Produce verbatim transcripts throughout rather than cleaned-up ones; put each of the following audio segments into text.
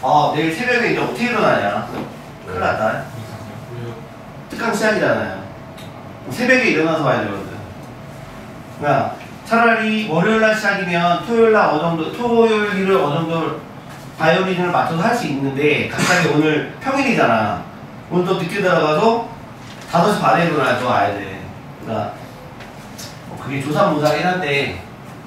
아 내일 새벽에 이제 어떻게 일어나냐? 큰일 났다. 특강 시작이잖아요. 새벽에 일어나서 와야 되거든. 그러니까 차라리 월요일날 시작이면 토요일날 어느 정도, 토요일을 어느 정도 바이올린을 맞춰서 할 수 있는데 갑자기 오늘 평일이잖아. 오늘 또 늦게 들어가서 다섯 시 반에 일어나서 와야 돼. 그러니까 그게 조사모사긴 한데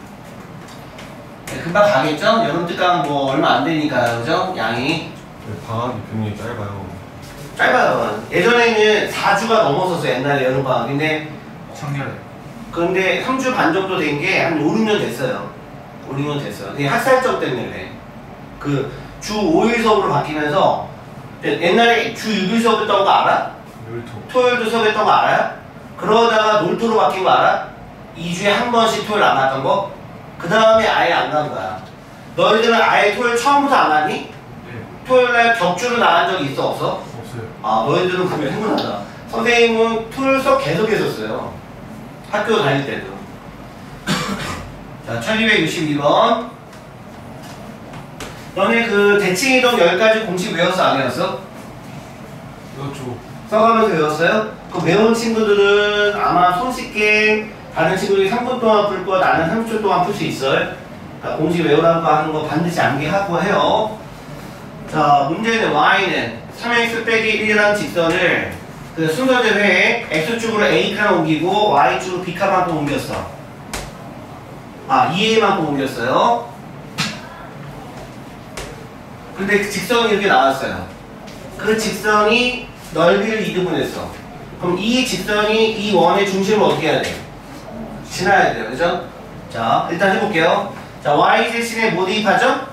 금방 가겠죠? 여름 특강 뭐 얼마 안 되니까 그죠? 양이 방학이 굉장히 짧아요. 짧아요. 예전에는 사 주가 넘었었어. 옛날에 여름방학인데 작년에 그런데 삼 주 반 정도 된 게 한 오, 육 년 됐어요. 오, 육 년 됐어요. 그게 학살적 때문에 그래. 그 주 오 일 수업으로 바뀌면서 옛날에 주 육 일 수업했던 거 알아? 놀토 토요일도 수업했던 거 알아요? 그러다가 놀토로 바뀐 거 알아? 이 주에 한 번씩 토요일 안 갔던 거? 그 다음에 아예 안 간 거야. 너희들은 아예 토요일 처음부터 안 하니? 네 토요일날 격주로 나간 적이 있어 없어? 없어요. 아 너희들은 그러면 행운하다. 선생님은 토요일 수업 계속 했었어요. 학교 다닐 때도. 자 천이백육십이 번 너네 그 대칭이동 열 가지 공식 외웠어 안 외웠어? 그렇죠. 써가면서 외웠어요? 그 외운 친구들은 아마 손쉽게 다른 친구들이 삼 분 동안 풀 거 나는 삼십 초 동안 풀 수 있어요. 그러니까 공식 외우라고 하는 거 반드시 암기하고 해요. 자 문제는 y는 삼 엑스 빼기 일이라는 직선을 그 순서대로 해. x축으로 a칸 옮기고 y축으로 b칸만큼 옮겼어. 아 이 에이만큼 옮겼어요. 근데 그 직선이 이렇게 나왔어요. 그 직선이 넓이를 이 등분했어. 그럼 이 직선이 이 원의 중심을 어떻게 해야 돼? 지나야 돼요. 그죠? 자 일단 해볼게요. 자 y 대신에 뭐 대입하죠?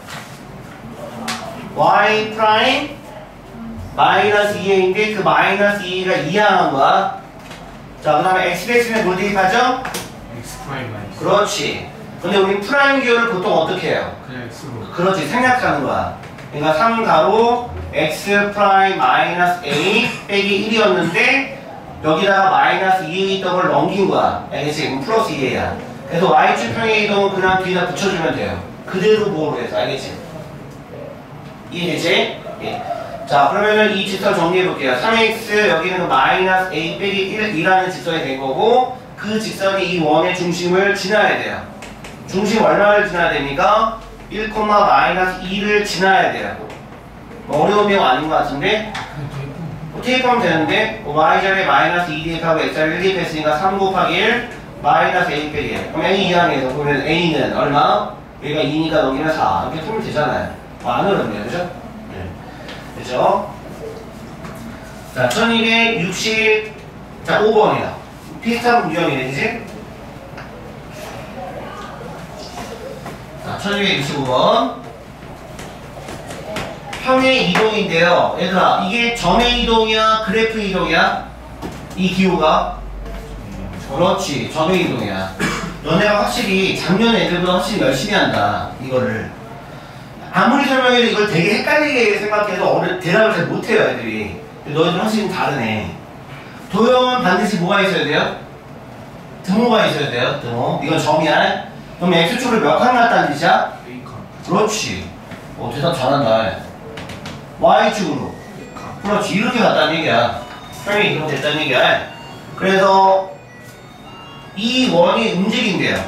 y 프라임 마이너스 이 에이인데 그 마이너스 이 에이가 이항한 거야. 자 그 다음에 x 대신에 뭐 대입하죠? X 프라임 마이너스. 그렇지. 근데 우리 프라임 기호를 보통 어떻게 해요? 그냥 X로. 그렇지. 생략하는 거야. 그러니까 삼 가로 x 프라임 마이너스 a 빼기 일이었는데 여기다가 마이너스 이 에이 더블 넘긴 거야. 알겠지? 그럼 플러스 이 에이야. 그래서 y축 평의 이동은 그냥 뒤에다 붙여주면 돼요. 그대로 보호로 해서. 알겠지? 이해되지? 예. 자 그러면은 이 직선 정리해 볼게요. 삼 엑스 여기는 그 마이너스 a 빼기 일이라는 직선이 된 거고 그 직선이 이 원의 중심을 지나야 돼요. 중심 얼마를 지나야 됩니까? 일, 마이너스 이를 지나야 돼요. 뭐 어려운 내용 아닌 것 같은데 뭐 테이프하면 되는데 뭐 y자리에 마이너스 이 대입하고 x자리에 일 대입했으니까 삼 곱하기 일 마이너스 a 빼기 일. 그럼 a 이항에서 보면 a는 얼마? 여기가 이니까 넘기면 사. 이렇게 풀면 되잖아요. 뭐 안 어렵네요. 그죠? 네. 그죠? 자 천이백육십 자 오 번이야. 비슷한 문제형이네. 그지? 자, 천이백육십오 번 평의 이동인데요. 얘들아 이게 점의 이동이야? 그래프 이동이야? 이 기호가? 그렇지 점의 이동이야. 너네가 확실히 작년 애들보다 훨씬 열심히 한다. 이거를 아무리 설명해도 이걸 되게 헷갈리게 생각해서 어려, 대답을 잘 못해요 애들이. 너희들 확실히 다르네. 도형은 반드시 뭐가 있어야 돼요? 등호가 있어야 돼요. 등호. 이건 점이야. 그럼 x축을 몇 칸 갔다는 뜻이야? A칸. 그렇지. 어, 대답 잘한다. y축으로. 그렇지. 이렇게 갔다는 얘기야. 평이 이렇게 됐다는 얘기야. 그래서 이 원이 움직인대요.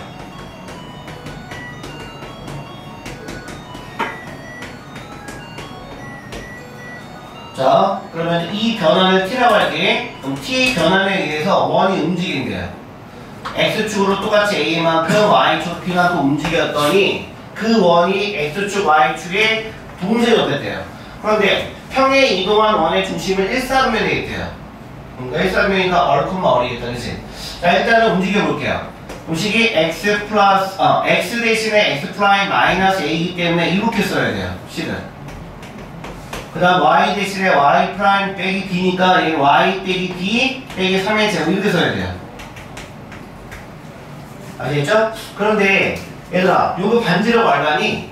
자, 그러면 이 변환을 t라고 할게. 그럼 t 변환에 의해서 원이 움직인대요. x축으로 똑같이 a만큼 y축 p만큼 움직였더니 그 원이 x축 y축에 동시에 접했대요. 그런데 평에 이동한 원의 중심을 일사분면에 있대요. 그러니까 일사분면이니까 얼콤마 얼이겠다. 그치? 자 일단은 움직여 볼게요. 음식이 x 플러스 어, x 대신에 x 프라임 마이너스 a이기 때문에 이렇게 써야 돼요. 식은. 그 다음 y 대신에 y 프라임 빼기 b니까 이 y 빼기 b 빼기 삼의 제곱 이렇게 써야 돼요. 아시겠죠? 그런데 얘들아 요거 반지라고 알다니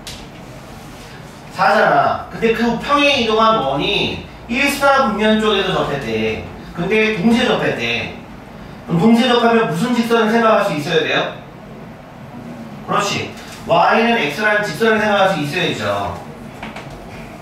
사잖아. 근데 그 평에 이동한 원이 일사분면 쪽에서 접했대. 근데 동시에 접했대. 그럼 동시에 접하면 무슨 직선을 생각할 수 있어야 돼요? 그렇지. y는 x라는 직선을 생각할 수 있어야죠.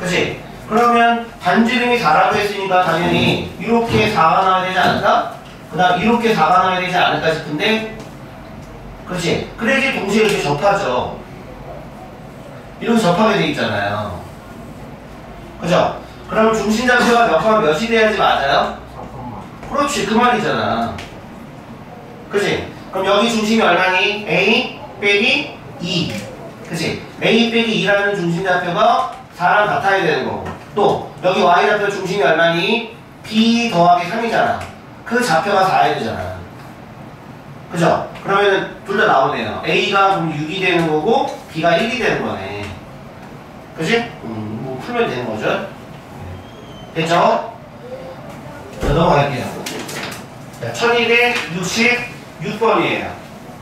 그치? 그러면 반지름이 사라고 했으니까 당연히 이렇게 사가 나와야 되지 않을까? 그 다음 이렇게 사가 나와야 되지 않을까 싶은데, 그렇지? 그래야지 동시에 이렇게 접하죠. 이렇게 접하게 돼 있잖아요. 그죠? 그럼 중심좌표가 몇 번 몇이 돼야지 맞아요? 그렇지, 그 말이잖아. 그치? 그럼 여기 중심이 얼마니? A 빼기 이. 그치? A 빼기 이라는 중심좌표가 사랑 같아야 되는 거고, 또 여기 Y좌표 중심이 얼마니? B 더하기 삼이잖아. 그 좌표가 사야 되잖아. 그죠? 그러면은 둘 다 나오네요. A가 그럼 육이 되는 거고 B가 일이 되는 거네. 그치? 음, 뭐 풀면 되는 거죠? 됐죠? 자, 넘어갈게요. 자, 천이백육십육 번이에요.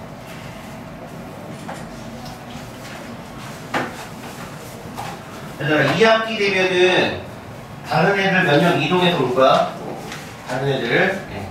얘들아, 이 학기 되면은 다른 애들 몇 명 이동해서 올 거야? 다른 애들. 네.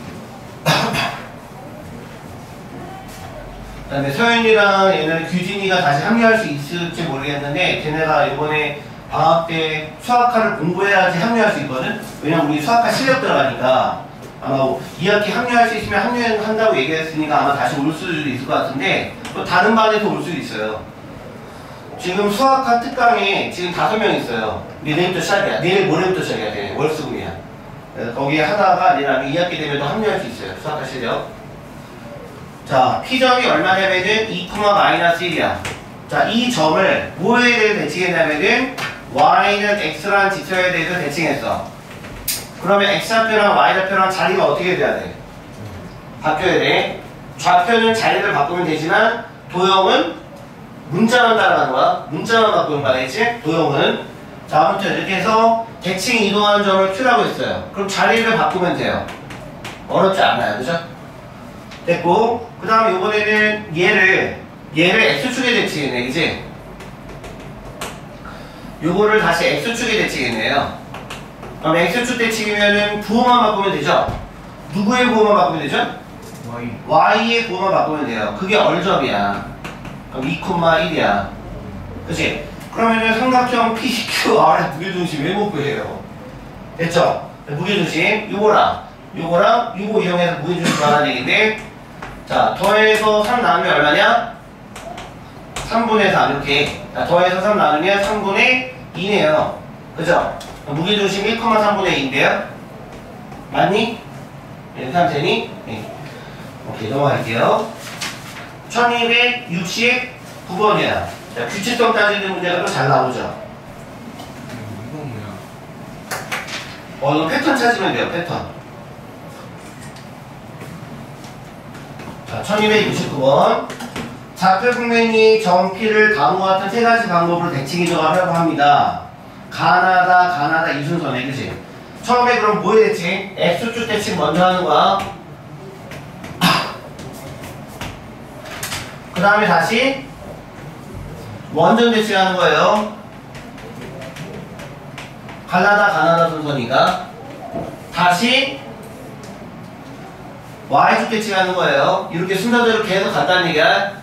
그 다음에 서윤이랑 얘는 규진이가 다시 합류할 수 있을지 모르겠는데, 걔네가 이번에 방학 때 수학과를 공부해야지 합류할 수 있거든? 왜냐면 우리 수학과 실력 들어가니까 아마 이 학기 합류할 수 있으면 합류한다고 얘기했으니까 아마 다시 올 수도 있을 것 같은데, 또 다른 반에서 올 수도 있어요. 지금 수학과 특강에 지금 다섯 명 있어요. 내일부터 시작이야. 내일 모레부터 시작이야. 돼. 월수금이야. 거기에 하다가 내일 이 학기 되면 또 합류할 수 있어요. 수학과 실력. 자, P점이 얼마냐면은 이, 마이너스 일이야. 자, 이 점을 뭐에 대해서 대칭했냐면은 Y는 X라는 지표에 대해서 대칭했어. 그러면 X좌표랑 Y좌표랑 자리가 어떻게 돼야 돼? 바뀌어야 돼. 좌표는 자리를 바꾸면 되지만 도형은 문자만 따라가는 거야. 문자만 바꾸는 거야. 알겠지? 도형은. 자, 아무튼 이렇게 해서 대칭 이동하는 점을 Q라고 했어요. 그럼 자리를 바꾸면 돼요. 어렵지 않아요. 그죠? 됐고, 그 다음에 이번에는 얘를 얘를 X축에 대칭했네. 그치? 요거를 다시 X축에 대칭했네요. 그럼 X축 대칭이면은 부호만 바꾸면 되죠? 누구의 부호만 바꾸면 되죠? Y. Y의 부호만 바꾸면 돼요. 그게 얼점이야. 그럼 이, 일이야. 그치? 그러면은 삼각형 피 큐 알의 무게중심 왜 못 구해요? 됐죠? 무게중심, 요거랑, 요거랑, 요거 이용해서 무게중심 구하는 얘기인데, 자, 더해서 삼 나누면 얼마냐? 삼분의 삼, 이렇게. 자, 더해서 삼 나누면 삼분의 이네요. 그죠? 무게중심 일, 삼분의 이인데요? 맞니? 이렇게 하면 되니? 네. 오케이, 넘어갈게요. 천이백육십구 번이야. 자, 규칙성 따지는 문제가 또 잘 나오죠? 음, 이건 뭐야? 어, 이거 패턴 찾으면 돼요, 패턴. 자, 천이백육십구 번. 좌표 평면이 점 P를 다음과 같은 세 가지 방법으로 대칭 이동하려고 합니다. 가나다, 가나다 이 순서네, 그치? 처음에 그럼 뭐에 대칭? X축 대칭 먼저 하는 거야. 그 다음에 다시 원점 대칭하는 거예요. 가나다, 가나다 순서니까. 다시 Y축 대칭하는 거예요. 이렇게 순서대로 계속 간다는 얘기야.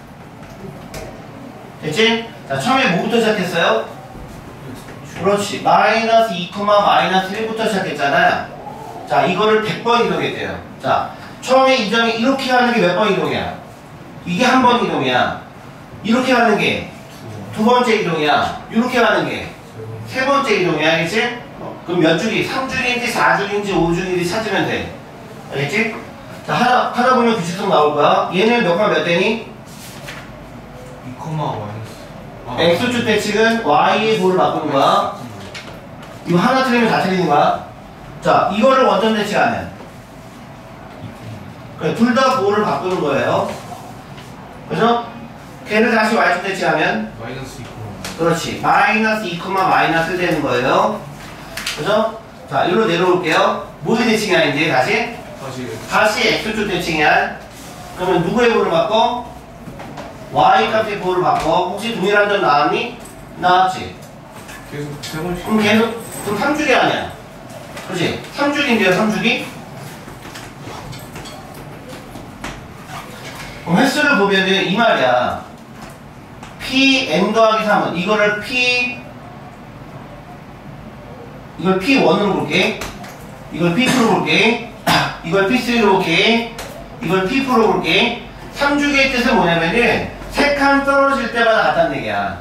됐지? 자, 처음에 뭐부터 시작했어요? 그렇지. 마이너스 이, 마이너스 일부터 시작했잖아요. 자, 이거를 백 번 이동했대요. 자, 처음에 이 점이 이렇게 가는 게 몇 번 이동이야? 이게 한 번 이동이야. 이렇게 가는 게 두 번째 이동이야. 이렇게 가는 게 세 번째 이동이야. 알겠지? 어, 그럼 몇 줄이? 삼 줄인지 사 줄인지 오 줄인지 찾으면 돼. 알겠지? 자, 하다, 하다 보면 규칙성 나올 거야. 얘는 몇 번 몇 대니? 이, 마이너스. 아, X축 대칭은 Y의 부호를 바꾸는 거야. 이거 하나 틀리면 다 틀리는 거야. 자, 이거를 원점 대칭하면 그래, 둘 다 부호를 바꾸는 거예요. 그죠? 걔를 다시 Y축 대칭하면 마이너스 이, 그렇지. 마이너스 이, 마이너스 되는 거예요. 그죠? 자, 여기로 내려올게요. 뭐의 대칭이야, 이제 다시? 다시 다시 X축 대칭이야. 그러면 누구의 부호를 바꿔? Y 값의 부호를 바꿔. 혹시 동일한 점 나왔니? 나왔지. 계속 세 번씩. 그럼 계속, 그럼 삼 줄이 아니야. 그렇지? 삼 줄인데요, 삼 줄이? 그럼 횟수를 보면은 이 말이야. P n 더하기 삼은 이거를 P 이걸 피 원으로 볼게. 이걸 피 투로 볼게. 이걸 피 쓰리로 볼게. 이걸 피 포로 볼게. 삼주기의 뜻은 뭐냐면은 세 칸 떨어질 때마다 같다는 얘기야.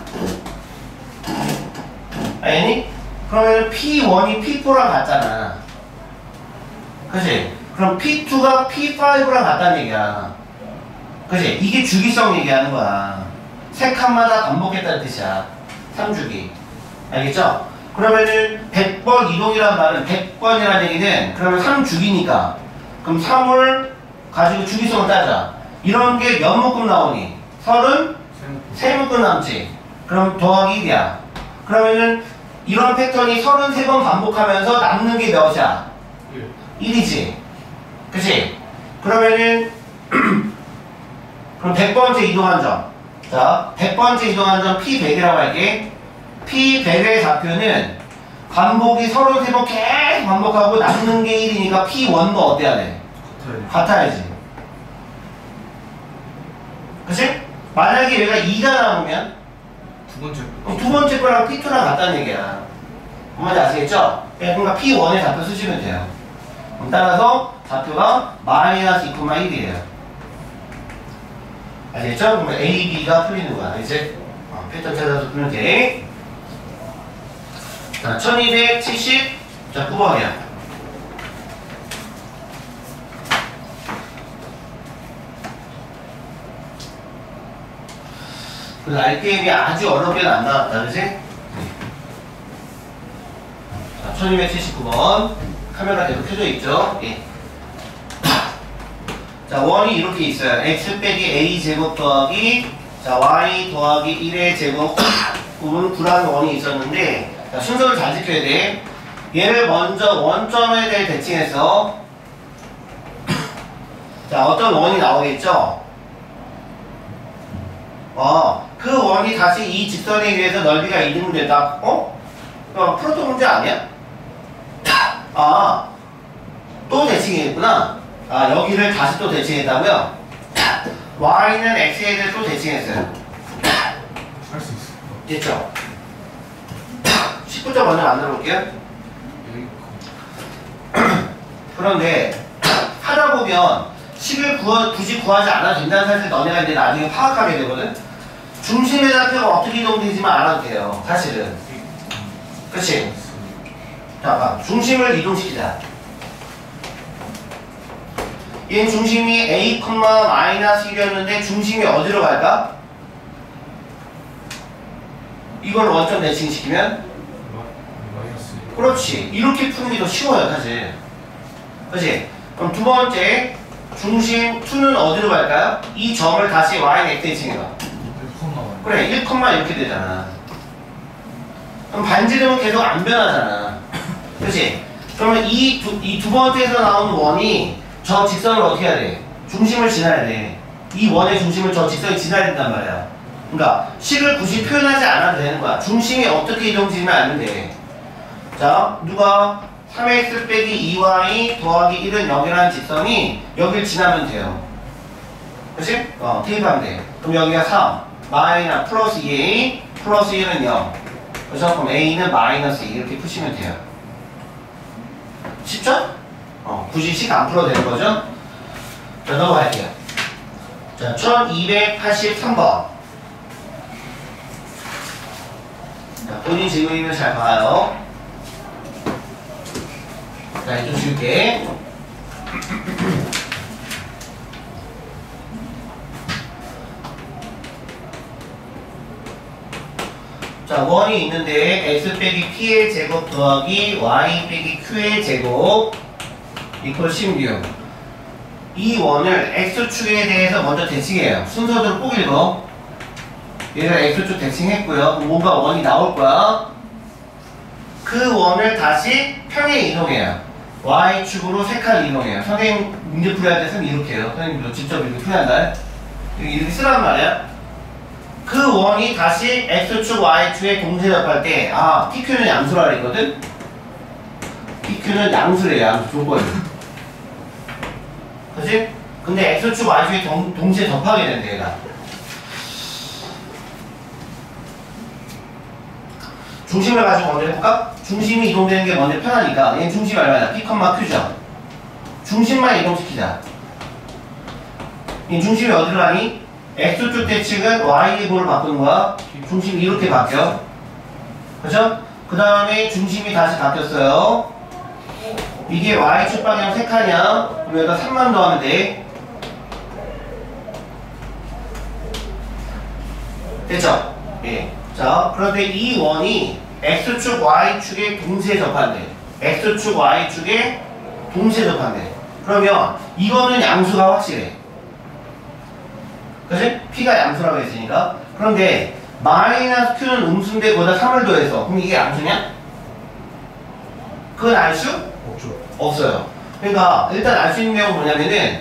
알겠니? 그러면 피 원이 피 포랑 같잖아. 그치? 그럼 피 투가 피 파이브랑 같다는 얘기야. 그치? 이게 주기성 얘기하는 거야. 세 칸마다 반복했다는 뜻이야. 삼주기. 알겠죠? 그러면은 백 번 이동이란 말은 백 번이라는 얘기는 그러면 삼주기니까 그럼 삼을 가지고 주기성을 따자. 이런 게 몇 묶음 나오니? 서른? 세 묶음 남지. 그럼 더하기 일이야. 그러면은 이런 패턴이 서른세 번 반복하면서 남는 게 몇이야? 일이지. 그치? 그러면은 그럼 백 번째 이동한 점. 자, 백 번째 이동한 점 피 백이라고 할게. 피 백의 좌표는 반복이 서른세 번 계속 반복하고 남는 게 일이니까 피 원도 어때야 돼? 같아야지. 그치? 만약에 얘가 이가 나오면 두 번째 그럼 두 번째 거랑 피 투랑 같다는 얘기야. 뭔지 아시겠죠? 그러니까 피 원의 좌표 쓰시면 돼요. 그럼 따라서 좌표가 마이너스 이, 일이에요. 아시겠죠? 그러면 A, B가 풀리는 거야. 이제 어, 패턴 찾아서 풀면 돼. 자, 천이백칠십. 자, 구 번이야. 그 알게임이 아주 어렵게는 안 나왔다, 그치? 자, 천이백칠십구 번. 카메라 계속 켜져 있죠? 예. 자, 원이 이렇게 있어요. x 빼기 a 제곱 더하기 자, y 더하기 일의 제곱 은 구라는 원이 있었는데 자, 순서를 잘 지켜야 돼. 얘를 먼저 원점에 대해 대칭해서 자, 어떤 원이 나오겠죠? 어, 그 원이 다시 이 직선에 의해서 넓이가 이등분 됐다. 어? 어, 프로토 문제 아니야? 아, 또 대칭했구나. 아, 여기를 다시 또 대칭했다고요? y는 x에 대해 또 대칭했어요. 할 수 있어. 됐죠? 십구 점 먼저 만들어 볼게요. 그런데 하다 보면 십을 구하, 굳이 구하지 않아도 된다는 사실 너네가 이제 나중에 파악하게 되거든? 중심의 좌표가 어떻게 이동되지만 않아도 돼요. 사실은. 그치? 자, 봐. 중심을 이동시키자. 얘는 중심이 A, 마이너스 일이었는데 중심이 어디로 갈까? 이걸 원점 대칭시키면? 마이너스. 그렇지. 이렇게 푸는 게 더 쉬워요, 사실. 그치? 그럼 두 번째, 중심 이는 어디로 갈까요? 이 점을 다시 y는 x 대칭해봐. 그래, 일, 이렇게 되잖아. 그럼 반지름은 계속 안 변하잖아. 그치? 그러면 이 두, 이 두 번째에서 나오는 원이 저 직선을 어떻게 해야 돼? 중심을 지나야 돼. 이 원의 중심을 저 직선이 지나야 된단 말이야. 그러니까 식을 굳이 표현하지 않아도 되는 거야. 중심이 어떻게 이동지면 안 돼. 자, 누가 삼 엑스 빼기 이 와이 더하기 일은 영이라는 직선이 여길 지나면 돼요. 그치? 어, 테이프하면 돼. 그럼 여기가 삼, 마이너스 플러스 이 에이, 플러스 일은 영. 그래서 그럼 A는 마이너스 이 이렇게 푸시면 돼요. 쉽죠? 어, 굳이 식 안 풀어도 되는 거죠? 자, 넘어갈게요. 자, 천이백팔십삼 번. 자, 본인 질문이면 잘 봐요. 자, 이쪽 지울게. 자, 원이 있는데 x 빼기 p의 제곱 더하기 y 빼기 q의 제곱 이퀄 십육. 이 원을 x축에 대해서 먼저 대칭해요. 순서대로 꼭 읽어. 얘를 x축 대칭했고요. 뭔가 원이 나올 거야. 그 원을 다시 평행 이동해요. y축으로 세 칸 이동해요. 선생님 문제 풀이할 때 쓰면 이렇게 해요. 선생님도 직접 이렇게 풀이한다. 이렇게 쓰란 말이야. 그 원이 다시 x축, y축에 동시에 접할 때, 아, pq는 양수라 그랬거든? pq는 양수래요, 양수 조건. 그치? 근데 x축, y축에 동, 동시에 접하게 된대, 얘가. 중심을 가지고 먼저 해볼까? 중심이 이동되는 게 먼저 편하니까 얘는 중심이 얼마냐? P, Q죠. 중심만 이동시키자. 이 중심이 어디로 가니? X축 대칭은 Y의 볼을 바꾸는 거야. 중심이 이렇게 바뀌어. 그죠? 그 다음에 중심이 다시 바뀌었어요. 이게 Y축 방향 세 칸이야. 그럼 여기다 삼만 더하면 돼. 됐죠? 예. 자, 그런데 이 원이 X축, Y축에 동시에 접한대. X축, Y축에 동시에 접한대. 그러면 이거는 양수가 확실해. 그치? P가 양수라고 했으니까. 그런데 마이너스 Q는 음수인데 거기다 삼을 더해서 그럼 이게 양수냐? 그건 알 수? 없죠. 없어요. 그러니까 일단 알 수 있는 내용은 뭐냐면은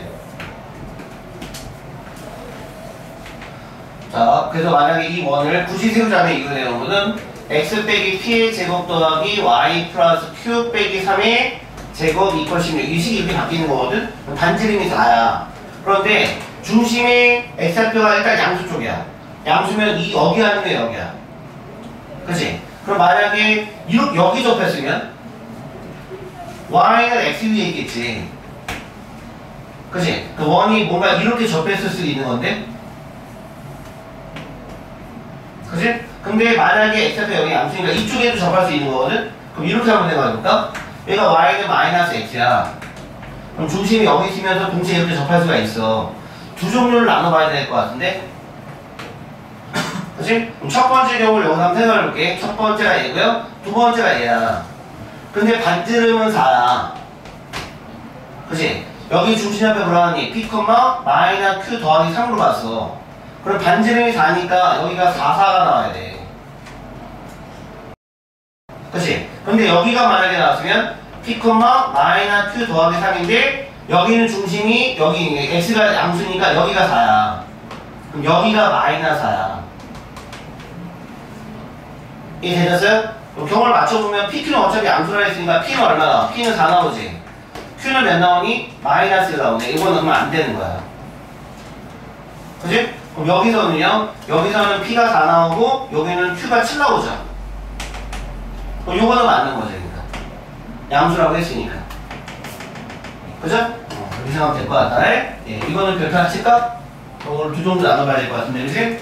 자, 그래서 만약에 이 원을 굳이 세우자면 이거 되는 거는 x 빼기 p의 제곱 더하기 y 플러스 q 빼기 삼의 제곱 이퀄 십육 이 식이 이렇게 바뀌는 거거든? 반지름이 사야. 그런데 중심의 x좌표가 일단 양수 쪽이야. 양수면 이 여기 하는 게 여기야. 그치? 그럼 만약에 이렇게 여기 접했으면 y는 x 위에 있겠지. 그치? 그 원이 뭔가 이렇게 접했을 수 있는 건데? 그치? 근데 만약에 x좌표 여기 양수니까 이쪽에도 접할 수 있는 거거든? 그럼 이렇게 하면 되는 거 아닙니까? 얘가 y는 마이너스 x야. 그럼 중심이 여기 있으면서 동시에 이렇게 접할 수가 있어. 두 종류를 나눠봐야 될 것 같은데? 그치? 그럼 첫 번째 경우를 여기서 한번 생각해볼게. 첫 번째가 얘고요. 두 번째가 얘야. 근데 반지름은 사야. 그치? 여기 중심 앞에 뭐라하니? P, 마이너스 Q 더하기 삼으로 봤어. 그럼 반지름이 사니까 여기가 사, 사가 나와야 돼. 그치? 근데 여기가 만약에 나왔으면 P, 마이너스 Q 더하기 삼인데 여기는 중심이 여기 X가 양수니까 여기가 사야. 그럼 여기가 마이너스 사야. 이해 되셨어요? 경우를 맞춰보면 피 큐는 어차피 양수라 했으니까 P는 얼마 나와? P는 사 나오지. Q는 몇 나오니? 마이너스 일 나오네. 이건 넣으면 안 되는 거야. 그치? 그럼 여기서는요, 여기서는 P가 사 나오고 여기는 Q가 칠 나오죠. 그럼 요거는 맞는 거죠. 그러니까 양수라고 했으니까. 그죠? 어, 그렇게 생각하면 될 것 같다. 예, 이거는 별표 하나 칠까? 이걸 두 종류 나눠봐야 될 것 같은데, 그치?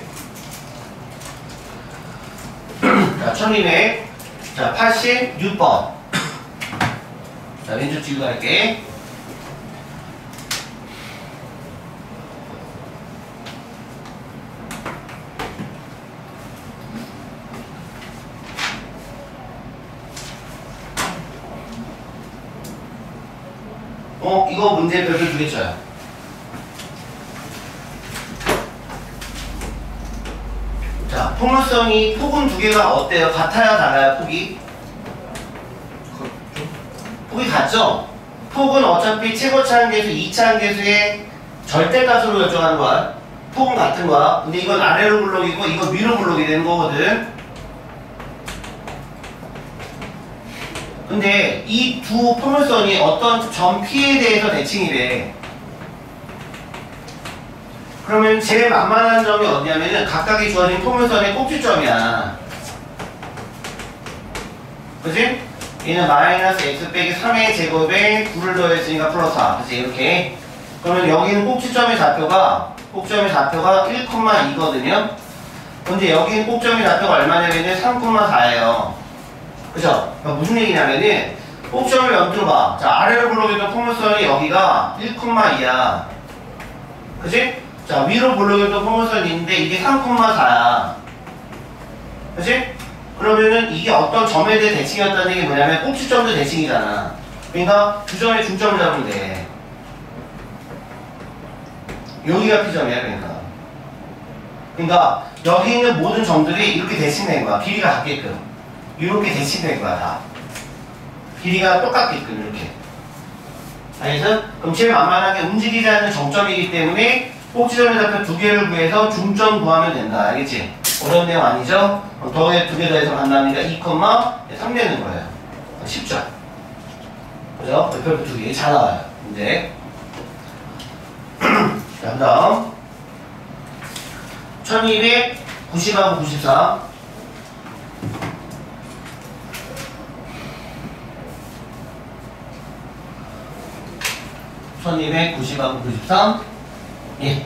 자, 천이백. 자, 팔십육 번. 자, 왼쪽 뒤로 갈게. 어, 이거 문제 별표 두 개 쳐요. 자, 폭물성이 폭은 두 개가 어때요? 같아요, 달라요, 폭이? 폭이 같죠? 폭은 어차피 최고차 한계수, 이차 한계수의 절대값으로 결정하는 거야. 폭은 같은 거야. 근데 이건 아래로 블록이고 이건 위로 블록이 되는 거거든. 근데 이 두 포물선이 어떤 점 P에 대해서 대칭이 돼. 그러면 제일 만만한 점이 어디냐면은 각각이 주어진 포물선의 꼭지점이야. 그치? 얘는 마이너스 x 빼기 삼의 제곱에 구를 더했으니까 플러스 사. 그치? 이렇게. 그러면 여기는 꼭지점의 좌표가, 꼭지점의 좌표가 일, 이거든요? 근데 여기는 꼭지점의 좌표가 얼마냐면은 삼, 사예요. 그죠? 그러니까 무슨 얘기냐면은, 꼭지점을 염두로 봐. 자, 아래로 블록했던 포물선이 여기가 일, 이야. 그치? 자, 위로 블록했던 포물선이 있는데 이게 삼, 사야. 그치? 그러면은 이게 어떤 점에 대해 대칭이었다는 게 뭐냐면 꼭지점도 대칭이잖아. 그러니까 두 점의 중점을 잡으면 돼. 여기가 P점이야, 그러니까. 그러니까 여기 있는 모든 점들이 이렇게 대칭된 거야. 길이가 같게끔. 이렇게 대칭된 거야, 다. 길이가 똑같게끔, 이렇게. 알겠어? 그럼 제일 만만하게 움직이지 않는 정점이기 때문에 꼭지점의 좌표 두 개를 구해서 중점 구하면 된다. 알겠지? 어려운 내용 아니죠? 더해 두 개 더해서 간다니까 이, 삼 되는 거예요. 쉽죠? 그죠? 별표 두 개. 잘 나와요. 이제. 자, 그 다음. 천이백구십하고 구십사. 천이백구십하고 구십삼. 예.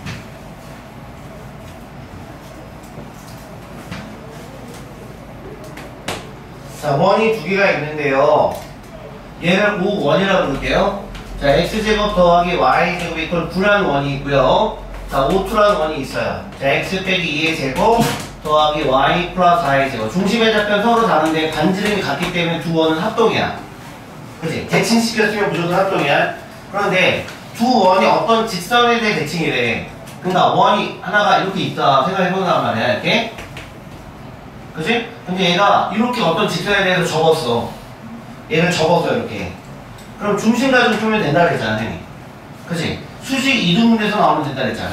자, 원이 두 개가 있는데요. 얘를 오 원이라고 부를게요. 자, x제곱 더하기 y제곱 이퀄 구라는 원이 있고요. 자, 오 투라는 원이 있어요. 자, x 빼기 이의 제곱 더하기 y 플러스 사의 제곱. 중심의 좌표는 서로 다른데 반지름이 같기 때문에 두 원은 합동이야. 그치? 대칭시켰으면 무조건 합동이야. 그런데 두 원이 어떤 직선에 대해 대칭이래. 그러니까 원이 하나가 이렇게 있다 생각해본단 말이야. 이렇게. 그치? 근데 얘가 이렇게 어떤 직선에 대해서 접었어. 얘를 접었어 이렇게. 그럼 중심과 좀 풀면 된다 그랬잖아 선생님. 그치? 수직 이등분에서 나오면 된다 그랬잖아.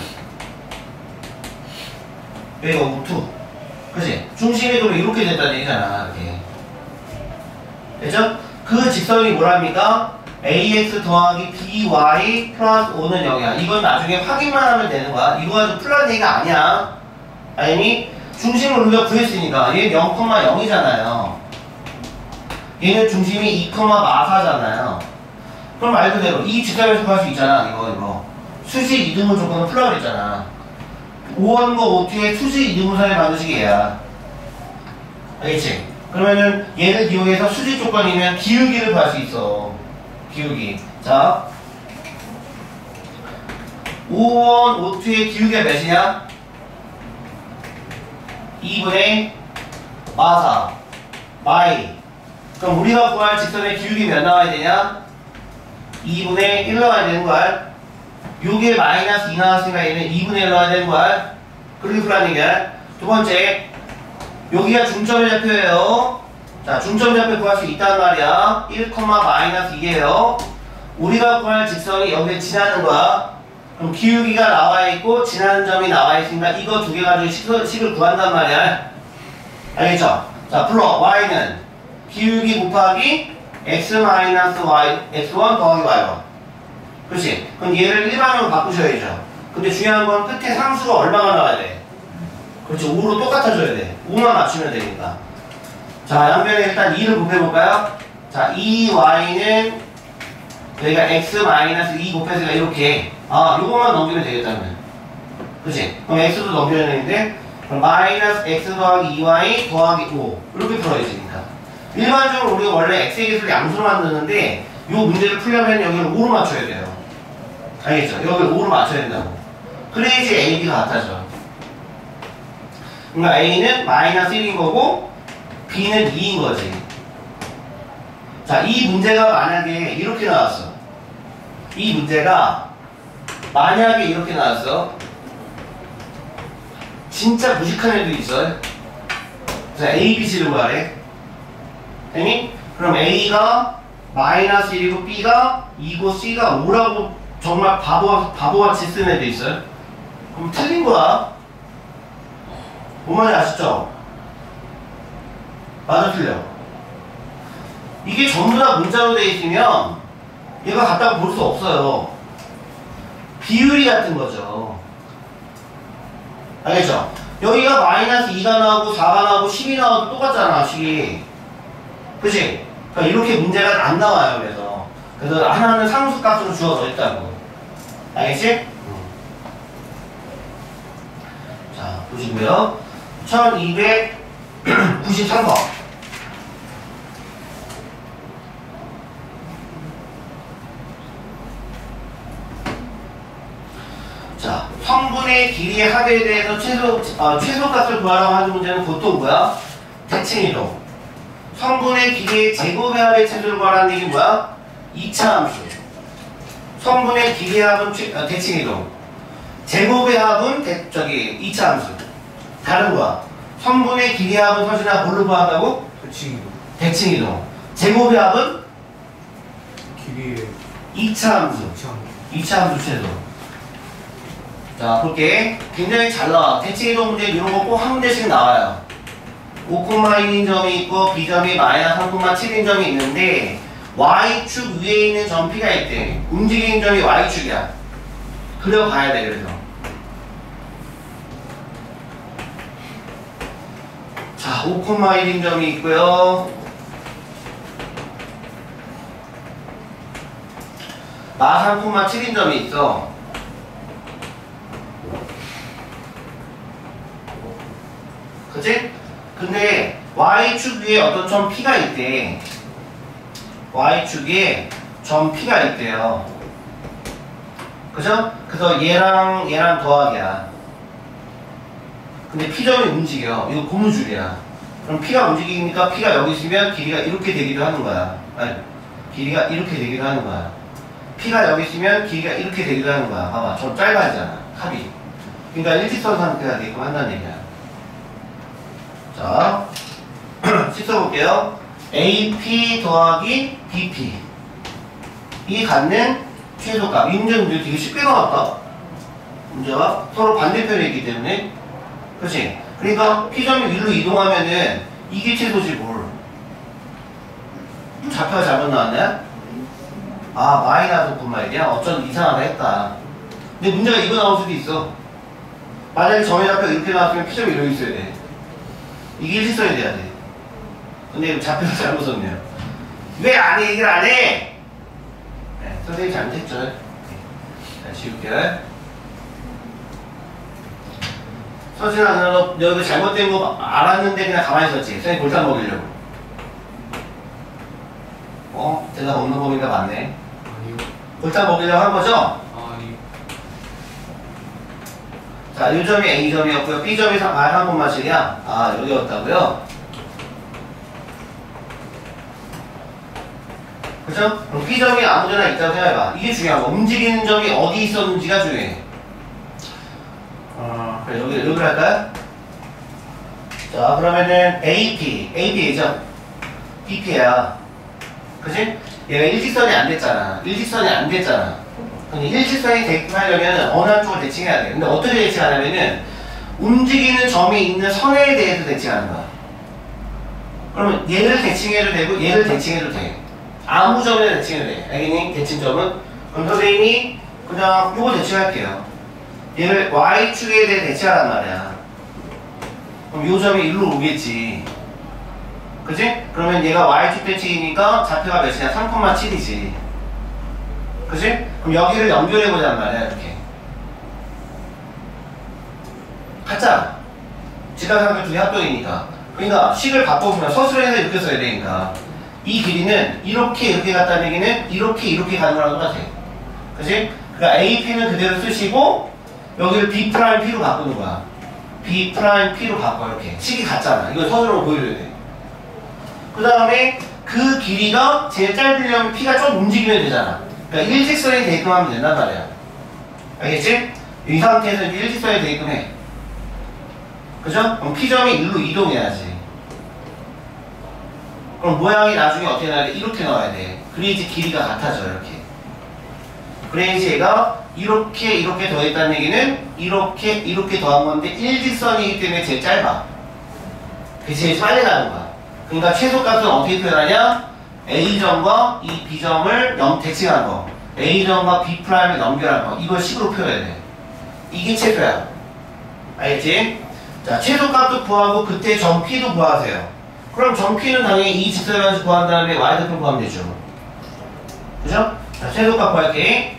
여기가 우투. 그치? 중심이 그럼 이렇게 됐다는 얘기잖아 이렇게. 됐죠? 그 직선이 뭐랍니까? 에이엑스 더하기 비와이 플러스 오는 영이야. 이건 나중에 확인만 하면 되는 거야. 이거 가지고 풀라는 얘기가 아니야. 아니 중심을 우리가 구했으니까 얘는 영, 영이잖아요. 얘는 중심이 이, 마사잖아요. 그럼 말 그대로 이 직선에서 구할 수 있잖아. 이거 이거 수직 이등분 조건은 풀라 그랬잖아. 오 원과 오 투의 수직 이등분선의 반드시 얘야. 알겠지? 그러면은 얘를 이용해서 수직 조건이면 기울기를 구할 수 있어. 기울기. 자, 오 원, 오 투의 기울기가 몇이냐? 이분의 마사, 마이. 그럼 우리가 구할 직선의 기울기 몇 나와야 되냐? 이분의 일 나와야 되는 거야. 요게 마이너스 이 나왔으니까 얘는 이분의 일 나와야 되는 거야. 그렇게 풀라는 얘기야. 두 번째, 여기가 중점의 좌표예요. 자, 중점 좌표 구할 수 있단 말이야. 일, 마이너스 이에요. 우리가 구할 직선이 여기에 지나는 거야. 그럼 기울기가 나와 있고 지나는 점이 나와 있으니까 이거 두 개 가지고 식을, 식을 구한단 말이야. 알겠죠? 자, 불러. y는 기울기 곱하기 x 마이너스 y, 엑스 원 더하기 와이 원. 그렇지? 그럼 얘를 일반으로 바꾸셔야죠. 근데 중요한 건 끝에 상수가 얼마가 나와야 돼? 그렇지. 오로 똑같아져야 돼. 오만 맞추면 되니까. 자, 양변에 일단 이를 곱해볼까요? 자, 이 와이는 여기가 x 마이너스 이 곱해서 이렇게. 아, 요것만 넘기면 되겠다면. 그치? 그럼 x도 넘겨야 되는데, 그럼 마이너스 x 더하기 이 와이 더하기 오. 이렇게 풀어야지, 그러니까. 일반적으로 우리가 원래 x의 개수를 양수로 만드는데, 요 문제를 풀려면 여기를 오로 맞춰야 돼요. 알겠죠? 여기를 오로 맞춰야 된다고. 그래야지 a, b가 같아져. 그러니까 a는 마이너스 일인 거고, b는 이인 거지. 자, 이 문제가 만약에 이렇게 나왔어. 이 문제가 만약에 이렇게 나왔어. 진짜 무식한 애도 있어요. 자, A, B, C를 구하래. 됐니? 그럼 A가 마이너스 일이고 B가 이고 C가 오라고 정말 바보, 바보같이 쓴 애도 있어요. 그럼 틀린 거야. 뭔 말인지 아시죠? 맞아, 틀려. 이게 전부 다 문자로 되어 있으면 얘가 같다고 볼 수 없어요. 비율이 같은 거죠. 알겠죠? 여기가 마이너스 이가 나오고 사가 나오고 십이 나와도 똑같잖아, 식이. 그치? 그러니까 이렇게 문제가 안 나와요, 그래서. 그래서 하나는 상수 값으로 주어져 있다고. 알겠지? 자, 보시고요. 천이백구십삼 번. 자, 성분의 길이의 합에 대해서 최소, 어, 최소값을 구하라고 하는 문제는 보통 뭐야? 대칭이동. 성분의 길이의 제곱의 합의 최소를 구하라는 얘기는 뭐야? 이 차 함수. 성분의 길이의 합은 최, 어, 대칭이동. 제곱의 합은 대, 저기 이 차 함수. 다른 거야. 성분의 길이의 합은 서진아 뭘로 구한다고? 대칭이동. 대칭이동. 제곱의 합은? 길이의 이 차 함수. 참. 이 차 함수 최소. 자, 볼게. 굉장히 잘 나와. 대칭이동 문제 이런 거 꼭 한 문제씩 나와요. 오 일인 점이 있고 B점이 마이너스 삼 칠인 점이 있는데 Y축 위에 있는 점 P가 있대. 움직이는 점이 Y축이야. 그려가야 돼, 그래서. 자, 오 일인 점이 있고요. 마 삼, 칠인 점이 있어. 그치? 근데 y축 위에 어떤 점 P가 있대. y축 위에 점 P가 있대요. 그죠? 그래서 얘랑 얘랑 더하기야. 근데 P점이 움직여. 이거 고무줄이야. 그럼 P가 움직이니까 P가 여기 있으면 길이가 이렇게 되기도 하는 거야. 아니, 길이가 이렇게 되기도 하는 거야. P가 여기 있으면 길이가 이렇게 되기도 하는 거야. 봐봐, 좀 짧아지잖아, 합이. 그러니까 일직선 상태가 되게끔 한다는 얘기야. 자, 씻어볼게요. 에이피 더하기 비피. 이 갖는 최소값. 이 문제는 되게 쉽게 나왔다. 문제가 서로 반대편에 있기 때문에. 그치? 그러니까 P점이 위로 이동하면은 이게 최소지 뭘. 좌표가 잘못 나왔네? 아, 마이너스 분 말이야? 어쩐 이상하다 했다. 근데 문제가 이거 나올 수도 있어. 만약에 점의 좌표가 이렇게 나왔으면 P점이 이러고 있어야 돼. 이게 일직선이 돼야 돼. 근데 좌표가 잘못 썼네요. 왜 안 해? 얘기를 안 해? 네, 선생님이 잘못했죠. 네. 자, 지울게요. 서진아, 너 여기 잘못된 거 알았는데 그냥 가만히 있었지? 선생님 골탕 먹이려고. 어? 대답 없는 거니까 맞네. 아니요. 골탕 먹이려고 한 거죠? 아니. 자, 이 점이 A점이었고요. B점이 한 번만씩이야. 아, 여기였다고요? 그죠? 그럼 B점이 아무데나 있다고 생각해봐. 이게 중요한 거. 움직이는 점이 어디 있었는지가 중요해. 어, 그래, 여기, 여기로 할까요? 자, 그러면은 에이피. 에이피죠? 비피야. 그치? 얘가 일직선이 안 됐잖아. 일직선이 안 됐잖아. 근데 일직선이 되게끔 하려면 어느 한쪽을 대칭해야 돼. 근데 어떻게 대칭하냐면은 움직이는 점이 있는 선에 대해서 대칭하는 거야. 그러면 얘를 대칭해도 되고 얘를 대칭해도 돼. 아무 점이나 대칭해도 돼. 알겠니? 대칭점은? 그럼 선생님이 그냥 요거 대칭할게요. 얘를 y축에 대해 대칭하란 말이야. 그럼 요 점이 일로 오겠지. 그치? 그러면 얘가 y축 대칭이니까 좌표가 몇이냐? 삼, 칠이지. 그치? 그럼 여기를 연결해보자는 말이야, 이렇게. 같잖아. 직각삼각 둘이 합동이니까. 그러니까 식을 바꿔보면 서술해서 이렇게 써야 되니까. 이 길이는 이렇게 이렇게 갔다는 얘기는 이렇게 이렇게 가는 거랑 똑같아. 그치? 그러니까 에이피는 그대로 쓰시고 여기를 B'P로 바꾸는 거야. B'P로 바꿔, 이렇게. 식이 같잖아. 이거 서술로 보여줘야 돼. 그 다음에 그 길이가 제일 짧으려면 P가 좀 움직이면 되잖아. 그러니까 일직선이 되게끔 하면 된단 말이야. 알겠지? 이 상태에서 이제 일직선이 되게끔 해. 그죠? 그럼 P점이 일로 이동해야지. 그럼 모양이 나중에 어떻게 나와야 돼? 이렇게 나와야 돼. 그래야지 길이가 같아져, 이렇게. 그래야지 얘가 이렇게 이렇게 더했다는 얘기는 이렇게 이렇게 더한 건데 일직선이기 때문에 제일 짧아. 그게 제일 빨리 가는 거야. 그러니까 최소값은 어떻게 표현하냐? A점과 이 B점을 영 대칭한 거. A점과 B'을 연결한 거. 이걸 식으로 표현해야 돼. 이게 최소야. 알겠지? 자, 최소값도 구하고 그때 점 P도 구하세요. 그럼 점 P는 당연히 이 직선을 구한 다음에 y좌표 구하면 되죠. 그죠? 자, 최소값 구할게.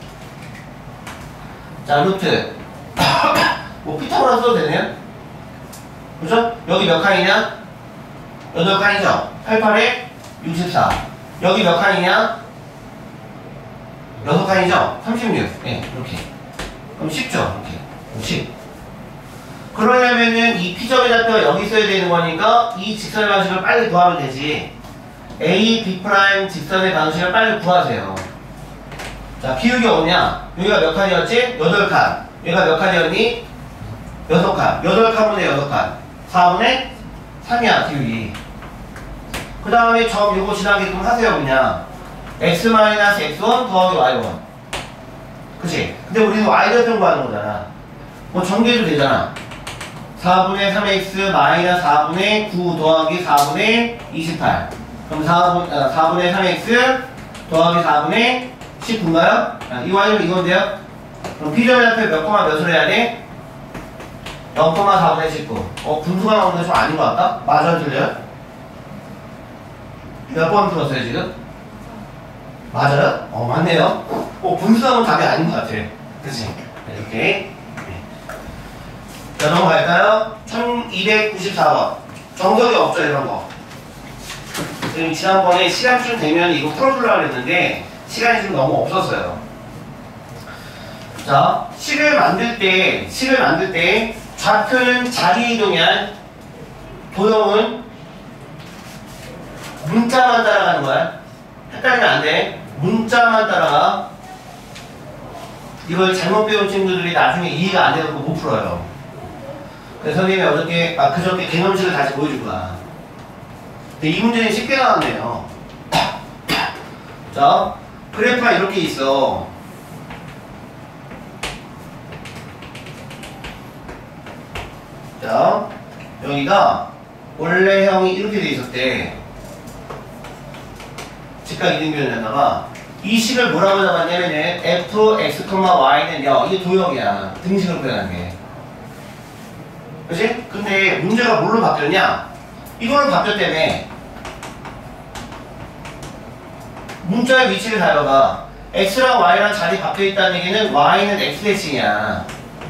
자, 루트. 뭐 피타고라스 써도 되네요? 그죠? 여기 몇 칸이냐? 여덟 칸이죠? 팔, 팔에 육십사. 여기 몇 칸이냐? 여섯 칸이죠? 삼십육. 예, 이렇게. 그럼 쉽죠? 이렇게. 십. 그러려면은 이 P점의 좌표가 여기 있어야 되는 거니까 이 직선의 방식을 빨리 구하면 되지. A, B' 직선의 방식을 빨리 구하세요. 자, 비율이 어디냐? 여기가 몇 칸이었지? 여덟 칸. 얘가 몇 칸이었니? 여섯 칸. 여덟 칸분의 여섯 칸. 사분의 삼이야, 비율이. 그 다음에 점 요거 지나게끔 하세요, 그냥. x-엑스 원 더하기 와이 원. 그치? 근데 우리는 y좌표 구하는 거잖아. 뭐 전개도 되잖아. 사분의 삼 엑스 마이너스 사분의 구 더하기 사분의 이십팔. 그럼 사분, 아, 사분의 삼 엑스 더하기 사분의 십구인가요? 아, 이 y는 이건데요? 그럼 P점의 좌표 몇 콤마 몇으로 해야 돼? 영 콤마 사분의 십구. 어, 분수가 나오는데 좀 아닌 것 같다? 맞아요, 틀려요? 몇 번 풀었어요, 지금? 맞아요? 어, 맞네요. 어, 분수하면 답이 아닌 것 같아. 그치? 이렇게. 네. 자, 넘어갈까요? 천이백구십사 번. 정석이 없죠, 이런 거. 지금 지난번에 시간쯤 되면 이거 풀어주려고 했는데, 시간이 좀 너무 없었어요. 자, 식을 만들 때, 식을 만들 때, 좌표는 자기 이동이야. 도형은 문자만 따라가는 거야. 헷갈리면 안 돼. 문자만 따라가. 이걸 잘못 배운 친구들이 나중에 이해가 안 돼서 못 풀어요. 그래서 선생님이 어저께, 아, 그저께 개념식을 다시 보여줄 거야. 근데 이 문제는 쉽게 나왔네요. 자, 그래프가 이렇게 있어. 자, 여기가 원래형이 이렇게 돼 있었대. 직각 이등변이었나봐. 이 식을 뭐라고 잡았냐면 f, x, y는 영. 이게 도형이야. 등식을 표현한 게. 그치? 근데 문제가 뭘로 바뀌었냐? 이걸로 바뀌었다며. 문자의 위치를 다려봐. x랑 y랑 자리 바뀌어있다는 얘기는 y는 x 대칭이야.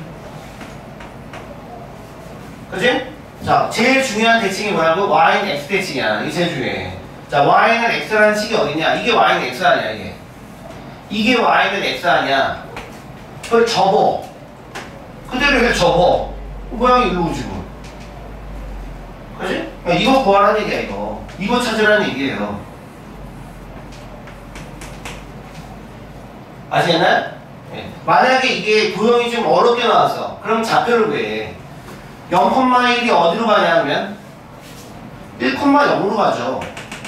그치? 자, 제일 중요한 대칭이 뭐라고? y는 x 대칭이야. 이게 제일 중요해. 자, y는 x라는 식이 어딨냐? 이게 y는 x 아니야, 이게. 이게 y는 x 아니야. 그걸 접어. 그대로 이렇게 접어. 모양이 일로 오지 뭐. 그치? 그러니까 이거 구하라는 얘기야, 이거. 이거 찾으라는 얘기예요. 아시겠나요? 네. 만약에 이게 도형이 좀 어렵게 나왔어. 그럼 좌표를 구해. 영, 일이 어디로 가냐 하면 일, 영으로 가죠.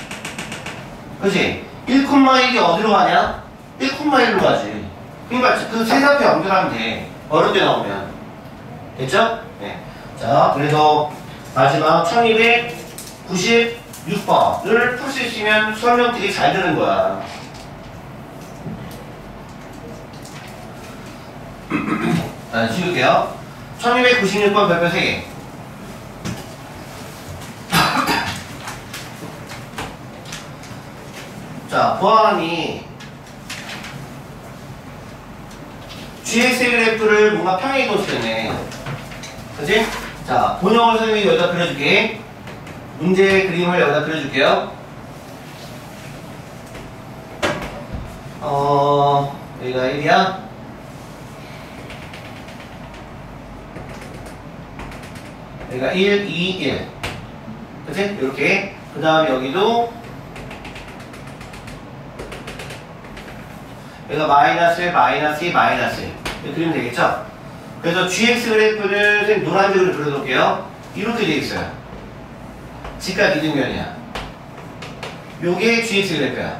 그치? 일, 일이 어디로 가냐? 일, 일로 가지. 그러니까 그 세 좌표 연결하면 돼. 어렵게 나오면. 됐죠? 네. 자, 그래서 마지막 천이백구십육 번을 풀 수 있으면 설명들이 잘 되는 거야. 자, 지울게요. 천이백구십육 번 별표 세 개. 자, 보안이 지엑스 그래프를 뭔가 평행이동시켰네. 그치? 자, 본형을 선생님이 여기다 그려줄게. 문제 그림을 여기다 그려줄게요. 어, 여기가 일이야. 여기가 일, 이, 일. 그치? 이렇게. 그 다음에 여기도 여기가 마이너스 일, 마이너스 이, 마이너스 일. 이렇게 그리면 되겠죠? 그래서 지엑스 그래프를 선생님 노란색으로 그려놓을게요. 이렇게 되어 있어요. 직각 이등변이야. 요게 지엑스 그래프야.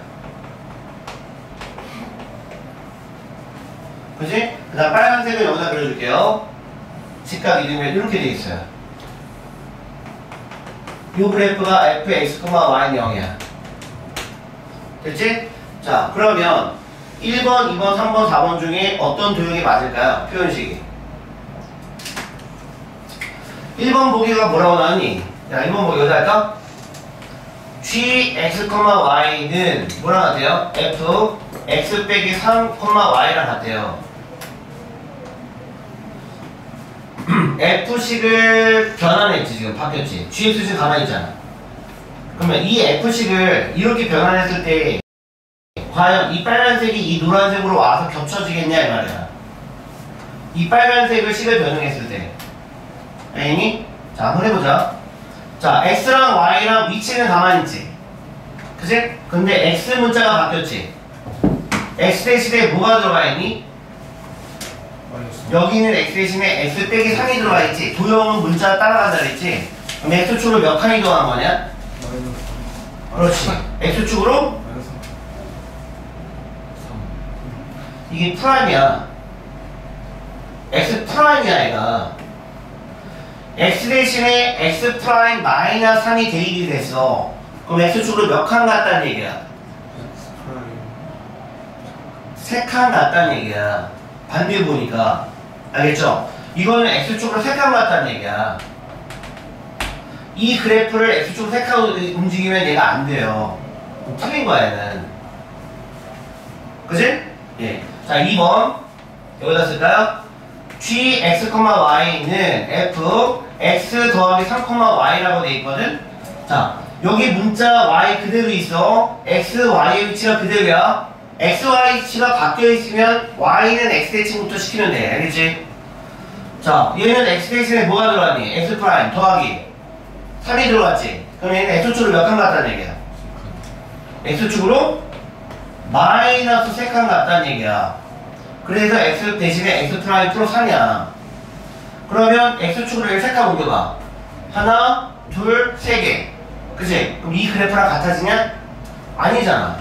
그치? 그 다음 빨간색을 여기다 그려줄게요. 직각 이등변 이렇게 되어 있어요. 요 그래프가 f, x, y는 영이야. 됐지? 자, 그러면 일 번, 이 번, 삼 번, 사 번 중에 어떤 도형이 맞을까요? 표현식이. 일 번 보기가 뭐라고 나왔니? 자, 일 번 보기 여기다 할까? g, x, y는 뭐랑 같아요? f, x 빼기 삼, y랑 같아요. f식을 변환했지, 지금 바뀌었지. gx식 가만히 있잖아. 그러면 이 f식을 이렇게 변환했을 때 과연 이 빨간색이 이 노란색으로 와서 겹쳐지겠냐 이 말이야. 이 빨간색을 식을 변형했을 때. 알겠니? 자, 한번 해보자. 자, x랑 y랑 위치는 가만히 있지. 그치? 근데 x 문자가 바뀌었지. x 대신에 뭐가 들어가 있니? 여기는 x 대신에 x 빼기 삼이 들어가 있지. 도형은 문자 따라간다 그랬지. 그럼 x축으로 몇 칸 이동한 거냐? 그렇지. x축으로? 이게 프라임이야. x 프라임이야, 얘가. x 대신에 x 프라임 마이너스 삼이 대입이 됐어. 그럼 x축으로 몇 칸 갔다는 얘기야? 세 칸 갔다는 얘기야. 반대에 보니까. 알겠죠? 이거는 x축으로 세 칸 갔다는 얘기야. 이 그래프를 x축으로 세 칸 움직이면 얘가 안 돼요. 틀린 거야, 얘는. 그지? 예. 자, 이 번 여기다 쓸까요? gx, y는 f x 더하기 삼, y라고 돼 있거든? 자, 여기 문자 y 그대로 있어. x, y의 위치가 그대로야. x, y 위치가 바뀌어 있으면 y는 x 대칭부터 시키면 돼. 알겠지? 자, 얘는 x 대칭에 뭐가 들어갔니? x 프라임 더하기 삼이 들어갔지? 그럼 얘는 x축으로 몇 칸 같다는 얘기야? x축으로 마이너스 세 칸 같다는 얘기야. 그래서 x 대신에 x 프라임 플러스 삼이야. 그러면 x축으로 세 칸 옮겨봐. 하나, 둘, 세 개. 그치? 그럼 이 그래프랑 같아지냐? 아니잖아.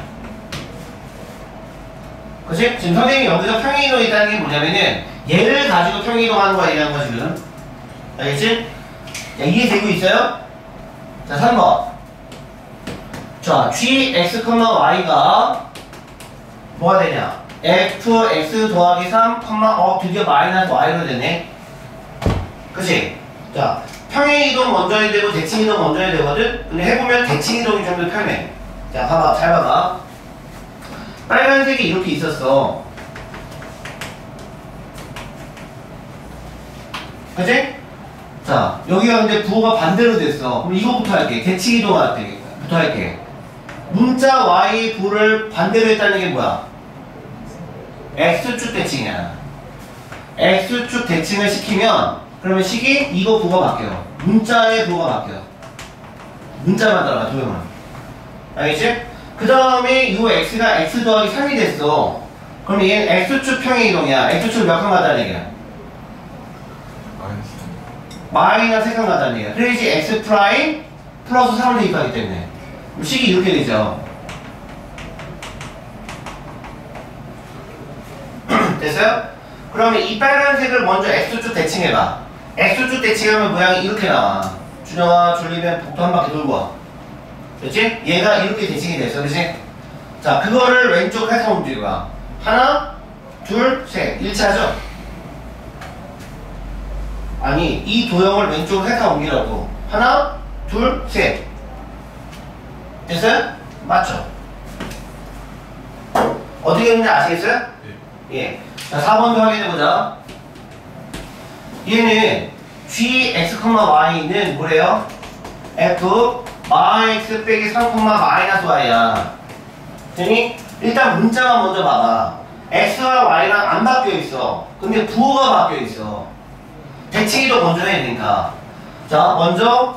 그치? 지금 선생님이 여기서 평행이동이 있다는 게 뭐냐면은 얘를 가지고 평행이동하는 거야, 이라는 거 지금. 알겠지? 자, 이해되고 있어요? 자, 삼 번. 자, gx, y가 뭐가 되냐? fx 더하기 삼, 어, 드디어 마이너스 y로 되네. 그치? 자, 평행이동 먼저 해야 되고 대칭이동 먼저 해야 되거든? 근데 해보면 대칭이동이 좀 더 편해. 자, 봐봐, 잘 봐봐. 빨간색이 이렇게 있었어. 그치? 자, 여기가 근데 부호가 반대로 됐어. 그럼 이거부터 할게. 대칭이동 할게. 부터 할게. 문자 y 부를 반대로 했다는 게 뭐야? x축 대칭이야. x축 대칭을 시키면 그러면 식이 이거 부호가 바뀌어. 문자의 부호가 바뀌어. 문자만 따라가, 도형은. 알겠지? 그 다음에 이 x가 x 더하기 삼이 됐어. 그럼 얘는 x축 평행이동이야. x축 몇 칸 가다는 얘기야? 마이너스 세 칸 가다는 얘기야. 그래야지 x 프라임 플러스 삼을 대입하기 때문에. 그럼 식이 이렇게 되죠. 됐어요? 그러면 이 빨간색을 먼저 x축 대칭해봐. x축 대칭하면 모양이 이렇게 나와. 준영아, 졸리면 복도 한 바퀴 돌고 와. 됐지? 얘가 이렇게 대칭이 됐어. 그치? 자, 그거를 왼쪽 해서 움직여봐. 하나, 둘, 셋. 일치하죠? 아니, 이 도형을 왼쪽으로 해서 옮기라고. 하나, 둘, 셋. 됐어요? 맞죠? 어떻게 했는지 아시겠어요? 네. 예. 자, 사 번도 확인해보자. 얘는 gx, y는 뭐래요? f 마이너스 빼기 삼, 마이너스 y야. 됐니? 일단 문자만 먼저 봐봐. x와 y랑 안 바뀌어있어. 근데 부호가 바뀌어있어. 대칭이도 먼저 해야 되니까. 자, 먼저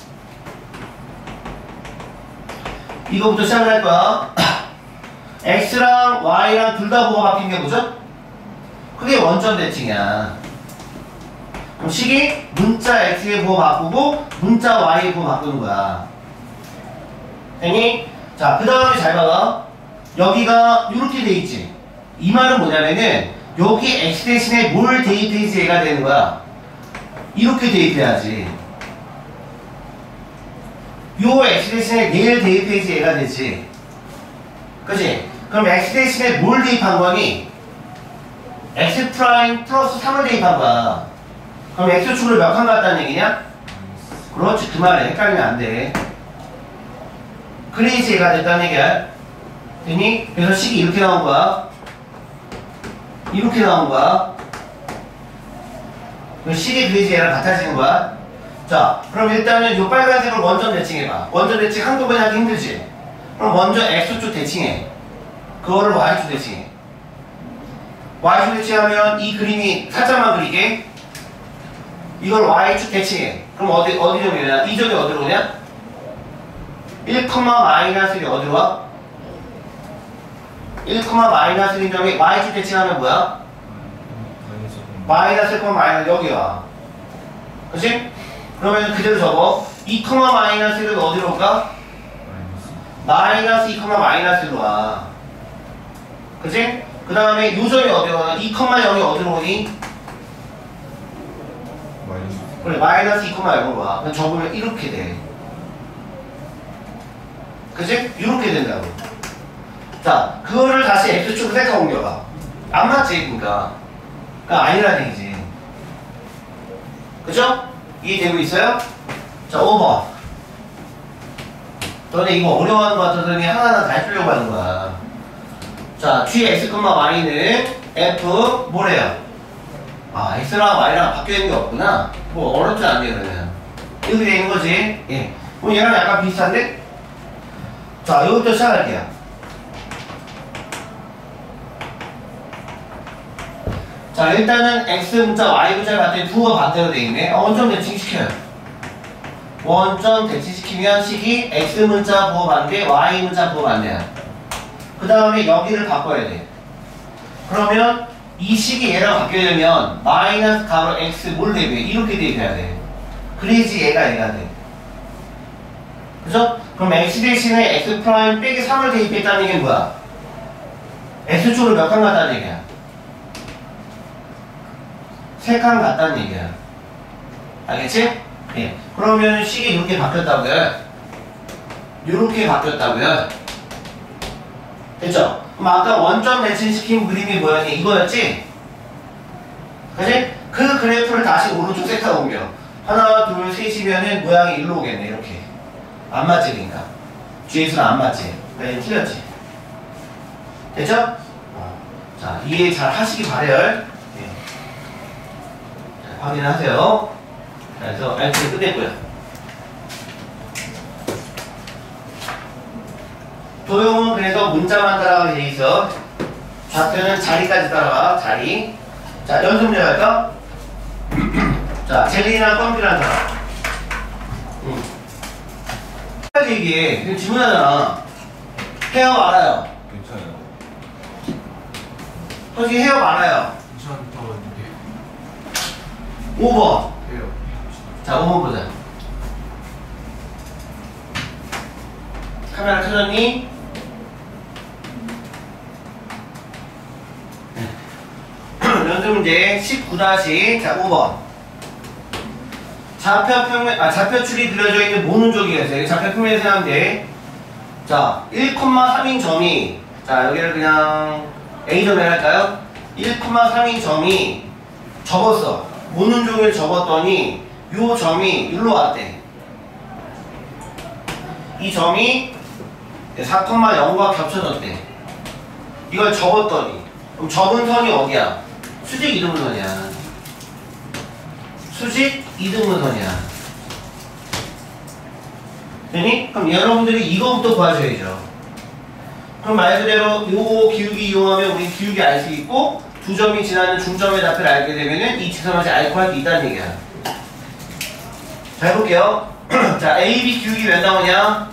이거부터 시작을 할 거야. x랑 y랑 둘 다 부호가 바뀐 게 뭐죠? 그게 원점 대칭이야. 그럼 식이 문자 x의 부호 바꾸고 문자 y의 부호 바꾸는 거야. 됐니? 자, 그 다음에 잘 봐봐. 여기가 이렇게 돼 있지. 이 말은 뭐냐면은 여기 x 대신에 뭘 대입해야지 얘가 되는 거야. 이렇게 대입해야지. 요 x 대신에 얘를 대입해야지 얘가 되지. 그치? 그럼 x 대신에 뭘 대입한 거니? x 프라임 플러스 삼을 대입한 거야. 그럼 x축으로 몇 칸 갔다는 얘기냐? 그렇지, 그 말에 헷갈리면 안 돼. 그래야지 얘가 됐다는 얘기야. 됐니? 그래서 식이 이렇게 나온 거야. 이렇게 나온 거야. 식이 그래야지 얘랑 같아지는 거야. 자, 그럼 일단은 이 빨간색을 원점 대칭해봐. 원점 대칭 한꺼번에 하기 힘들지? 그럼 먼저 x축 대칭해. 그거를 y축 대칭해. y축 대칭하면 이 그림이 살짝만 그리게. 이걸 y축 대칭해. 그럼 어디, 어디 점이 오냐? 이 점이 어디로 오냐? 일, 마이너스 일이 어디로 와? 일, 마이너스 일 점이 y축 대칭하면 뭐야? 마이너스 일, 마이너스 여기 와. 그치? 그러면 그대로 적어. 이, 마이너스 일은 어디로 올까? 마이너스 이, 마이너스 일로 와. 그치? 그 다음에 요 점이 어디로 와? 이, 영이 어디로 오니? 그래, 마이너스 이, 영으로 와. 그럼 적으면 이렇게 돼. 그치? 이렇게 된다고. 자, 그거를 다시 x축으로 색깔 옮겨봐. 안 맞지, 그니까. 그니까 아니라는 얘기지. 그죠? 이해되고 있어요? 자, 오 번. 너네 이거 어려워하는 거 같더니 하나하나 다 해주려고 하는 거야. 자, gx, y는 f 뭐래요? 아, x랑 y랑 바뀌어 있는 게 없구나. 뭐 어렵지 않네 그러면. 이렇게 되는 거지. 예. 그럼 얘랑 약간 비슷한데? 자, 이것부터 시작할게요. 자, 일단은 x 문자, y 문자 봤더니 부호가 반대로 돼 있네. 어, 원점 대칭시켜요. 원점 대칭시키면 식이 x 문자 부호 반대, y 문자 부호 반대야. 그 다음에 여기를 바꿔야 돼. 그러면 이 식이 얘랑 바뀌려면 마이너스 가로 x 뭘 대비해? 이렇게 대비해야 돼. 그래야지 얘가 얘가 돼. 그죠? 그럼 x 대신에 x 프라임 빼기 삼을 대입했다는 얘기는 뭐야? x축으로 몇 칸 갔다는 얘기야? 세 칸 갔다는 얘기야. 알겠지? 예. 그러면 식이 이렇게 바뀌었다고요? 이렇게 바뀌었다고요? 됐죠? 그럼 아까 원점 대칭시킨 그림이 뭐였니? 이거였지? 그치? 그 그래프를 다시 오른쪽 세타로 옮겨. 하나, 둘, 셋이면은 모양이 일로 오겠네, 이렇게. 안 맞지, 그러니까. 뒤에서는 안 맞지. 그래, 틀렸지. 됐죠? 어. 자, 이해 잘 하시기 바래요. 예. 자, 확인하세요. 자, 그래서 알트를 끝냈고요. 도형은 그래서 문자만 따라가게 돼 있어. 좌표는 자리까지 따라가, 자리. 자, 연습 문제 갈까? 자, 젤리랑 껌피랑 사람. 응. 얘기해. 그냥 질문하잖아. 헤어 말아요. 괜찮아요. 솔직히 헤어 말아요. 괜찮다는데. 오 번. 해요. 자, 오 번 보자. 카메라 켜졌니? 연습 문제 십구 다시 자, 오 번. 좌표 평면, 아, 좌표축이 그려져 있는 모눈조기가 있어요. 좌표 평면에서 생각하면 돼. 자, 일 콤마 삼인 점이, 자, 여기를 그냥 A점에 할까요? 일 콤마 삼인 점이 접었어. 모눈종이를 접었더니 요 점이 일로 왔대. 이 점이 사 콤마 영과 겹쳐졌대. 이걸 접었더니, 그럼 접은 선이 어디야? 수직 이등분선이야. 수직 이등분선이야. 되니? 그럼 여러분들이 이거부터 구하셔야죠. 그럼 말 그대로 요 기울기 이용하면 우리 기울기 알 수 있고, 두 점이 지나는 중점의 좌표를 알게 되면은 이 직선까지 알 거 할 수 있다는 얘기야. 자, 해볼게요. 자, 에이 비 기울기 몇 나오냐?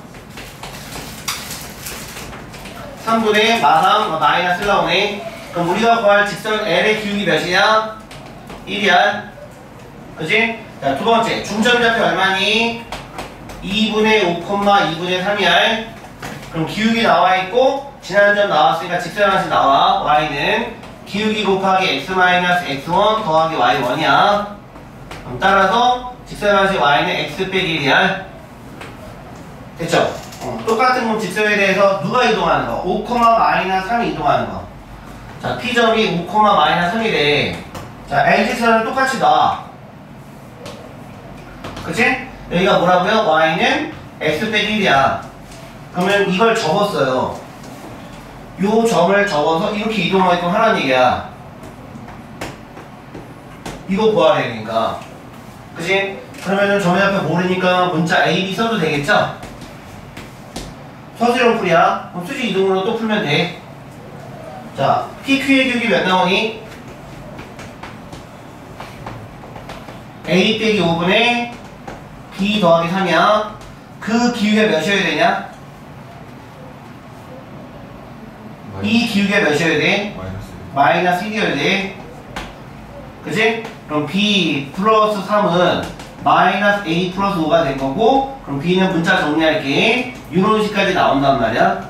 삼분의 마삼 마이너스 일 나오네. 그럼 우리가 구할 직선 L의 기울기 몇이냐? 일이야. 그치? 자, 두 번째. 중점 좌표 얼마니? 이분의 오 콤마 이분의 삼이야. 그럼 기울기 나와 있고, 지나는 점 나왔으니까 직선 하나씩 나와. Y는 기울기 곱하기 X 마이너스 엑스 원 더하기 와이 원이야. 그럼 따라서 직선 하나씩 Y는 X 빼기 일이야. 됐죠? 어, 똑같은 건 직선에 대해서 누가 이동하는 거? 오 콤마 마이너스 삼이 이동하는 거. 자, P점이 오 콤마 마이너스 삼이래. 자, L직선은 똑같이 놔. 그치? 여기가 뭐라고요? Y는 X 빼기 일이야. 그러면 이걸 접었어요. 요 점을 접어서 이렇게 이동하게끔 하라는 얘기야. 이거 구하래, 그러니까. 그치? 그러면은 점의 앞에 모르니까 문자 A, B 써도 되겠죠? 서술형 풀이야. 그럼 수직 이동으로 또 풀면 돼. 자, 피 큐의 기울기 몇 나오니? A 빼기 오분의 B 더하기 삼이야. 그 기울기가 몇이어야 되냐? 이 기울기가 몇이어야 돼? 마이너스. 마이너스 일이어야 돼. 그치? 그럼 B 플러스 삼은 마이너스 A 플러스 오가 된 거고, 그럼 B는 문자 정리할게. 이런 식까지 나온단 말이야.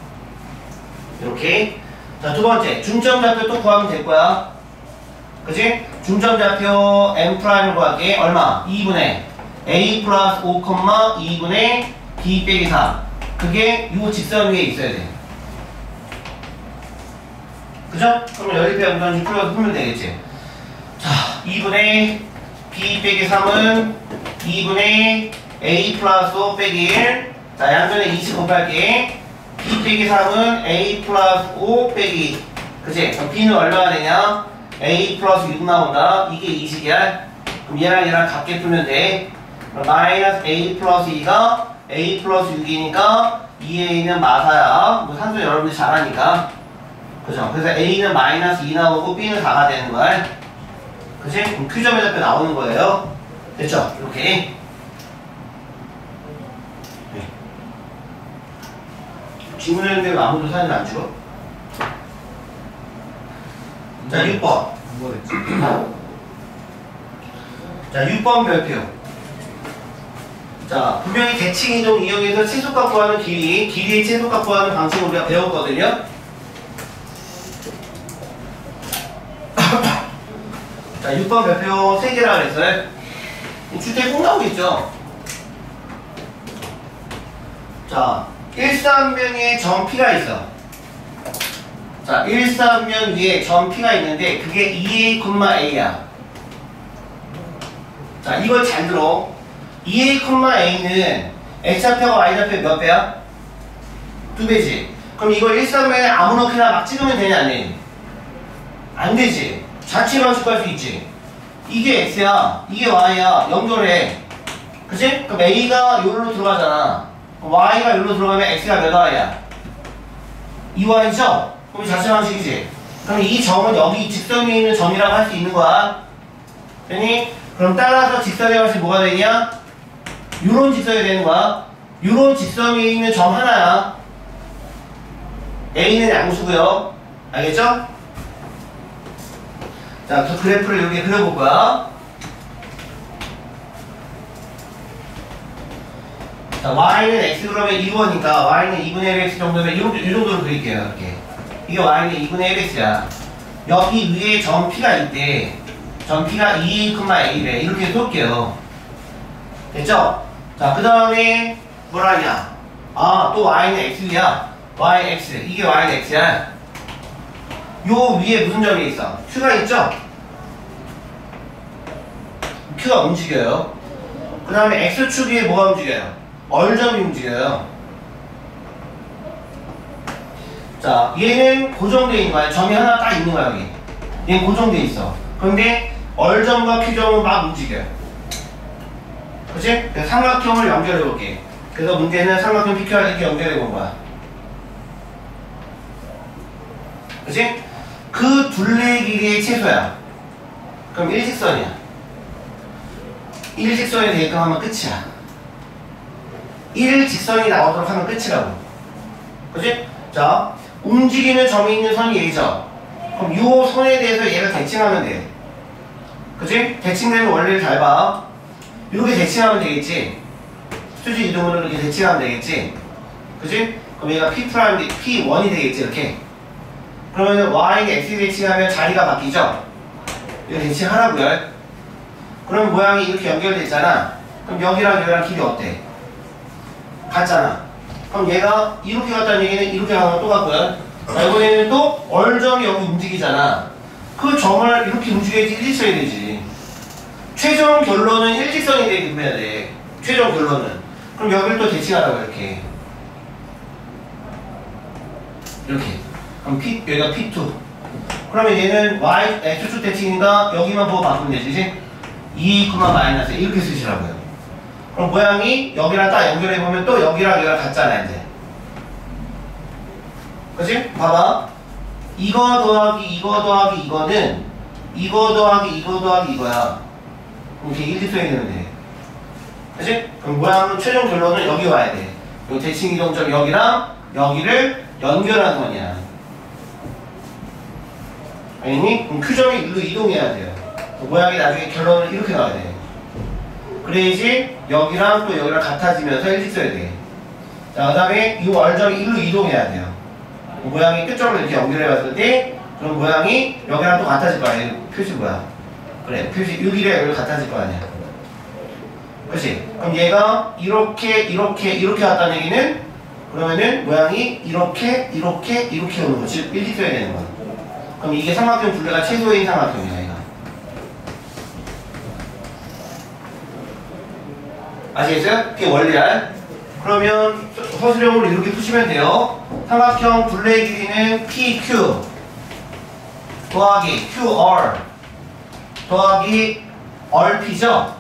이렇게. 자, 두 번째. 중점 좌표 또 구하면 될 거야. 그치? 중점 좌표 M 프라임을 구할게. 얼마? 이분의 A 플러스 오, 이분의 B 빼기 삼. 그게 요 직선 위에 있어야 돼. 그죠? 그러면 연립의 연관식 풀어서 풀면 되겠지. 자, 이분의 B 빼기 삼은 이분의 A 플러스 오 빼기 일. 자, 양변에 이십 곱할게. 이 빼기 삼은 A 플러스 오 빼기 그치? 그럼 B는 얼마가 되냐? A 플러스 육 나온다. 이게 이식이야. 그럼 얘랑 얘랑 같게 풀면 돼. 그럼 마이너스 A 플러스 이가 A 플러스 육이니까 이 A는 마사야. 뭐 산수 여러분들 잘하니까. 그죠? 그래서 A는 마이너스 이 나오고 B는 사가 되는 거야. 그치? 그럼 Q점의 좌표 나오는 거예요. 됐죠? 이렇게. 네. 질문했는데 아무도 사진 안 찍어? 자, 육 번. 뭐랬지? 자, 육 번 별표. 자, 분명히 대칭 이동 이용해서 최소값 구하는 길이, 길이의 최소값 구하는 방식을 우리가 배웠거든요. 자, 육 번 별표 세 개라 그랬어요. 주택 꼭 나오겠죠. 자, 일삼면에 점 P가 있어. 자, 일삼면 위에 점 P가 있는데 그게 이 에이, A야. 자, 이걸 잘 들어. 이 에이, A는 X좌표가 Y좌표 몇 배야? 두 배지. 그럼 이걸 일삼면에 아무렇게나 막 찍으면 되냐 안 돼? 안 되지. 자체 방식할 수 있지. 이게 X야, 이게 Y야. 연결해. 그치? 그럼 A가 여기로 들어가잖아. Y가 여기로 들어가면 X가 몇 Y야? 이 와이죠? 그럼 자체 방식이지. 그럼 이 점은 여기 직선 위에 있는 점이라고 할 수 있는 거야. 되니? 그럼 따라서 직선의 값이 뭐가 되냐? 요런 직선이 되는 거야. 요런 직선 위에 있는 점 하나야. A는 양수고요. 알겠죠? 자, 그 그래프를 여기 그려볼 거야. 자, Y는 X 그러면 이 번이니까 Y는 이분의 일 X 정도면 이 정도, 이 정도로 그릴게요. 이렇게. 이게 Y는 이분의 일 X야. 여기 위에 점 P가 있대. 점 P가 이 에이, A래. 이렇게 쏠게요. 됐죠? 자, 그 다음에 뭐라 하냐? 아, 또 Y는 X야. Y, X. 이게 Y는 X야. 요 위에 무슨 점이 있어? Q가 있죠? Q가 움직여요. 그 다음에 X축 위에 뭐가 움직여요? 얼점이 움직여요. 자, 얘는 고정되어 있는 거야. 점이 하나 딱 있는 거야, 여기. 얘는 고정되어 있어. 그런데 얼점과 Q점은 막 움직여요. 그치? 그래서 삼각형을 연결해 볼게. 그래서 문제는 삼각형 피큐알 이렇게 연결해 본 거야. 그치? 그 둘레 길이의 최소야. 그럼 일직선이야. 일직선이 되게끔 하면 끝이야. 일직선이 나오도록 하면 끝이라고. 그치? 자, 움직이는 점이 있는 선이 얘죠. 그럼 이 선에 대해서 얘를 대칭하면 돼. 그치? 대칭되는 원리를 잘 봐. 이렇게 대칭하면 되겠지. 수직 이동으로 이렇게 대칭하면 되겠지. 그치? 그럼 얘가 P 프라임, 피 원이 되겠지, 이렇게. 그러면 Y는 X 대칭하면 자리가 바뀌죠? 이거 대칭하라고요. 그럼 모양이 이렇게 연결돼 있잖아. 그럼 여기랑 여기랑 길이 어때? 같잖아. 그럼 얘가 이렇게 갔다는 얘기는 이렇게 가면 또 같고요. 자, 이번에는 또 얼점이 여기 움직이잖아. 그 점을 이렇게 움직여야지 일직선이 되지. 최종 결론은 일직선이 되게 해야 돼. 최종 결론은. 그럼 여기를 또 대칭하라고 이렇게. 이렇게. 그럼 P, 여기가 피 투. 그러면 얘는 Y, X축 대칭이니까 여기만 보고 바꾸면 되지, 그치? 이, 마이너스 이렇게 쓰시라고요. 그럼 모양이 여기랑 딱 연결해보면 또 여기랑 여기랑 같잖아, 이제. 그치? 봐봐. 이거 더하기 이거 더하기 이거는 이거 더하기 이거 더하기 이거야. 이렇게 일직선이 되는데. 그치? 그럼 모양은 최종 결론은 여기 와야 돼. 요 대칭 이동점 여기랑 여기를 연결하는 거냐. 알겠니? 그럼 Q점이 일로 이동해야 돼요. 모양이 나중에 결론은 이렇게 나와야 돼. 그래야지 여기랑 또 여기랑 같아지면서 일직선이 돼. 자, 그 다음에 이 얼점이 일로 이동해야 돼요. 모양이 끝점을 이렇게 연결해 봤을 때 그럼 모양이 여기랑 또 같아질 거 아니야. 표시 뭐야? 그래, 표시 여기랑 여기랑 같아질 거 아니야. 그치? 그럼 얘가 이렇게 이렇게 이렇게 왔다는 얘기는 그러면은 모양이 이렇게 이렇게 이렇게 오는 거. 즉 일직선이 되는 거야. 그럼 이게 삼각형 둘레가 최소인 삼각형이야, 얘가. 아시겠어요? 그게 원리야. 그러면 서술형으로 이렇게 푸시면 돼요. 삼각형 둘레의 길이는 피큐 더하기 큐알 더하기 얼피죠.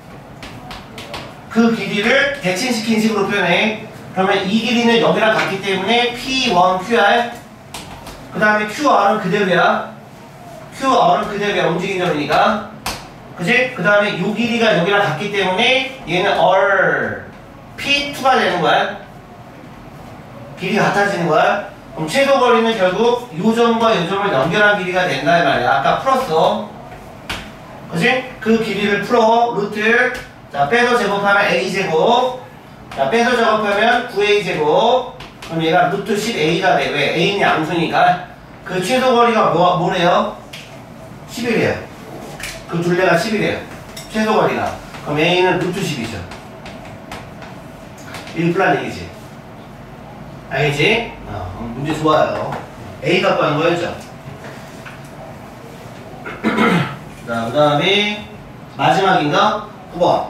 그 길이를 대칭시킨 식으로 표현해. 그러면 이 길이는 여기랑 같기 때문에 피 원 큐알 그 다음에 큐알은 그대로야. 큐알은 그대로야. 움직인 점이니까. 그치? 그 다음에 요 길이가 여기랑 같기 때문에 얘는 얼 피 투가 되는 거야. 길이 같아지는 거야. 그럼 최소 거리는 결국 요 점과 요 점을 연결한 길이가 된다 이 말이야. 아까 풀었어. 그치? 그 길이를 풀어. 루트 자 빼서 제곱하면 에이제곱 자 빼서 작업하면 구 에이제곱 그럼 얘가 루트 십 에이가 돼. 왜? A는 양수니까. 그 최소 거리가 뭐, 뭐래요? 십이래요. 그 둘레가 십이래요. 최소 거리가. 그럼 A는 루트 십이죠. 일플란 얘기지. 알겠지? 어, 문제 좋아요. A 갖고 하는 거였죠. 자, 그 다음에 마지막인가? 구 번.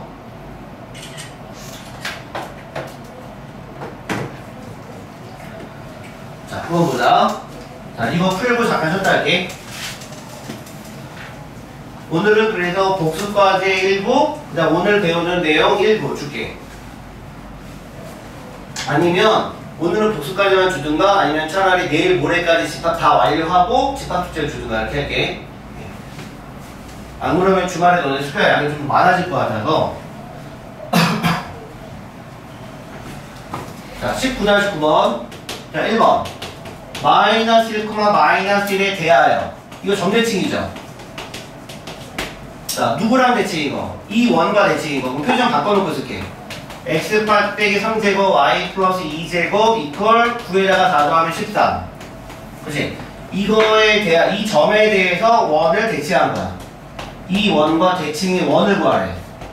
자, 구 번 보자. 자, 이거 풀고 잠깐 쉬었다 할게. 오늘은 그래서 복습과제 일부, 그 다음 오늘 배우는 내용 일부 줄게. 아니면 오늘은 복습까지만 주든가 아니면 차라리 내일 모레까지 집합 다 완료하고 집합숙제를 주든가 이렇게 할게. 안 그러면 주말에 너네 숙제 양이 좀 많아질 것 같아서. 자, 십구 다시 구 번. 자, 일 번. 마이너스 일, 마이너스 일에 대하여. 이거 점대칭이죠. 자, 누구랑 대칭인 거? 이 원과 대칭인 거. 그럼 표정 바꿔놓고 쓸게. 엑스파 빼기 삼 제곱 y 플러스 이 제곱 이퀄 구에다가 사 더하면 십삼. 그치? 이거에 대한, 이 점에 대해서 원을 대칭한 거야. 이 원과 대칭의 원을 구하래.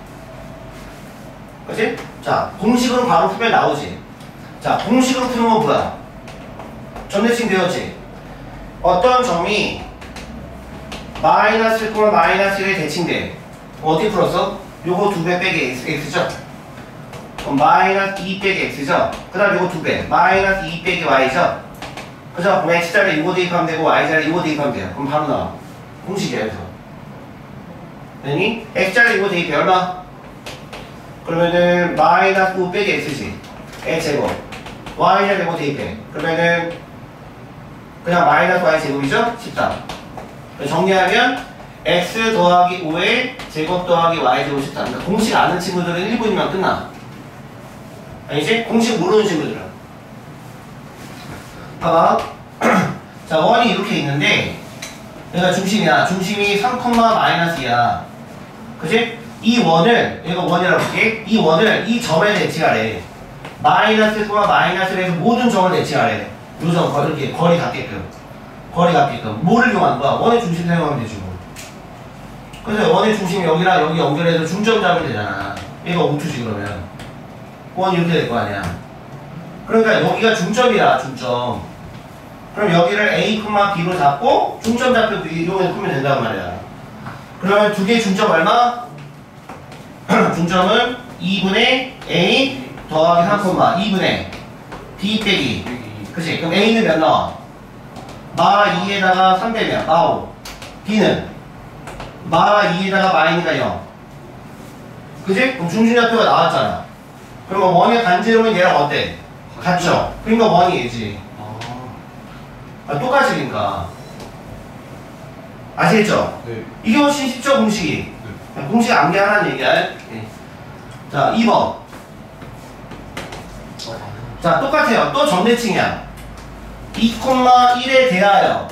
그치? 자, 공식으로 바로 풀면 나오지. 자, 공식으로 푸는 건 뭐야? 점대칭 되었지? 어떤 점이 마이너스 일, 마이너스 일에 대칭돼. 어떻게 풀었어? 요거 두 배 빼기 x, x죠? 그럼 마이너스 이 빼기 x죠? 그 다음 요거 두 배. 마이너스 이 빼기 y죠? 그죠? 그럼 x자리 요거 대입하면 되고 y자리 요거 대입하면 돼요. 그럼 바로 나와. 공식이야, 그래서. 되니? x자리 요거 대입해. 얼마? 그러면은 마이너스 오 빼기 x지. x제곱. y자리 요거 대입해. 그러면은 그냥 마이너스 y제곱이죠? 십삼. 정리하면 x 더하기 오의 제곱 더하기 y제곱 십삼. 그러니까 공식 아는 친구들은 일 분이면 끝나. 알겠지? 공식 모르는 친구들은. 봐봐. 자, 원이 이렇게 있는데 얘가 중심이야. 중심이 삼, 마이너스 이야. 그치? 이 원을, 얘가 원이라고 볼게. 이 원을 이 점에 대칭하래. 마이너스 일, 마이너스 일에서 모든 점을 대칭하래. 요점, 거, 이렇게 거리 같게끔. 거리 같게끔. 뭐를 이용하는 거야? 원의 중심 사용하면 되지 뭐. 그래서 원의 중심이 여기랑 여기 연결해서 중점 잡으면 되잖아. 얘가 오투지 그러면. 원이 이렇게 될 거 아니야. 그러니까 여기가 중점이라, 중점. 그럼 여기를 A, B로 잡고 중점 잡고 이용해서 풀면 된단 말이야. 그러면 두 개의 중점 얼마? 중점은 이분의 A 더하기 삼, 이분의 B 빼기. 그치? 그럼 A는 몇 나와? 마 이에다가 삼 되면 마 오. B는 마 이에다가 마이너스가 영. 그치? 그럼 중심좌표가 나왔잖아. 그러면 원의 반지름은 얘랑 어때? 같죠? 그러니까 원이 얘지. 아, 똑같으니까. 아시겠죠? 네. 이게 훨씬 쉽죠, 공식이? 네. 공식 암기하라는 얘기야. 네. 자, 이 번. 자, 똑같아요. 또 점대칭이야. 이, 일에 대하여.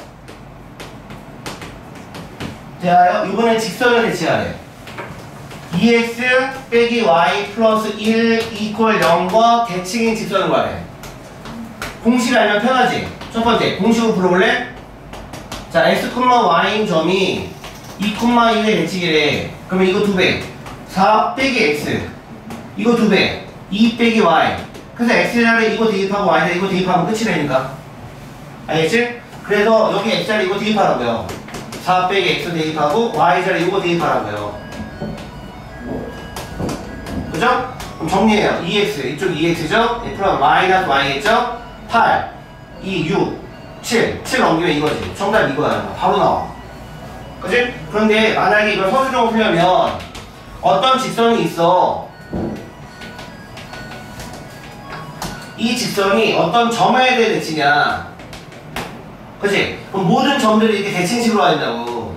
대하여, 이번엔 직선을 대칭하래. 이 엑스 빼기 y 플러스 일 이퀄 영과 대칭인 직선을 구하래. 공식 알면 편하지? 첫 번째, 공식으로 불러볼래? 자, x, y인 점이 이, 일의 대칭이래. 그러면 이거 두 배. 사 빼기 x. 이거 두 배. 이 빼기 y. 그래서 x자리 이거 대입하고 y자리 이거 대입하면 끝이라니까. 알겠지? 그래서 여기 x자리 이거 대입하라고요. 사 빼기 x 대입하고 y자리 이거 대입하라고요. 그죠? 그럼 정리해요. 이엑스, 이쪽 이엑스죠? 플러스 마이너스 y겠죠? 팔, 이, 육, 칠, 칠 넘기면 이거지. 정답 이거야. 바로 나와. 그치? 그런데 만약에 이걸 서술형으로 풀려면 어떤 직선이 있어. 이 직선이 어떤 점에 대해 대칭이야. 그치? 그럼 모든 점들이 이렇게 대칭식으로 와 있다고.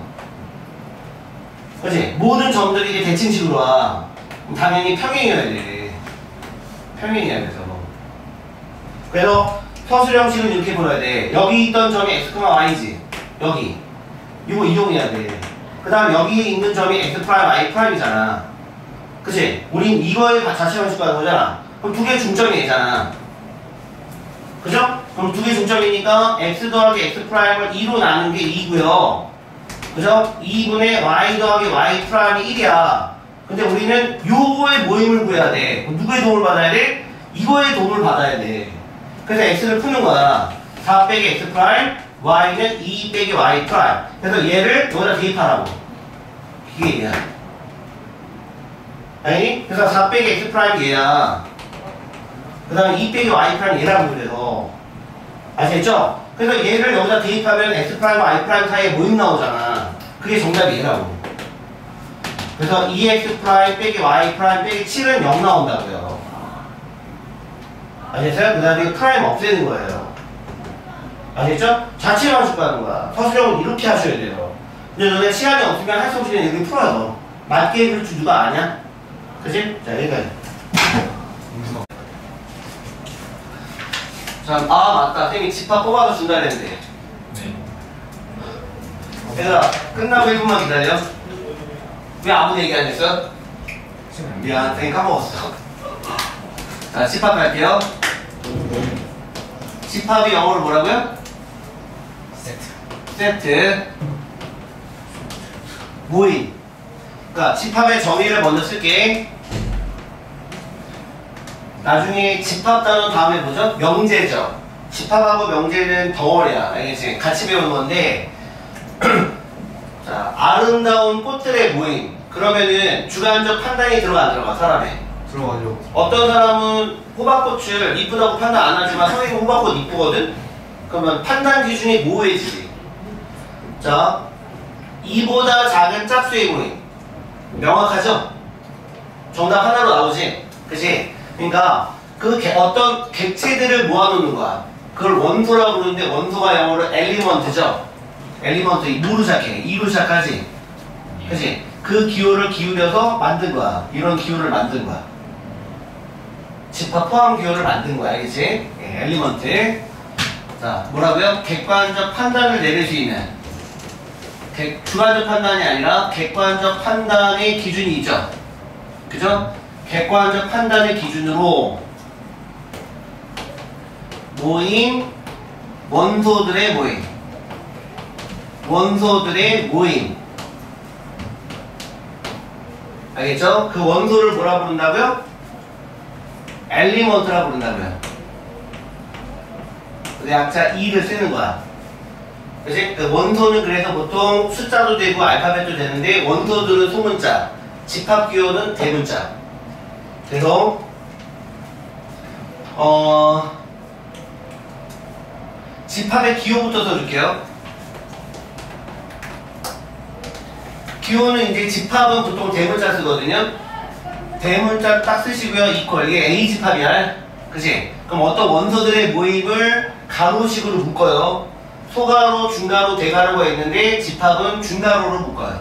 그치? 모든 점들이 이게 대칭식으로 와. 그럼 당연히 평행이어야 돼. 평행이야, 그래서. 그래서 서술형식은 이렇게 풀어야 돼. 여기 있던 점이 x, y지. 여기. 이거 이동해야 돼. 그 다음 여기 있는 점이 x 프라임, y 프라임이잖아. 그치? 우린 이거에 자체 방식하는 거잖아. 그럼 두 개 중점이 되잖아. 그죠? 그럼 두 개 중점이니까 x 더하기 x 프라임을 이로 나눈 게 이고요. 그죠? 이분의 y 더하기 y 프라임이 일이야. 근데 우리는 요거의 모임을 구해야 돼. 그럼 누구의 도움을 받아야 돼? 이거의 도움을 받아야 돼. 그래서 x를 푸는 거야. 사 빼기 x 프라임, y는 이 빼기 y 프라임. 그래서 얘를 여기다 대입하라고. 이게 얘야. 아니? 그래서 사 빼기 x 프라임 얘야. 그 다음에 이 빼기 y 프라임 얘라고 그래서. 아시겠죠? 그래서 얘를 여기다 대입하면 x 프라임, y 프라임 사이에 모임 나오잖아. 그게 정답이 얘라고. 그래서 이 엑스 프라임 빼기 y 프라임 빼기 칠은 영 나온다고요. 아시겠어요? 그 다음에 프라임 없애는 거예요. 아시겠죠? 자체 방식하는 거야. 서술형은 이렇게 하셔야 돼요. 근데 너네 시간이 없으면 할 수 없으면 여기 풀어요. 맞게 해줄 줄 누가 아냐? 그치? 자, 여기까지. 자, 아, 맞다. 쌤이 집합 뽑아서 준다 그랬는데. 네. 얘들아, 끝나고 일 분만 기다려. 왜 아무 얘기 안 했어? 미안, 쌤 까먹었어. 자, 집합할게요. 집합이 영어로 뭐라고요? 세트. 세트. 모임. 그러니까 집합의 정의를 먼저 쓸게. 나중에 집합 단어 다음에 뭐죠? 명제죠. 집합하고 명제는 덩어리야. 알겠지? 같이 배우는 건데. 자, 아름다운 꽃들의 모임. 그러면은 주관적 판단이 들어가 안 들어가? 사람에. 들어가죠. 어떤 사람은 호박꽃을 이쁘다고 판단 안 하지만 선생님 호박꽃 이쁘거든? 그러면 판단 기준이 모호해지지. 자, 이보다 작은 짝수의 모임. 명확하죠? 정답 하나로 나오지? 그치? 그러니까 그 개, 어떤 객체들을 모아놓는 거야. 그걸 원소라고 부르는데 원소가 영어로 엘리먼트죠? 엘리먼트, 뭐로 시작해? 이로 시작하지? 그치? 그 기호를 기울여서 만든 거야. 이런 기호를 만든 거야. 집합 포함 기호를 만든 거야. 알겠지? 예, 엘리먼트. 자, 뭐라고요? 객관적 판단을 내릴 수 있는. 객, 주관적 판단이 아니라 객관적 판단의 기준이 있죠. 그죠? 객관적 판단의 기준으로 모임, 원소들의 모임. 원소들의 모임. 알겠죠? 그 원소를 뭐라 부른다고요? 엘리먼트라 부른다고요. 약자 이를 쓰는 거야. 그치? 그 원소는 그래서 보통 숫자도 되고 알파벳도 되는데 원소들은 소문자, 집합기호는 대문자. 그래서 어 집합의 기호부터 써줄게요. 기호는 이제 집합은 보통 대문자 쓰거든요. 대문자 딱 쓰시고요. 이퀄 이게 A 집합이야. 그치? 그럼 어떤 원소들의 모임을 가로식으로 묶어요. 소가로, 중가로, 대가로가 있는데 집합은 중가로로 묶어요.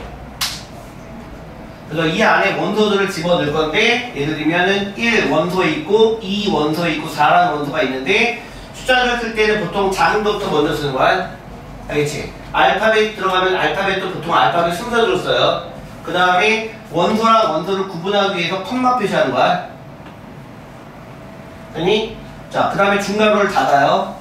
그래서 이 안에 원소들을 집어넣을 건데 예를 들면은 일 원소에 있고 이 원소에 있고 사라는 원소가 있는데 숫자를 쓸 때는 보통 작은 것부터 먼저 쓰는 거야. 알겠지? 알파벳 들어가면 알파벳도 보통 알파벳 순서대로 써요. 그 다음에 원소랑 원소를 구분하기 위해서 컴마 표시하는 거야. 됐니? 자, 그 다음에 중괄호를 닫아요.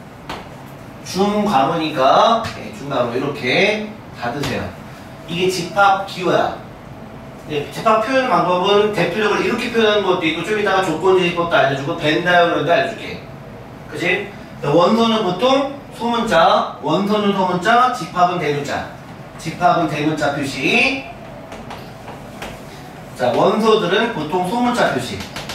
중괄호니까 네, 중괄호 이렇게 닫으세요. 이게 집합 기호야. 네, 집합 표현 방법은 대표적으로 이렇게 표현하는 것도 있고 좀 이따가 조건제시법도 알려주고 벤 다이어그램도 알려줄게. 그치? 원소는 보통 소문자, 원소는 소문자, 집합은 대문자. 집합은 대문자 표시. 자, 원소들은 보통 소문자 표시.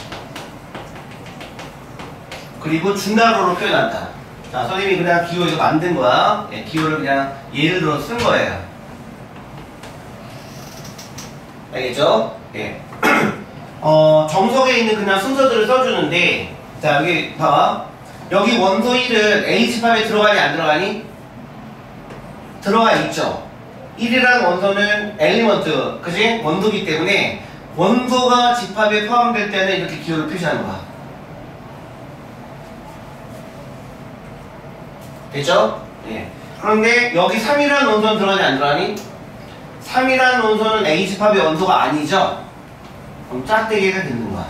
그리고 준괄호로 표현한다. 자, 선생님이 그냥 기호 이거 만든 거야. 예, 기호를 그냥 예를 들어 쓴 거예요. 알겠죠? 예. 어, 정석에 있는 그냥 순서들을 써주는데, 자, 여기 봐봐. 여기 원소 일은 A 집합에 들어가니 안 들어가니? 들어가 있죠. 일이라는 원소는 엘리먼트, 그지? 원소기 때문에 원소가 집합에 포함될 때는 이렇게 기호를 표시하는 거야. 됐죠? 예. 그런데 여기 삼이라는 원소는 들어가니 안 들어가니? 삼이라는 원소는 A 집합의 원소가 아니죠? 그럼 짝대기가 되는 거야.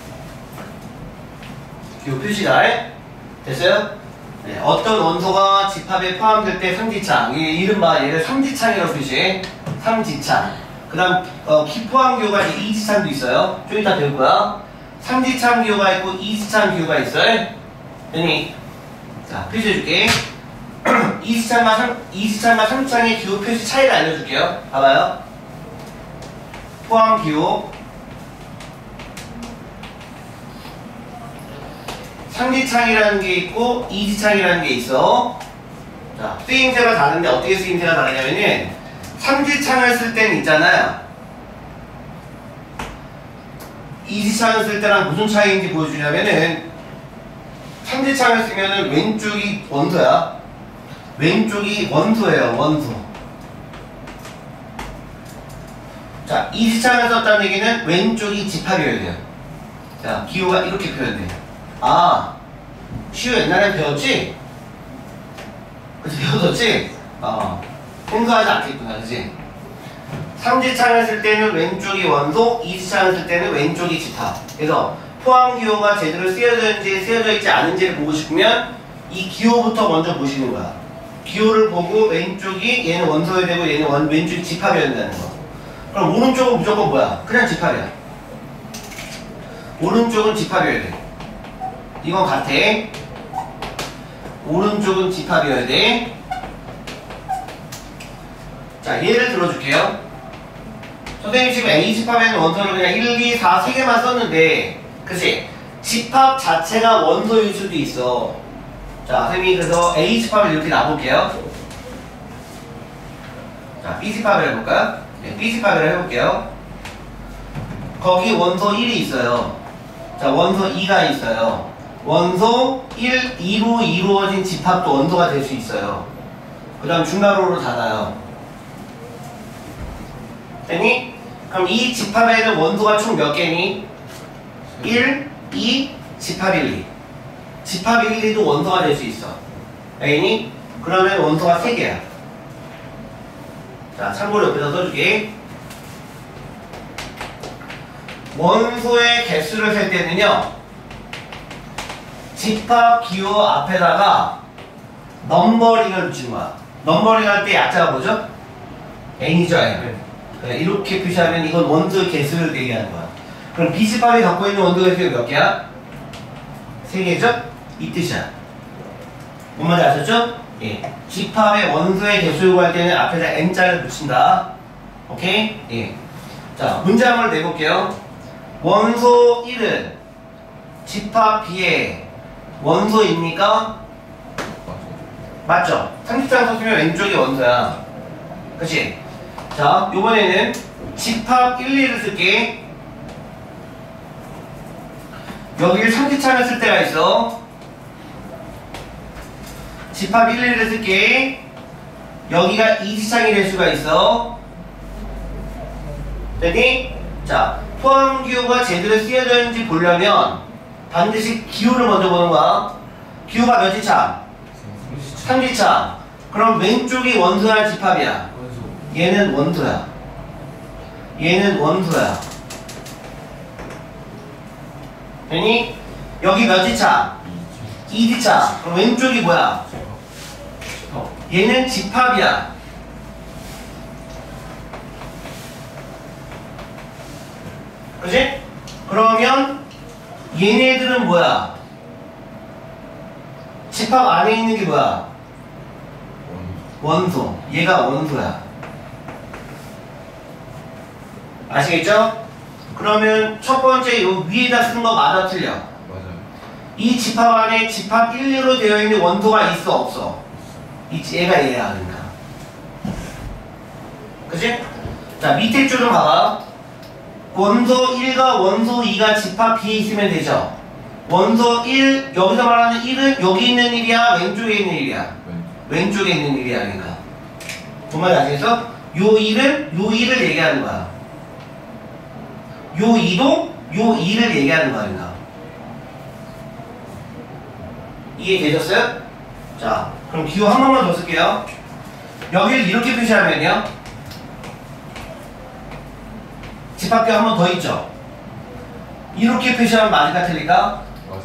기호 표시가 됐어요? 네, 어떤 원소가 집합에 포함될 때 삼지창, 이 이른바 얘를 삼지창이라고 표시해. 삼지창. 그 다음 어, 기포함 기호가 이지창도 있어요. 좀 이따 배울 거야. 삼지창 기호가 있고 이지창 기호가 있어요. 됐니? 자, 표시해줄게. 이지창과 삼, 이지창과 삼지창의 기호 표시 차이를 알려줄게요. 봐봐요. 포함 기호. 삼지창이라는 게 있고 이지창이라는 게 있어. 자, 쓰임새가 다른데 어떻게 쓰임새가 다르냐면은 삼지창을 쓸 때는 있잖아요. 이지창을 쓸 때랑 무슨 차이인지 보여주냐면은 삼지창을 쓰면은 왼쪽이 원소야. 왼쪽이 원소예요. 원소. 자, 이지창을 썼다는 얘기는 왼쪽이 집합이어야 돼요. 자, 기호가 이렇게 표현돼요. 아, 시우 옛날에 배웠지? 그치, 배웠었지? 어, 생소하지 않겠구나, 그치? 삼지창을 쓸 때는 왼쪽이 원소, 이지창을 쓸 때는 왼쪽이 집합. 그래서 포함 기호가 제대로 쓰여져 있는지 쓰여져 있지 않은지를 보고 싶으면 이 기호부터 먼저 보시는 거야. 기호를 보고 왼쪽이 얘는 원소여야 되고 얘는 원, 왼쪽이 집합이어야 된다는 거. 그럼 오른쪽은 무조건 뭐야? 그냥 집합이야. 오른쪽은 집합이어야 돼. 이건 같아. 오른쪽은 집합이어야 돼. 자, 예를 들어줄게요. 선생님 지금 A 집합에는 원소를 그냥 일, 이, 사, 세 개만 썼는데, 그치? 집합 자체가 원소일 수도 있어. 자, 선생님이 그래서 A 집합을 이렇게 놔볼게요. 자, B 집합을 해볼까요? 네, B 집합을 해볼게요. 거기 원소 일이 있어요. 자, 원소 이가 있어요. 원소 일, 이로 이루어진 집합도 원소가 될 수 있어요. 그 다음 중괄호로 닫아요. 됐니? 그럼 이 집합에는 원소가 총 몇 개니? 일, 이, 집합 일, 이. 집합 일, 이도 원소가 될 수 있어. 알겠니? 그러면 원소가 세 개야. 자, 참고로 옆에다 써줄게. 원소의 개수를 셀 때는요, 집합 기호 앞에다가 넘버링을 붙이는 거야. 넘버링 할 때 약자가 뭐죠? n이죠, n. 네, 이렇게 표시하면 이건 원소 개수를 얘기하는 거야. 그럼 B집합이 갖고 있는 원소 개수가 몇 개야? 세 개죠? 이 뜻이야. 뭔 말인지 아셨죠? 예. 집합의 원소의 개수를 구할 때는 앞에다 n자를 붙인다. 오케이? 예. 자, 문제 한번 내볼게요. 원소 일은 집합 B의 원소입니까? 맞죠? 삼지창 썼으면 왼쪽이 원소야. 그치? 자, 요번에는 집합 일, 이를 쓸게. 여기를 삼지창을 쓸 때가 있어. 집합 일, 이를 쓸게. 여기가 이지창이 될 수가 있어. 됐니? 자, 포함 기호가 제대로 쓰여져 있는지 보려면 반드시 기호를 먼저 보는 거야. 기호가 몇 지창? 삼지창. 그럼 왼쪽이 원소야, 집합이야? 얘는 원소야. 얘는 원소야. 되니? 여기 몇 지창? 이지창. 그럼 왼쪽이 뭐야? 얘는 집합이야. 그치? 그러면 얘네들은 뭐야? 집합 안에 있는 게 뭐야? 원소. 얘가 원소야. 아시겠죠? 그러면 첫 번째 요 위에다 쓴 거 맞아 틀려? 맞아요. 이 집합 안에 집합 일, 이로 되어 있는 원소가 있어 없어? 있지. 얘가 얘야. 그러니까 그치? 자 밑에 줄은 봐봐. 원소 일과 원소 이가 집합 B에 있으면 되죠. 원소 일, 여기서 말하는 일은 여기 있는 일이야? 왼쪽에 있는 일이야? 왼. 왼쪽에 있는 일이야. 그러니까 정말 아시겠어? 요 일은 요 일을 얘기하는 거야. 요 이도 요 이를 얘기하는 거야. 그러니까 이해되셨어요? 자 그럼 기호 한 번만 더 쓸게요. 여기를 이렇게 표시하면요 집합기호 한 번 더 있죠. 이렇게 표시하면 맞을까 틀릴까? 맞아요.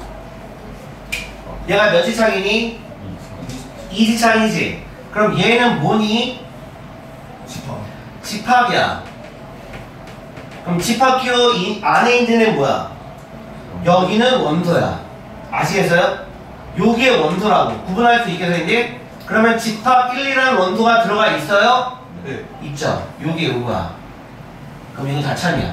얘가 몇 지창이니? 이 지창이지. 그럼 얘는 뭐니? 집합. 집합이야. 그럼 집합기호 이 안에 있는 애는 뭐야? 여기는 원소야. 아시겠어요? 요게 원소라고 구분할 수 있게 되는데 그러면 집합 일이라는 원소가 들어가 있어요? 네. 있죠. 요게 요거야. 그럼 이거 다 참이야.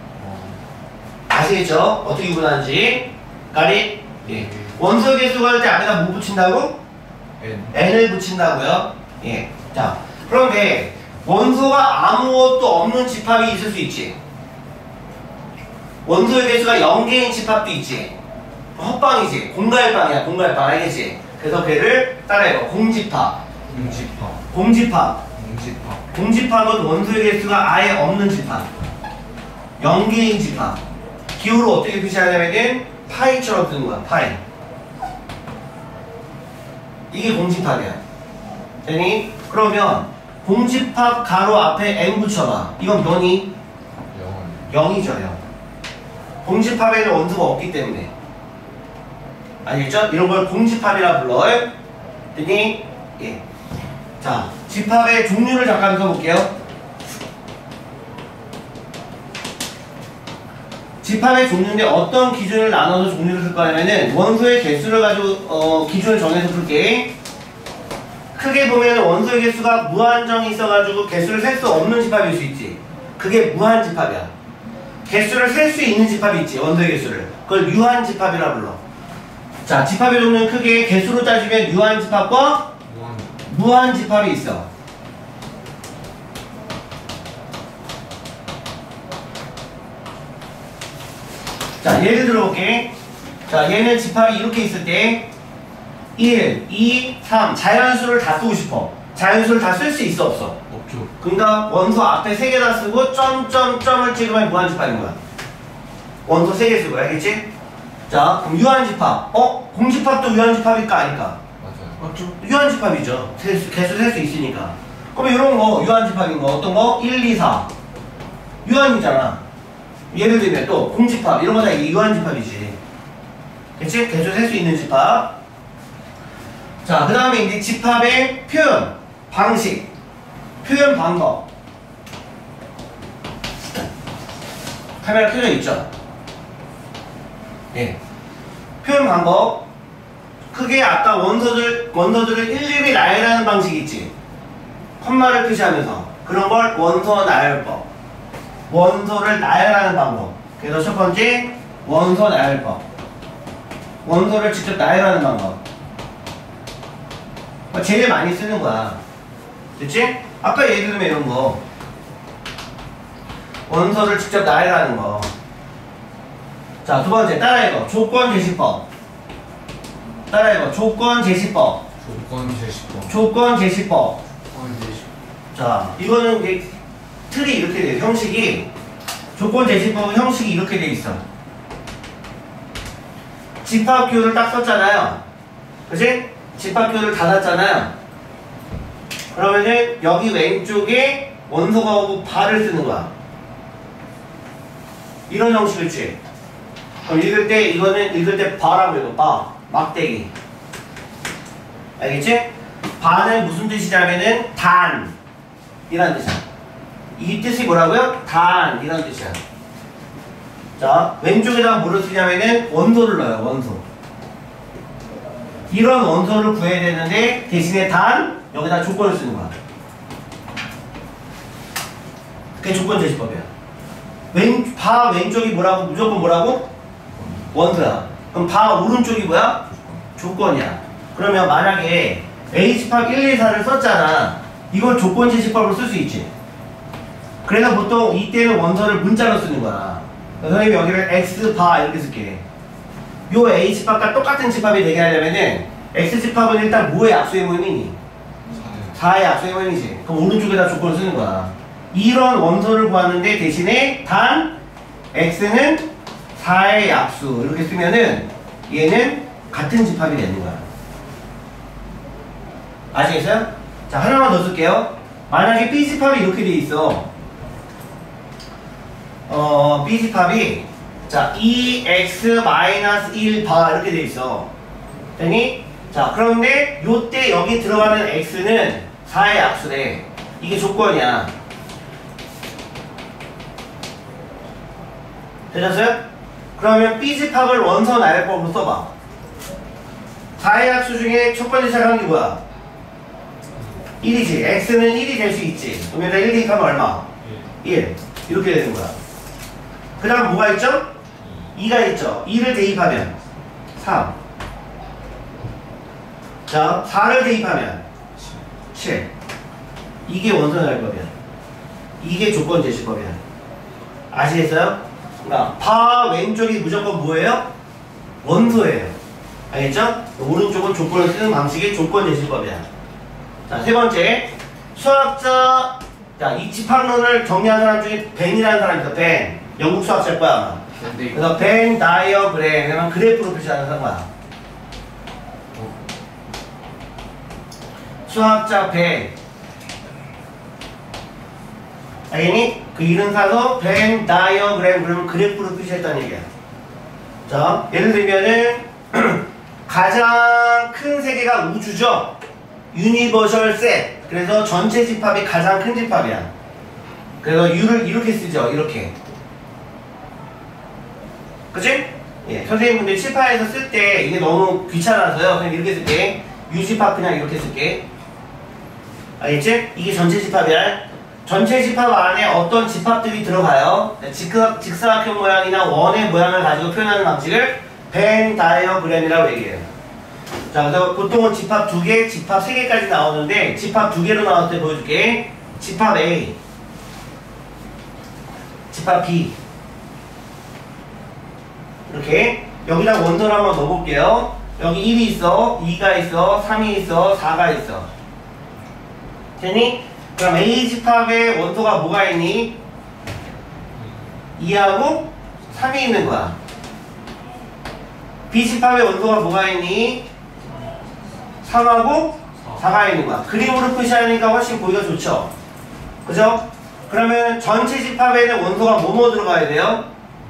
아시겠죠? 어떻게 구분하는지. 가리? 예. 원소 개수가 할 때 앞에다 뭐 붙인다고? N. n을 붙인다고요? 예. 자, 그런데 원소가 아무것도 없는 집합이 있을 수 있지. 원소의 개수가 영 개인 집합도 있지. 헛방이지. 공갈방이야. 공갈방. 알겠지? 그래서 걔를 따라해봐. 공집합. 공집합. 공집합. 공집합. 공집합은 원소의 개수가 아예 없는 집합. 영 개인 집합. 기호를 어떻게 표시하냐면은 파이처럼 쓰는 거야. 파이. 이게 공집합이야. 되니? 그러면 공집합 가로 앞에 n 붙여봐. 이건 뭐니? 영원. 영이죠. 영. 공집합에는 원소가 없기 때문에. 알겠죠? 이런 걸 공집합이라 불러요. 되니? 예. 자, 집합의 종류를 잠깐 써볼게요. 집합의 종류인데 어떤 기준을 나눠서 종류를 쓸 거냐면은 원소의 개수를 가지고 어, 기준을 정해서 풀게. 크게 보면 원소의 개수가 무한정이 있어가지고 개수를 셀 수 없는 집합일 수 있지. 그게 무한 집합이야. 개수를 셀 수 있는 집합이 있지. 원소의 개수를. 그걸 유한 집합이라 불러. 자, 집합의 종류는 크게 개수로 따지면 유한 집합과 무한. 무한 집합이 있어. 자, 예를 들어볼게. 자, 얘는 집합이 이렇게 있을 때 일, 이, 삼 자연수를 다 쓰고 싶어. 자연수를 다 쓸 수 있어 없어? 없죠. 그러니까 원소 앞에 세 개 다 쓰고 점점점을 찍으면 무한 집합인 거야. 원소 세 개 쓰고 알겠지? 자, 그럼 유한 집합. 어? 공집합도 유한 집합일까 아닐까? 맞아요. 맞죠? 유한 집합이죠. 셀 개수 셀 수 있으니까. 그럼 이런 거 유한 집합인 거 어떤 거? 일, 이, 사 유한이잖아. 예를 들면 또 공집합 이런 거 다 유한 집합이지. 그치? 개수 셀 수 있는 집합. 자, 그 다음에 이제 집합의 표현 방식, 표현 방법. 카메라 켜져 있죠? 예. 표현 방법. 크게 아까 원소들, 원소들을 일일이 나열하는 방식이 있지. 컴마를 표시하면서. 그런 걸 원소 나열법. 원소를 나열하는 방법. 그래서 첫 번째, 원소 나열법. 원소를 직접 나열하는 방법. 제일 많이 쓰는 거야. 됐지? 아까 예를 들면 이런 거. 원소를 직접 나열하는 거. 자, 두 번째, 따라해봐. 조건 제시법. 따라해봐. 조건 제시법. 조건 제시법. 조건 제시법. 조건 제시법. 자, 이거는 이제 틀이 이렇게 돼요. 형식이. 조건 제시법은 형식이 이렇게 돼 있어. 집합규를 딱 썼잖아요. 그치? 집합규를 닫았잖아요. 그러면은 여기 왼쪽에 원소가 오고 바를 쓰는 거야. 이런 형식이지. 그럼 읽을 때 이거는 읽을 때 바라고 읽어. 바. 막대기. 알겠지? 바는 무슨 뜻이냐면은 단 이란 뜻이야. 이 뜻이 뭐라고요? 단 이런 뜻이야. 자, 왼쪽에다가 뭐를 쓰냐면은 원소를 넣어요. 원소. 이런 원소를 구해야 되는데 대신에 단 여기다 조건을 쓰는 거야. 그게 조건 제시법이야. 왼, 바 왼쪽이 뭐라고? 무조건 뭐라고? 원소야. 그럼 바 오른쪽이 뭐야? 조건이야. 그러면 만약에 H팝 일, 이, 사를 썼잖아. 이걸 조건 제시법으로 쓸 수 있지. 그래서 보통 이때는 원소를 문자로 쓰는 거야. 선생님이 여기를 X바 이렇게 쓸게. 요 H팝과 똑같은 집합이 되게 하려면은 X집합은 일단 뭐의 약수의 모임이니? 사의 약수의 모임이지. 그럼 오른쪽에다 조건을 쓰는 거야. 이런 원소를 구하는데 대신에 단 X는 사의 약수 이렇게 쓰면은 얘는 같은 집합이 되는 거야. 아시겠어요? 자, 하나만 더 쓸게요. 만약에 B집합이 이렇게 돼 있어. 어, B집합이 자, 이 엑스 일 바 이렇게 돼 있어. 됐니? 자, 그런데 요때 여기 들어가는 X는 사의 약수래. 이게 조건이야. 되셨어요? 그러면 B집합을 원서 나열법으로 써봐. 사의 약수 중에 첫 번째 시작하는 게 뭐야? 일이지. X는 일이 될 수 있지. 그러면 일 대입하면 얼마? 일. 이렇게 되는 거야. 그 다음 뭐가 있죠? 이가 있죠. 이를 대입하면 삼. 자, 사를 대입하면 칠. 이게 원소 나열법이야. 이게 조건 제시법이야. 아시겠어요? 그러니까 바 왼쪽이 무조건 뭐예요? 원소예요. 알겠죠? 오른쪽은 조건을 쓰는 방식의 조건 제시법이야. 자, 세 번째. 수학자, 자, 이 집합론을 정리한 사람 중에 벤이라는 사람이 있어. 벤. 영국 수학자일 거야, 아마. 그래서 벤 다이어그램, 그러면 그래프로 표시하는 사람이야. 수학자 벤. 알겠니? 그 이름 사서 벤 다이어그램, 그러면 그래프로 표시했다는 얘기야. 자, 예를 들면은, 가장 큰 세계가 우주죠? 유니버셜 셋. 그래서 전체 집합이 가장 큰 집합이야. 그래서 U를 이렇게 쓰죠. 이렇게. 그치? 예. 선생님분들 칠판에서 쓸 때 이게 너무 귀찮아서요. 선생님 이렇게 쓸게. U집합 그냥 이렇게 쓸게. 알겠지? 이게 전체 집합이야. 전체 집합 안에 어떤 집합들이 들어가요. 직각, 직사각형 모양이나 원의 모양을 가지고 표현하는 방식을 벤 다이어그램이라고 얘기해요. 자, 그래서 보통은 집합 두 개, 집합 세 개까지 나오는데 집합 두 개로 나왔을 때 보여줄게. 집합 A, 집합 B. 이렇게 여기다 원소를 한번 넣어볼게요. 여기 일이 있어, 이가 있어, 삼이 있어, 사가 있어. 됐니? 그럼 A집합의 원소가 뭐가 있니? 이하고 삼이 있는 거야. B집합의 원소가 뭐가 있니? 삼하고 사가 있는 거야. 그림으로 표시하니까 훨씬 보기가 좋죠? 그죠? 그러면 전체 집합에는 원소가 뭐뭐 들어가야 돼요?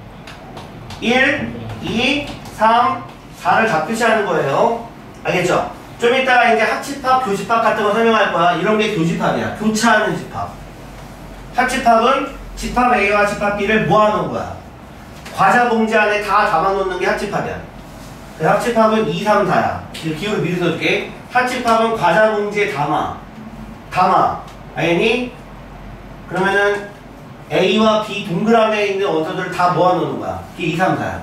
일, 이, 삼, 사를 다 표시하는 거예요. 알겠죠? 좀 이따가 이제 합집합, 교집합 같은 거 설명할 거야. 이런 게 교집합이야. 교차하는 집합. 합집합은 집합 A와 집합 B를 모아놓은 거야. 과자 봉지 안에 다 담아놓는 게 합집합이야. 합집합은 이, 삼, 사야. 기호를 미리 써줄게. 합집합은 과자 봉지에 담아. 담아. 알겠니? 그러면은 A와 B 동그라미에 있는 원소들을 다 모아놓는 거야. 이게 이, 삼, 사야.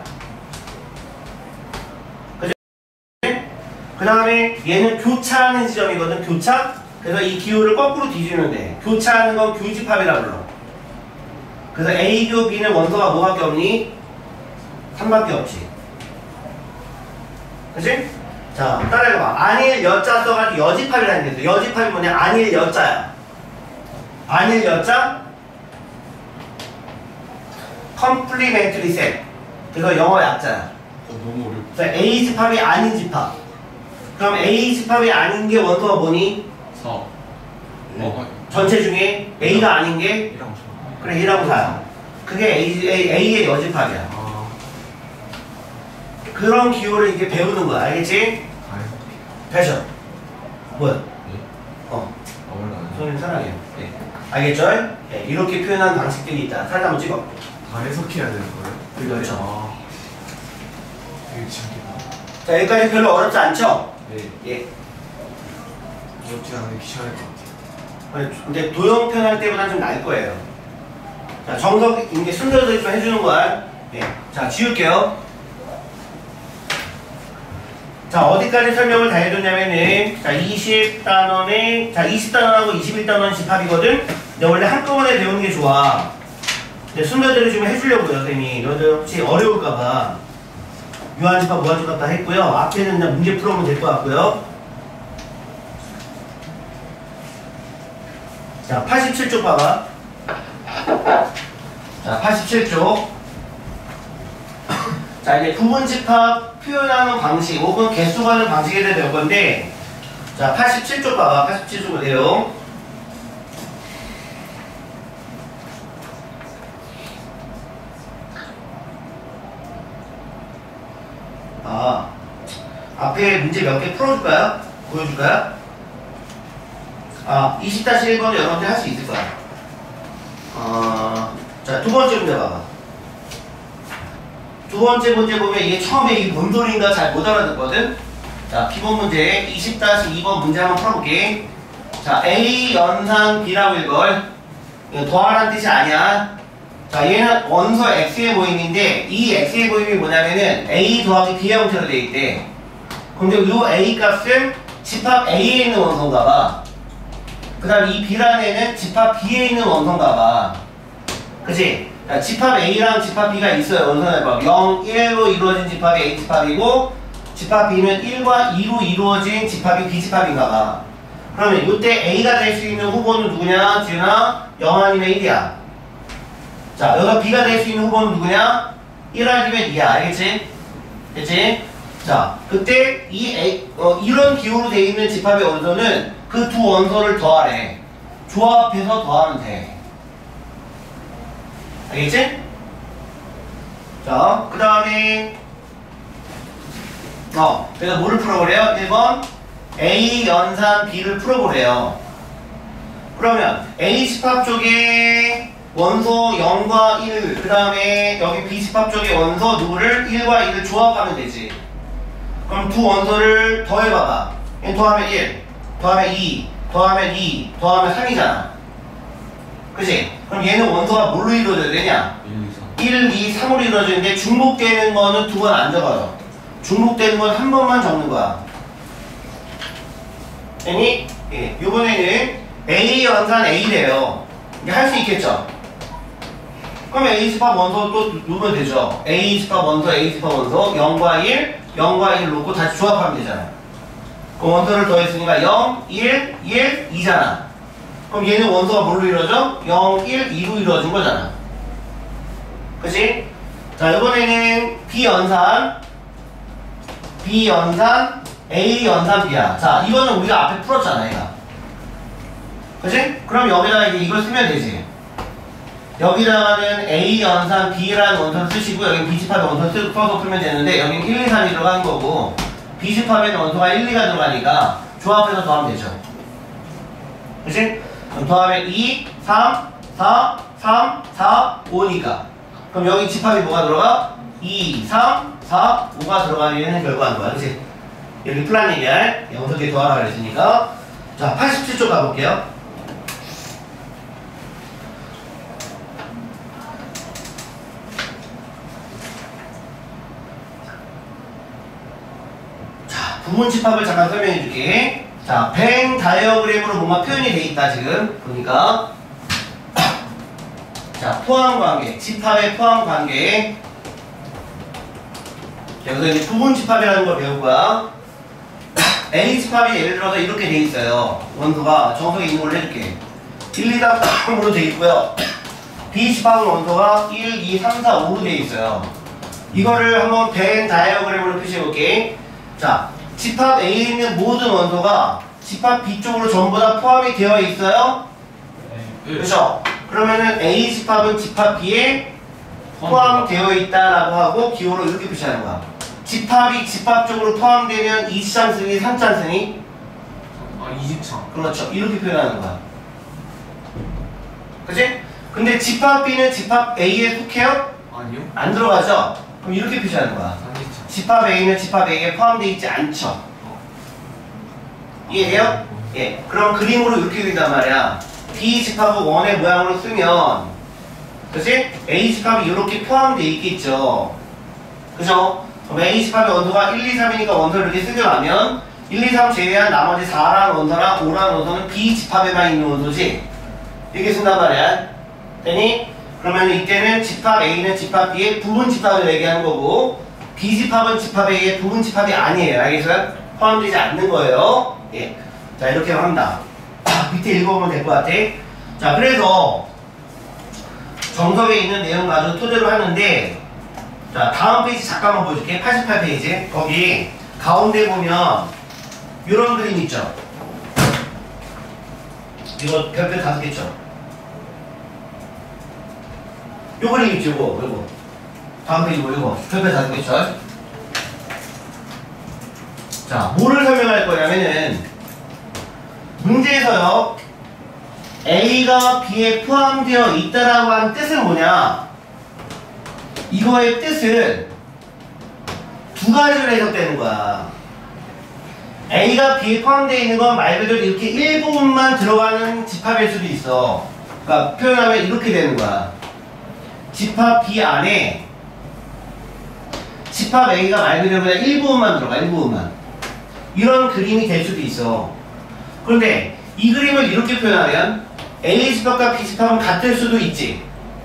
그죠? 그 다음에 얘는 교차하는 지점이거든. 교차? 그래서 이 기호를 거꾸로 뒤지면 돼. 교차하는 건 교집합이라 불러. 그래서 A 교 B는 원소가 뭐밖에 없니? 삼밖에 없지. 그치? 자, 따라해봐. 안일 여자 써가지고 여집합이라는 게 있어. 여집합이 뭐냐? 안일 여자야. 안일 여자? 컴플리멘터리 셋. 그래서 영어 약자야. 어, 너무 어렵다. 그래서 A집합이 아닌 집합. 그럼 A집합이 아닌 게 원소가 뭐니? 사. 어, 전체 중에 A가 아닌 게? 이랑 사. 그래, 이라고 사요. 그게 A, A, A의 여집합이야. 아, 그런 기호를 이렇게 배우는 거야. 알겠지? 다 되죠? 뭐야? 네? 어. 아, 몰라요. 선생님 사랑해요. 네. 알겠죠? 네. 이렇게 표현하는 방식들이 있다. 사진 한번 찍어. 다 해석해야 되는 거예요? 그렇죠. 아, 되게 신기하다. 자, 여기까지 별로 어렵지 않죠? 네. 예. 어렵지 않은데 귀찮을 것 같아요. 근데 도형 표현할 때보다는 좀 나을 거예요. 자, 정석, 이제 순서대로 좀 해주는 거야. 예. 자, 지울게요. 자, 어디까지 설명을 다 해줬냐면은, 자, 이십 단원에, 자, 이십 단원하고 이십일 단원 집합이거든? 근데 원래 한꺼번에 배우는 게 좋아. 근데 순서대로 좀 해주려고요, 선생님이. 너희들 혹시 어려울까봐. 유한집합, 무한집합 다 했고요. 앞에는 그냥 문제 풀어보면 될 것 같고요. 자, 팔십칠 쪽 봐봐. 자, 팔십칠 쪽. 자, 이제 부분집합 표현하는 방식, 혹은 개수가는 방식에 대해 배울 건데, 자, 팔십칠 쪽 봐봐. 팔십칠 쪽 내용. 아, 앞에 문제 몇 개 풀어줄까요? 보여줄까요? 아, 이십 일 번은 여러분들 할 수 있을 거야. 어, 자, 두 번째 문제 봐봐. 두 번째 문제 보면 이게 처음에 이게 뭔 소리인가 잘 못 알아듣거든? 자, 기본 문제 이십 이 번 문제 한번 풀어볼게. 자, A 연산 B라고 읽을. 이거 더하라는 뜻이 아니야. 자, 얘는 원소 X의 모임인데, 이 X의 모임이 뭐냐면은 A 더하기 B의 형태로 되어 있대. 근데 이 A 값은 집합 A에 있는 원소인가 봐. 그 다음 이 B라는 애는 집합 B에 있는 원소인가 봐. 그치? 자, 집합 A랑 집합 B가 있어요. 원소는 봐. 영, 일로 이루어진 집합이 A 집합이고, 집합 B는 일과 이로 이루어진 집합이 B 집합인가 봐. 그러면 이때 A가 될 수 있는 후보는 누구냐? 지은아? 영 아니면 일이야. 자, 여기서 B가 될 수 있는 후보는 누구냐? 일 아니면 이야. 알겠지? 됐지? 자, 그때 이 A, 어, 이런 기호로 되어 있는 집합의 원소는 그 두 원소를 더하래. 조합해서 더하면 돼. 알겠지? 자, 그 다음에 어, 그래서 뭐를 풀어보래요? 일 번 A 연산 B를 풀어보래요. 그러면 A 집합 쪽에 원소 영과 일, 그 다음에 여기 B 집합 쪽에 원소 누구를 일과 일을 조합하면 되지. 그럼 두 원소를 더해봐봐. 더하면 일, 더하면 이, 더하면 이, 더하면 삼이잖아. 그치? 그럼 얘는 원소가 뭘로 이루어져야 되냐? 일, 이, 삼으로 이루어지는데 중복되는 거는 두 번 안 적어요. 중복되는 건 한 번만 적는 거야. 아니, 예, 요번에는 A 연산 A래요. 이게 할 수 있겠죠? 그럼 A 집합 원소 또 누르면 되죠. A 집합 원소, A 집합 원소, 영과 일, 영과 일 놓고 다시 조합하면 되잖아. 그 원소를 더했으니까 영, 일, 일, 이잖아. 그럼 얘는 원소가 뭘로 이루어져? 영, 일, 이로 이루어진 거잖아. 그치? 자, 이번에는 B 연산, B 연산, A 연산 B야. 자, 이거는 우리가 앞에 풀었잖아, 얘가. 그치? 그럼 여기다가 이제 이걸 쓰면 되지. 여기다가는 A 연산 B라는 원소를 쓰시고, 여기 B 집합의 원소를 써서 풀면 되는데, 여기는 일, 이, 삼이 들어가는 거고, B 집합에는 원소가 일, 이가 들어가니까 조합해서 더하면 되죠. 그치? 그럼 더하면 이, 삼, 사, 삼, 사, 오니까. 그럼 여기 집합이 뭐가 들어가? 이, 삼, 사, 오가 들어가는 결과인 거야. 그치? 여기 플라닝이야. 여기서 뒤에 더하라 그랬으니까. 자, 팔십칠 쪽 가볼게요. 자, 부분 집합을 잠깐 설명해 줄게. 자, 뱅 다이어그램으로 뭔가 표현이 돼 있다, 지금. 보니까. 자, 포함 관계. 집합의 포함 관계. 여기서 이제 부분 집합이라는 걸 배울 거야. A 집합이 예를 들어서 이렇게 돼 있어요. 원소가 정석에 있는 걸로 해줄게. 일, 이, 삼으로 돼 있고요. B 집합은 원소가 일, 이, 삼, 사, 오로 돼 있어요. 이거를 한번 벤 다이어그램으로 표시해 볼게. 자, 집합 A에 있는 모든 원소가 집합 B 쪽으로 전부 다 포함이 되어 있어요? 네. 그렇죠? 그러면은 A 집합은 집합 B에 포함되어 있다라고 하고 기호로 이렇게 표시하는 거야. 집합이 집합 쪽으로 포함되면 이지창 승이, 삼창 승이? 아, 이지창. 그렇죠. 이렇게 표현하는 거야. 그치? 근데 집합 B는 집합 A에 속해요? 아니요. 안 들어가죠? 그럼 이렇게 표시하는 거야. 삼지창. 집합 A는 집합 A에 포함되어 있지 않죠. 이해돼요? 예. 그럼 그림으로 이렇게 그린단 말이야. B 집합을 원의 모양으로 쓰면 그치? A 집합이 이렇게 포함되어 있겠죠. 그죠? 그럼 A 집합의 원소가 일, 이, 삼이니까 원소를 이렇게 쓰려면 일, 이, 삼 제외한 나머지 사라는 원소랑 오라는 원소는 B 집합에만 있는 원소지. 이렇게 쓴단 말이야. 되니? 그러면 이때는 집합 A는 집합 B의 부분 집합을 얘기하는 거고 B 집합은 집합 A의 부분 집합이 아니에요. 알겠어요? 포함되지 않는 거예요. 예. 자, 이렇게 합니다. 밑에 읽어보면 될 것 같아. 자, 그래서 정석에 있는 내용 가지고 토대로 하는데, 자, 다음 페이지 잠깐만 보여줄게. 팔십팔 페이지. 거기 가운데 보면 이런 그림 있죠? 이거 별표 다섯 개죠? 요 그림 있죠? 요거, 요거. 다음 페이지 뭐 요거. 별표 다섯 개죠? 자, 뭐를 설명할 거냐면은 문제에서요 A가 B에 포함되어 있다라고 한 뜻은 뭐냐? 이거의 뜻은 두 가지로 해석되는 거야. A가 B에 포함되어 있는 건 말 그대로 이렇게 일부분만 들어가는 집합일 수도 있어. 그러니까 표현하면 이렇게 되는 거야. 집합 B 안에 집합 A가 말 그대로 그냥 일부분만 들어가, 일부분만. 이런 그림이 될 수도 있어. 그런데 이 그림을 이렇게 표현하면 A 집합과 B 집합은 같을 수도 있지.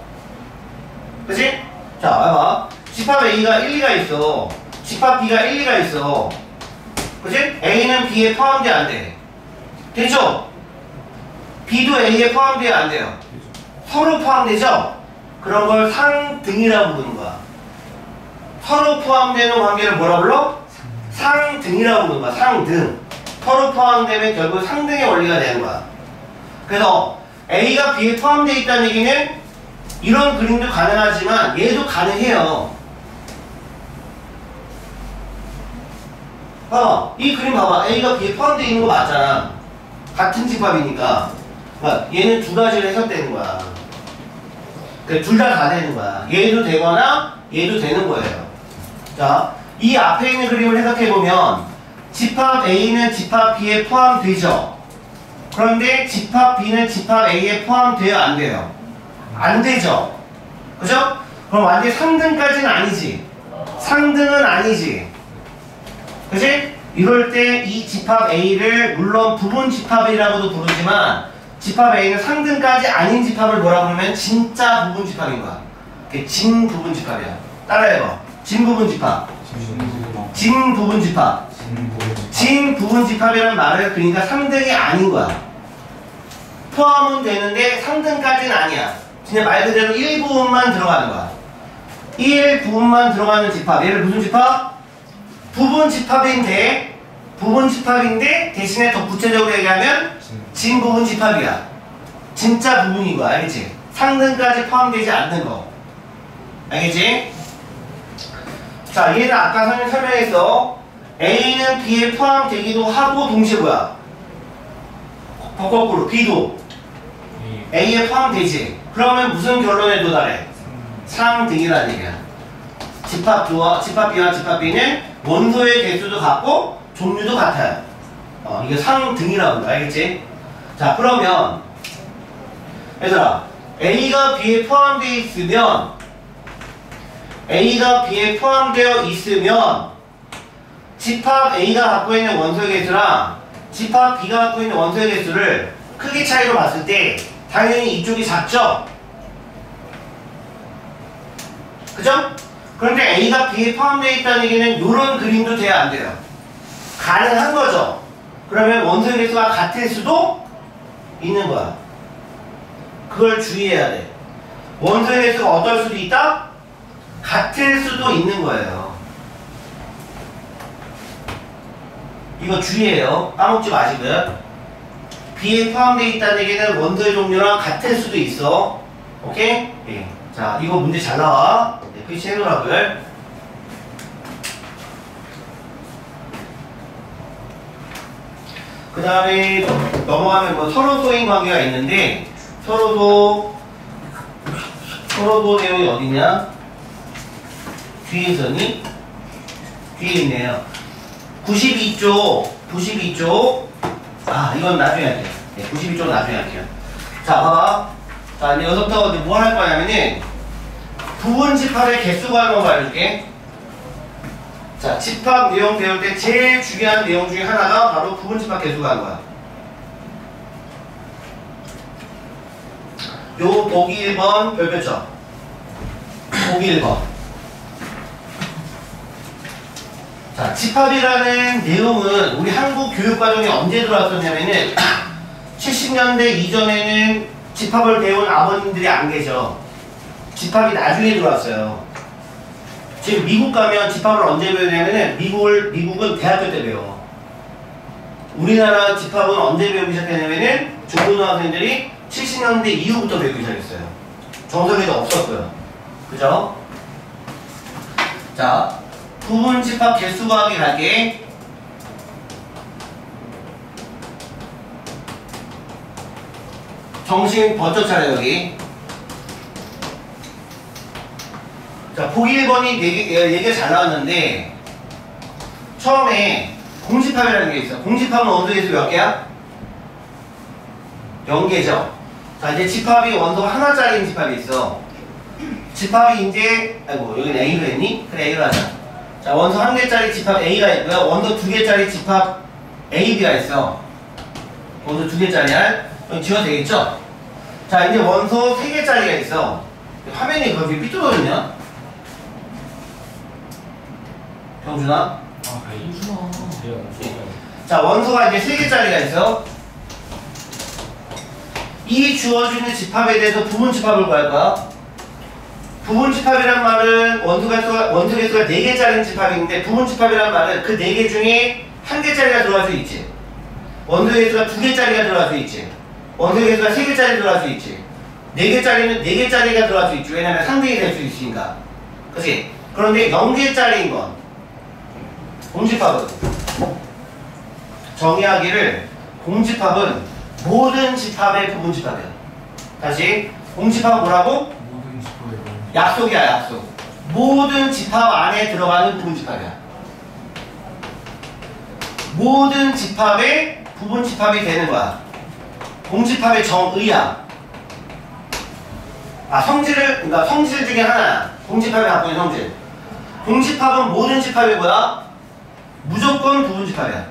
그치? 자, 봐봐. 집합 A가 일, 이가 있어. 집합 B가 일, 이가 있어. 그치? A는 B에 포함돼 안 돼? 되죠? B도 A에 포함돼야 안 돼요? 서로 포함되죠? 그런 걸 상등이라고 부르는 거야. 서로 포함되는 관계를 뭐라 불러? 상등이라고 부르는 거야. 상등. 서로 포함되면 결국 상등의 원리가 되는 거야. 그래서 A가 B에 포함되어 있다는 얘기는 이런 그림도 가능하지만 얘도 가능해요. 봐봐. 이 그림 봐봐. A가 B에 포함되어 있는 거 맞잖아. 같은 집합이니까. 그러니까 얘는 두 가지로 해석되는 거야. 둘 다 다 되는 거야. 얘도 되거나 얘도 되는 거예요. 자, 이 앞에 있는 그림을 해석해보면 집합 A는 집합 B에 포함되죠. 그런데 집합 B는 집합 A에 포함돼요? 안 돼요? 안 되죠. 그죠? 그럼 완전 상등까지는 아니지. 상등은 아니지. 그치? 이럴 때 이 집합 A를 물론 부분 집합이라고도 부르지만 집합 A는 상등까지 아닌 집합을 뭐라 부르면 진짜 부분 집합인 거야. 그게 진 부분 집합이야. 따라해봐. 진 부분 집합. 진 부분 집합. 진 부분 집합이라는 말을 그러니까 상등이 아닌 거야. 포함은 되는데 상등까지는 아니야. 그냥 말 그대로 일부분만 들어가는 거야. 일부분만 들어가는 집합. 얘를 무슨 집합? 부분 집합인데 부분 집합인데 대신에 더 구체적으로 얘기하면 진 부분 집합이야. 진짜 부분인 거야. 알겠지? 상등까지 포함되지 않는 거. 알겠지? 자, 얘는 아까 설명했어. A는 B에 포함되기도 하고 동시에 뭐야? 거꾸로 B도 A에 포함되지. 그러면 무슨 결론에 도달해? 상등이라는 얘기야. 집합 B와 집합 B와 집합 B는 원소의 개수도 같고 종류도 같아요. 어, 이게 상등이라고 한다. 알겠지? 자, 그러면 얘들아, A가 B에 포함되어 있으면 A가 B에 포함되어 있으면 집합 A가 갖고 있는 원소의 개수랑 집합 B가 갖고 있는 원소의 개수를 크기 차이로 봤을 때 당연히 이쪽이 작죠? 그죠? 그런데 A가 B에 포함되어 있다는 얘기는 이런 그림도 돼야 안 돼요? 가능한 거죠? 그러면 원소의 개수가 같을 수도 있는 거야. 그걸 주의해야 돼. 원소의 개수가 어떨 수도 있다? 같을 수도 있는 거예요. 이거 주의해요. 까먹지 마시고요. B에 포함되어 있다는 얘기는 원소의 종류랑 같을 수도 있어. 오케이? 예. 자, 이거 문제 잘 나와. 네, 표시 해놓으라고요. 그 다음에 넘어가면 뭐 서로소인 관계가 있는데 서로소 서로소 내용이 어디냐? 뒤에 있었니? 뒤에 있네요. 구십이 쪽 구십이 쪽 아, 이건 나중에 할게요. 네, 구십이 쪽 나중에 할게요. 자, 봐봐. 자, 이제 여기서부터 뭐 할 거냐면은 부분 집합의 개수 구하는 거 알려줄게. 자, 집합 내용 배울 때 제일 중요한 내용 중에 하나가 바로 부분 집합 개수 구하는 거야. 요 보기 일 번 별표점. 보기 일 번. 자, 집합이라는 내용은 우리 한국 교육과정에 언제 들어왔었냐면은 칠십 년대 이전에는 집합을 배운 아버님들이 안 계셔. 집합이 나중에 들어왔어요. 지금 미국 가면 집합을 언제 배우냐면은 미국을, 미국은 대학교 때 배워. 우리나라 집합은 언제 배우기 시작했냐면은 중고등학생들이 칠십 년대 이후부터 배우기 시작했어요. 정석에도 없었고요. 그죠? 자, 부분 집합 개수 구하기 갈게. 정신 번쩍 차려 여기. 자, 보기 일 번이 얘기, 얘기가 잘 나왔는데 처음에 공집합이라는 게 있어. 공집합은 원소 개수 몇 개야? 영 개죠. 자, 이제 집합이 원소가 하나짜리인 집합이 있어. 집합이 이제 아이고 여기는 A로 했니? 그래 A로 하자. 자, 원소 한 개짜리 집합 A가 있고요. 원소 두 개짜리 집합 A, B가 있어. 원소 두 개짜리야. 여기 지워도 되겠죠? 자, 이제 원소 세 개짜리가 있어. 화면이 거기 삐뚤어졌냐? 병준아? 아, 이준아. 자, 원소가 이제 세 개짜리가 있어. 이 주어지는 집합에 대해서 부분 집합을 구할 거야. 부분 집합이란 말은 원소 개수가, 원소 개수가 네 개짜리인 집합인데 부분 집합이란 말은 그 네 개 중에 한 개짜리가 들어갈 수 있지. 원소 개수가 두 개짜리가 들어갈 수 있지. 원소 개수가 세 개짜리 들어갈 수 있지. 네 개짜리는 네 개짜리가 들어갈 수 있지. 왜냐면 상등이 될 수 있으니까. 그치? 그런데 영 개짜리인 건 공집합은 정의하기를 공집합은 모든 집합의 부분 집합이야. 다시 공집합은 뭐라고? 모든 집합의 건. 약속이야 약속. 모든 집합 안에 들어가는 부분 집합이야. 모든 집합의 부분 집합이 되는 거야. 공집합의 정의야. 아, 성질을, 그러니까 성질 중에 하나야. 공집합이 갖고 있는 성질. 공집합은 모든 집합이 뭐야? 무조건 부분 집합이야.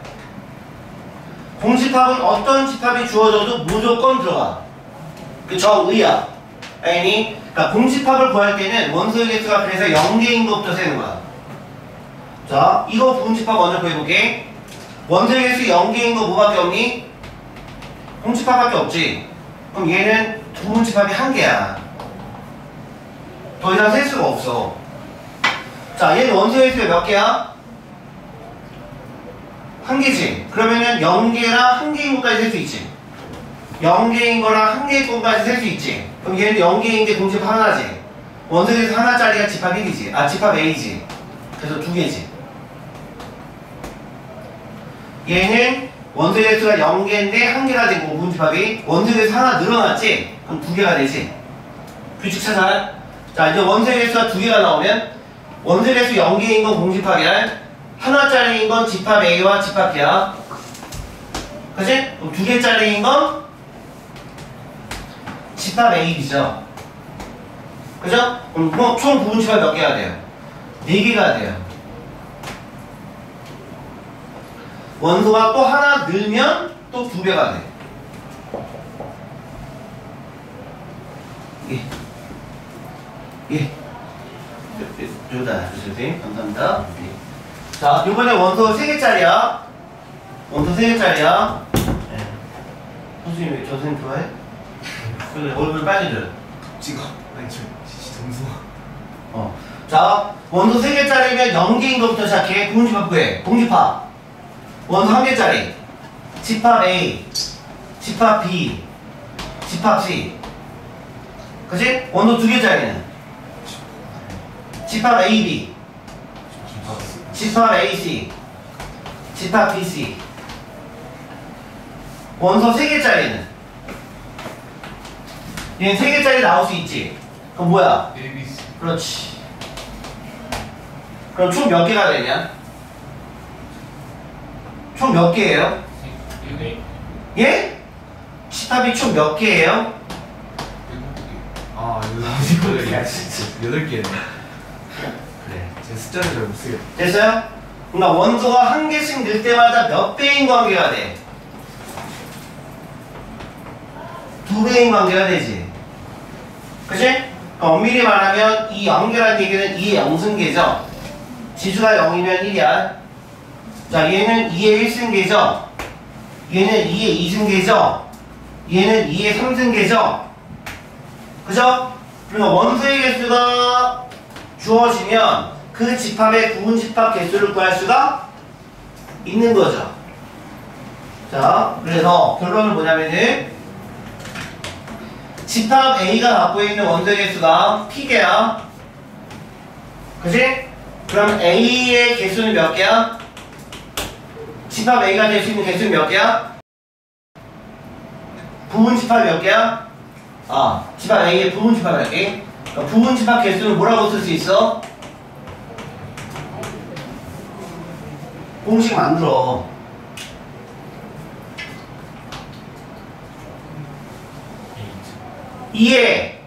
공집합은 어떤 집합이 주어져도 무조건 들어가. 그 정의야. 알니? 그러니까 공집합을 구할 때는 원소의 개수가 그래서 영 개인 것부터 세는 거야. 자, 이거 부분 집합 먼저 구해볼게. 원소의 개수 영 개인 거 뭐밖에 없니? 공집합밖에 없지. 그럼 얘는 부분 집합이 한 개야. 더 이상 셀 수가 없어. 자, 얘는 원소의 개수가 몇 개야? 한 개지. 그러면은 영 개랑 한 개인 것까지 셀 수 있지. 영 개인 거랑 한 개인 것까지 셀 수 있지. 그럼 얘는 영 개인데 공집합 하나지. 원소의 개수 하나짜리가 집합 일이지. 아, 집합 A지. 그래서 두 개지. 얘는 원소의 개수가 영 개인데 한 개가 되고 부분집합이 원소의 개수 하나 늘어났지? 그럼 두 개가 되지. 규칙 찾아. 자, 이제 원소의 개수가 두 개가 나오면 원소의 개수 영 개인 건 공집합이야. 하나짜리인 건 집합 A와 집합 B야. 그치? 그럼 두 개짜리인 건 집합 A, B죠. 그죠? 그럼 뭐 총 부분 집합 몇 개가 돼요? 네 개가 돼요. 원소가 또 하나 늘면 또 두 배가 돼. 예. 예. 요다, 선생님. 감사합니다. 예. 자, 이번에 원소 세 개짜리야. 원소 세 개짜리야. 예. 선생님, 왜 저 선생님 좋아해? 그래, 얼굴 빨개져요. 찍어. 아니, 저, 진짜 점수. 어. 자, 원소 세 개짜리면 영 개인 것부터 시작해. 부분집합 구해. 공집합. 원소 한 개짜리. 집합 A, 집합 B, 집합 C. 그치? 원소 두 개짜리는 집합 A, B, 집합 A, C, 집합 B, C. 원소 세 개짜리는 얘는 세 개짜리 나올 수 있지. 그럼 뭐야? A, B, C. 그렇지. 그럼 총 몇 개가 되냐? 총 몇 개예요? 네. 예? 집합이 총 몇 개예요? 아 여덟 야, 개 진짜. 여덟 개네. 그래. 제가 숫자를 잘 못 쓰겠다. 됐어요? 그러니까 원소가 한 개씩 늘 때마다 몇 배인 관계가 돼? 두 배인 관계가 되지. 그치? 그러니까 엄밀히 말하면 이 연결한 얘기는 이의 영승계죠. 지수가 영이면 일이야. 자, 얘는 이의 일승계죠. 얘는 이의 이승계죠. 얘는 이의 삼승계죠. 그죠? 그러니까 원소의 개수가 주어지면 그 집합의 구분 집합 개수를 구할 수가 있는 거죠. 자, 그래서 결론은 뭐냐면은 집합 A가 갖고 있는 원소의 개수가 P개야. 그치? 그럼 A의 개수는 몇 개야? 집합 A가 될 수 있는 개수는 몇 개야? 부분 집합 몇 개야? 아, 집합 A의 부분 집합 몇 개? 그러니까 부분 집합 개수는 뭐라고 쓸 수 있어? 공식 만들어. 이에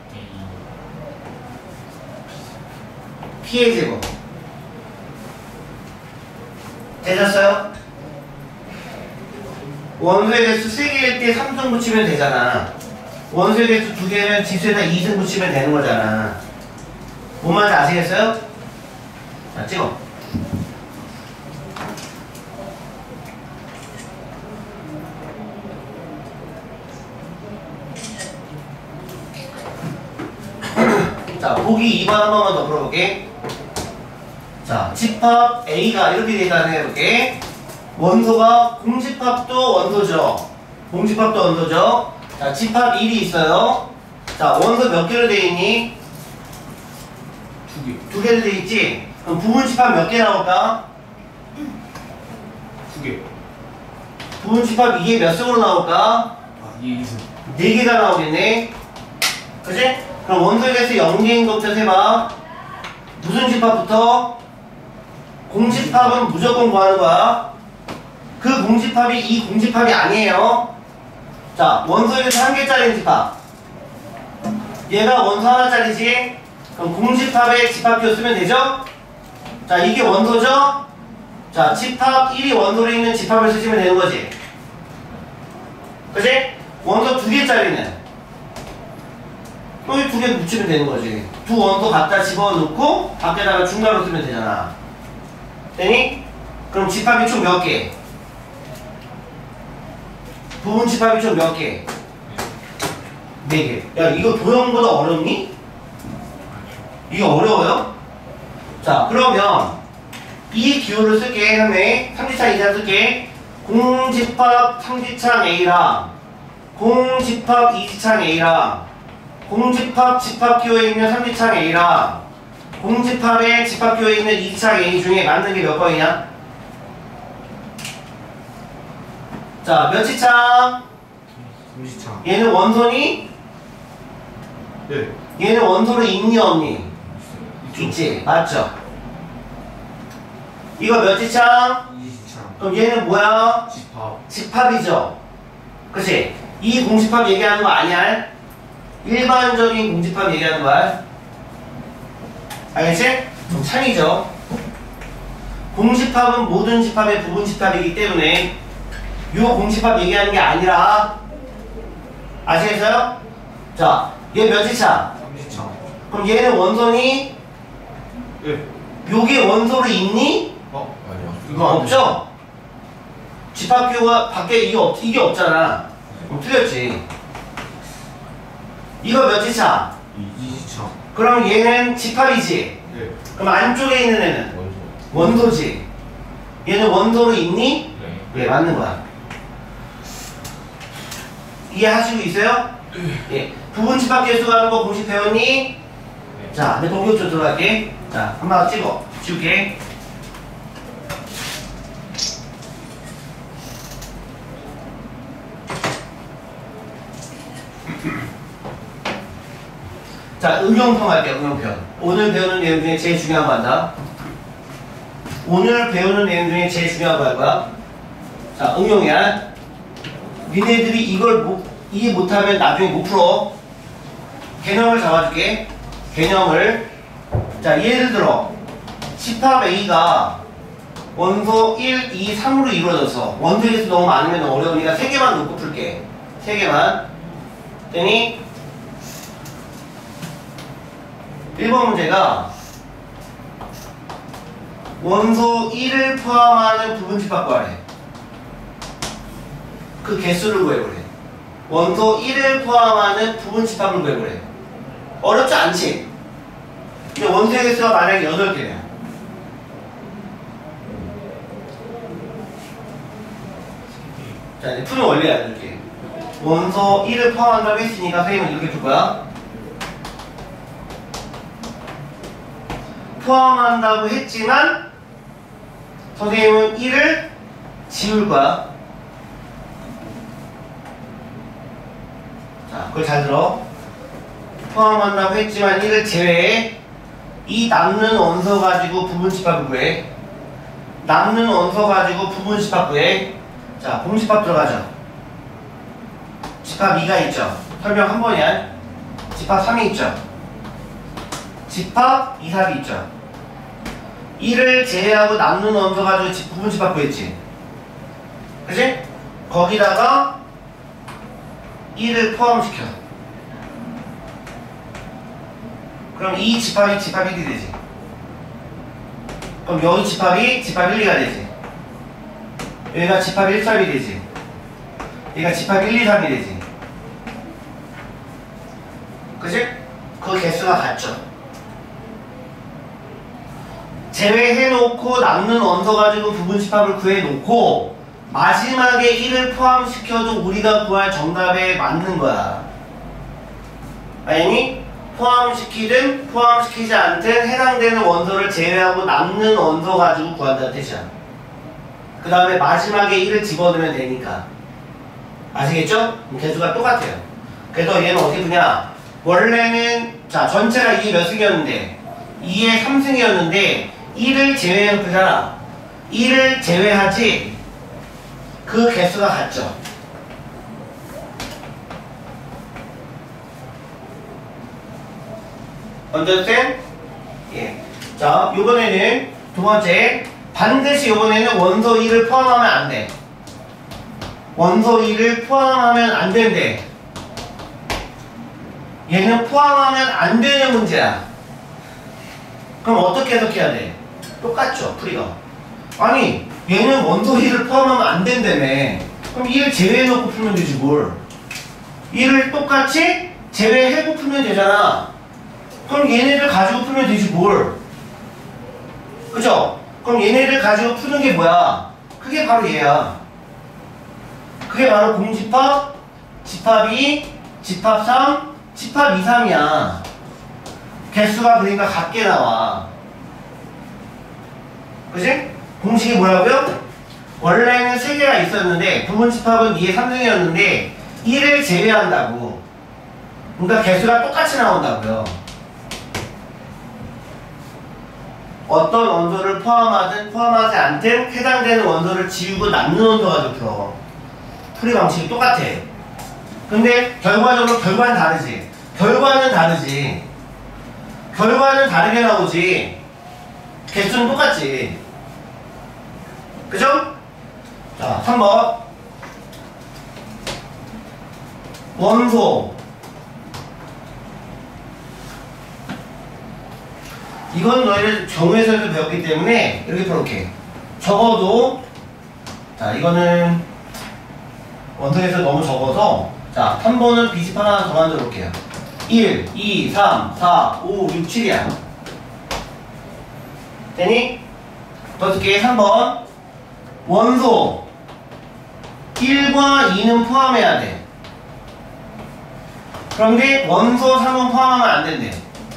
P의 제곱. 되셨어요? 원소의 개수 세 개일 때 삼승 붙이면 되잖아. 원소의 개수 두 개면 지수에다 이승 붙이면 되는 거잖아. 뭔 말인지 아시겠어요? 자, 찍어. 자, 보기 이 번 한 번만 더 풀어볼게. 자, 집합 A가 이렇게 되다는 해볼게. 원소가 공집합도 원소죠. 공집합도 원소죠. 자, 집합 일이 있어요. 자, 원소 몇 개로 되어 있니? 두 개. 두 개로 되어 있지? 그럼 부분 집합 몇 개 나올까? 두 개. 부분 집합 이게 몇 승으로 나올까? 아 이게 이승. 네 개가 나오겠네. 그치? 그럼 원소의 개수 영 개인 것부터 세봐. 무슨 집합부터? 공집합은 무조건 구하는 거야. 그 공집합이 이 공집합이 아니에요. 자, 원소의 개수 한 개짜리 집합. 얘가 원소 하나짜리지? 그럼 공집합의 집합표 쓰면 되죠? 자, 이게 원소죠? 자, 집합 일이 원소로 있는 집합을 쓰시면 되는 거지. 그치? 원소 두 개짜리는 여기 두 개 붙이면 되는 거지. 두 원소 갖다 집어넣고 밖에다가 중괄호 쓰면 되잖아. 되니? 그럼 집합이 총 몇 개? 부분 집합이 총 몇 개? 네 개. 야, 이거 도형보다 어렵니? 이게 어려워요? 자, 그러면 이 기호를 쓸게. 하네. 삼지창 이자 쓸게. 공집합 삼지창 A랑 공집합 이지창 A랑 공집합 집합기호에 있는 삼지창 A랑 공집합의 집합기호에 있는 이지창 A 중에 맞는 게 몇 번이냐? 자, 몇 지창? 삼지창. 얘는 원소니? 네. 얘는 원소로 있니 없니? 있지. 맞죠? 이거 몇 지창? 이지창. 그럼 얘는 뭐야? 집합. 집합이죠. 그치? 이 공집합 얘기하는 거 아니야? 일반적인 공집합 얘기하는 거야. 알겠지? 그럼 창이죠. 공집합은 모든 집합의 부분 집합이기 때문에 요 공집합 얘기하는 게 아니라, 아시겠어요? 자, 얘 몇 지차? 삼지창. 그럼 얘는 원소니? 네. 요게 원소로 있니? 어? 아니요. 이거 없죠? 집합기호가 밖에 이게, 없, 이게 없잖아. 그럼 틀렸지. 이거 몇 지차? 이지창. 그럼 얘는 집합이지. 네. 그럼 안쪽에 있는 애는 원소. 원소지. 얘는 원소로 있니? 네. 네, 맞는 거야. 이해하시고 있어요? 예. 부분 집합 개수 가는 거 공식 배웠니? 네. 자, 내 본격적으로 들어갈게. 자, 한 번 찍어. 지울게. 자, 응용편 할게요, 응용편. 오늘 배우는 내용 중에 제일 중요한 거 한다. 오늘 배우는 내용 중에 제일 중요한 거 할 거야. 자, 응용이야. 니네들이 이걸 못, 이해 못하면 나중에 못 풀어. 개념을 잡아줄게. 개념을. 자, 예를 들어 집합 A가 원소 일, 이, 삼으로 이루어져서 원소 개수 너무 많으면 어려우니까 세 개만 놓고 풀게. 세 개만. 그랬더니 일 번 문제가 원소 일을 포함하는 부분집합 구하래. 그 개수를 구해보래. 원소 일을 포함하는 부분집합을 구해보래. 어렵지 않지? 근데 원소의 개수가 만약에 여덟 개야. 자, 이제 푸는 원리 알려줄게. 원소 일을 포함한다고 했으니까 선생님은 이렇게 풀 거야. 포함한다고 했지만 선생님은 일을 지울 거야. 자, 그걸 잘 들어. 포함한다고 했지만 일을 제외해. 이 남는 원소 가지고 부분집합을 구해. 남는 원소 가지고 부분집합 구해. 자, 공집합 들어가죠. 집합 이가 있죠. 설명 한 번이야. 집합 삼이 있죠. 집합 이, 삼이 있죠. 일을 제외하고 남는 원소 가지고 부분집합 구했지. 그치? 거기다가 일을 포함시켜. 그럼 이 집합이 집합 일이 되지. 그럼 여기 집합이 집합 일, 이가 되지. 여기가 집합 일, 삼이 되지. 여기가 집합 일, 이, 삼이 되지. 그치? 그 개수가 같죠. 제외해놓고 남는 원소 가지고 부분집합을 구해놓고 마지막에 일을 포함시켜도 우리가 구할 정답에 맞는 거야. 아니? 포함시키든 포함시키지 않든 해당되는 원소를 제외하고 남는 원소 가지고 구한다는 뜻이야. 그 다음에 마지막에 일을 집어넣으면 되니까. 아시겠죠? 개수가 똑같아요. 그래서 얘는 어떻게 푸냐? 원래는 자 전체가 이에 몇 승이었는데 이에 삼 승이었는데 일을 제외해서 푸잖아. 일을 제외하지 그 개수가 같죠. 언더스탠? 예. 자, 요번에는 두 번째. 반드시 요번에는 원소 일을 포함하면 안 돼. 원소 일을 포함하면 안 된대. 얘는 포함하면 안 되는 문제야. 그럼 어떻게 해석해야 돼? 똑같죠, 풀이가. 아니, 얘는 원소 일을 포함하면 안 된다며. 그럼 일을 제외해놓고 풀면 되지, 뭘. 일을 똑같이 제외해고 풀면 되잖아. 그럼 얘네들 가지고 풀면 되지 뭘. 그죠? 그럼 얘네들 가지고 푸는 게 뭐야? 그게 바로 얘야. 그게 바로 공집합, 집합 이, 집합 삼, 집합 이, 삼이야. 개수가 그러니까 같게 나와. 그치? 공식이 뭐라고요? 원래는 세 개가 있었는데 부분집합은 이에 삼 승이었는데 일을 제외한다고. 그러니까 개수가 똑같이 나온다고요. 어떤 원소를 포함하든 포함하지 않든 해당되는 원소를 지우고 남는 원소 가지고 풀어. 풀이 방식이 똑같아. 근데 결과적으로 결과는 다르지. 결과는 다르지. 결과는 다르게 나오지. 개수는 똑같지. 그죠? 자, 삼 번. 원소. 이건 너희를 정우에서도 배웠기 때문에 이렇게 풀어볼게. 적어도 자 이거는 원소에서 너무 적어서 자 삼 번은 비집 하나 더 만들어 볼게요. 일, 이, 삼, 사, 오, 육, 칠이야. 되니? 더 쓸게. 삼 번 원소 일과 이는 포함해야 돼. 그런데 원소 삼은 포함하면 안 된대.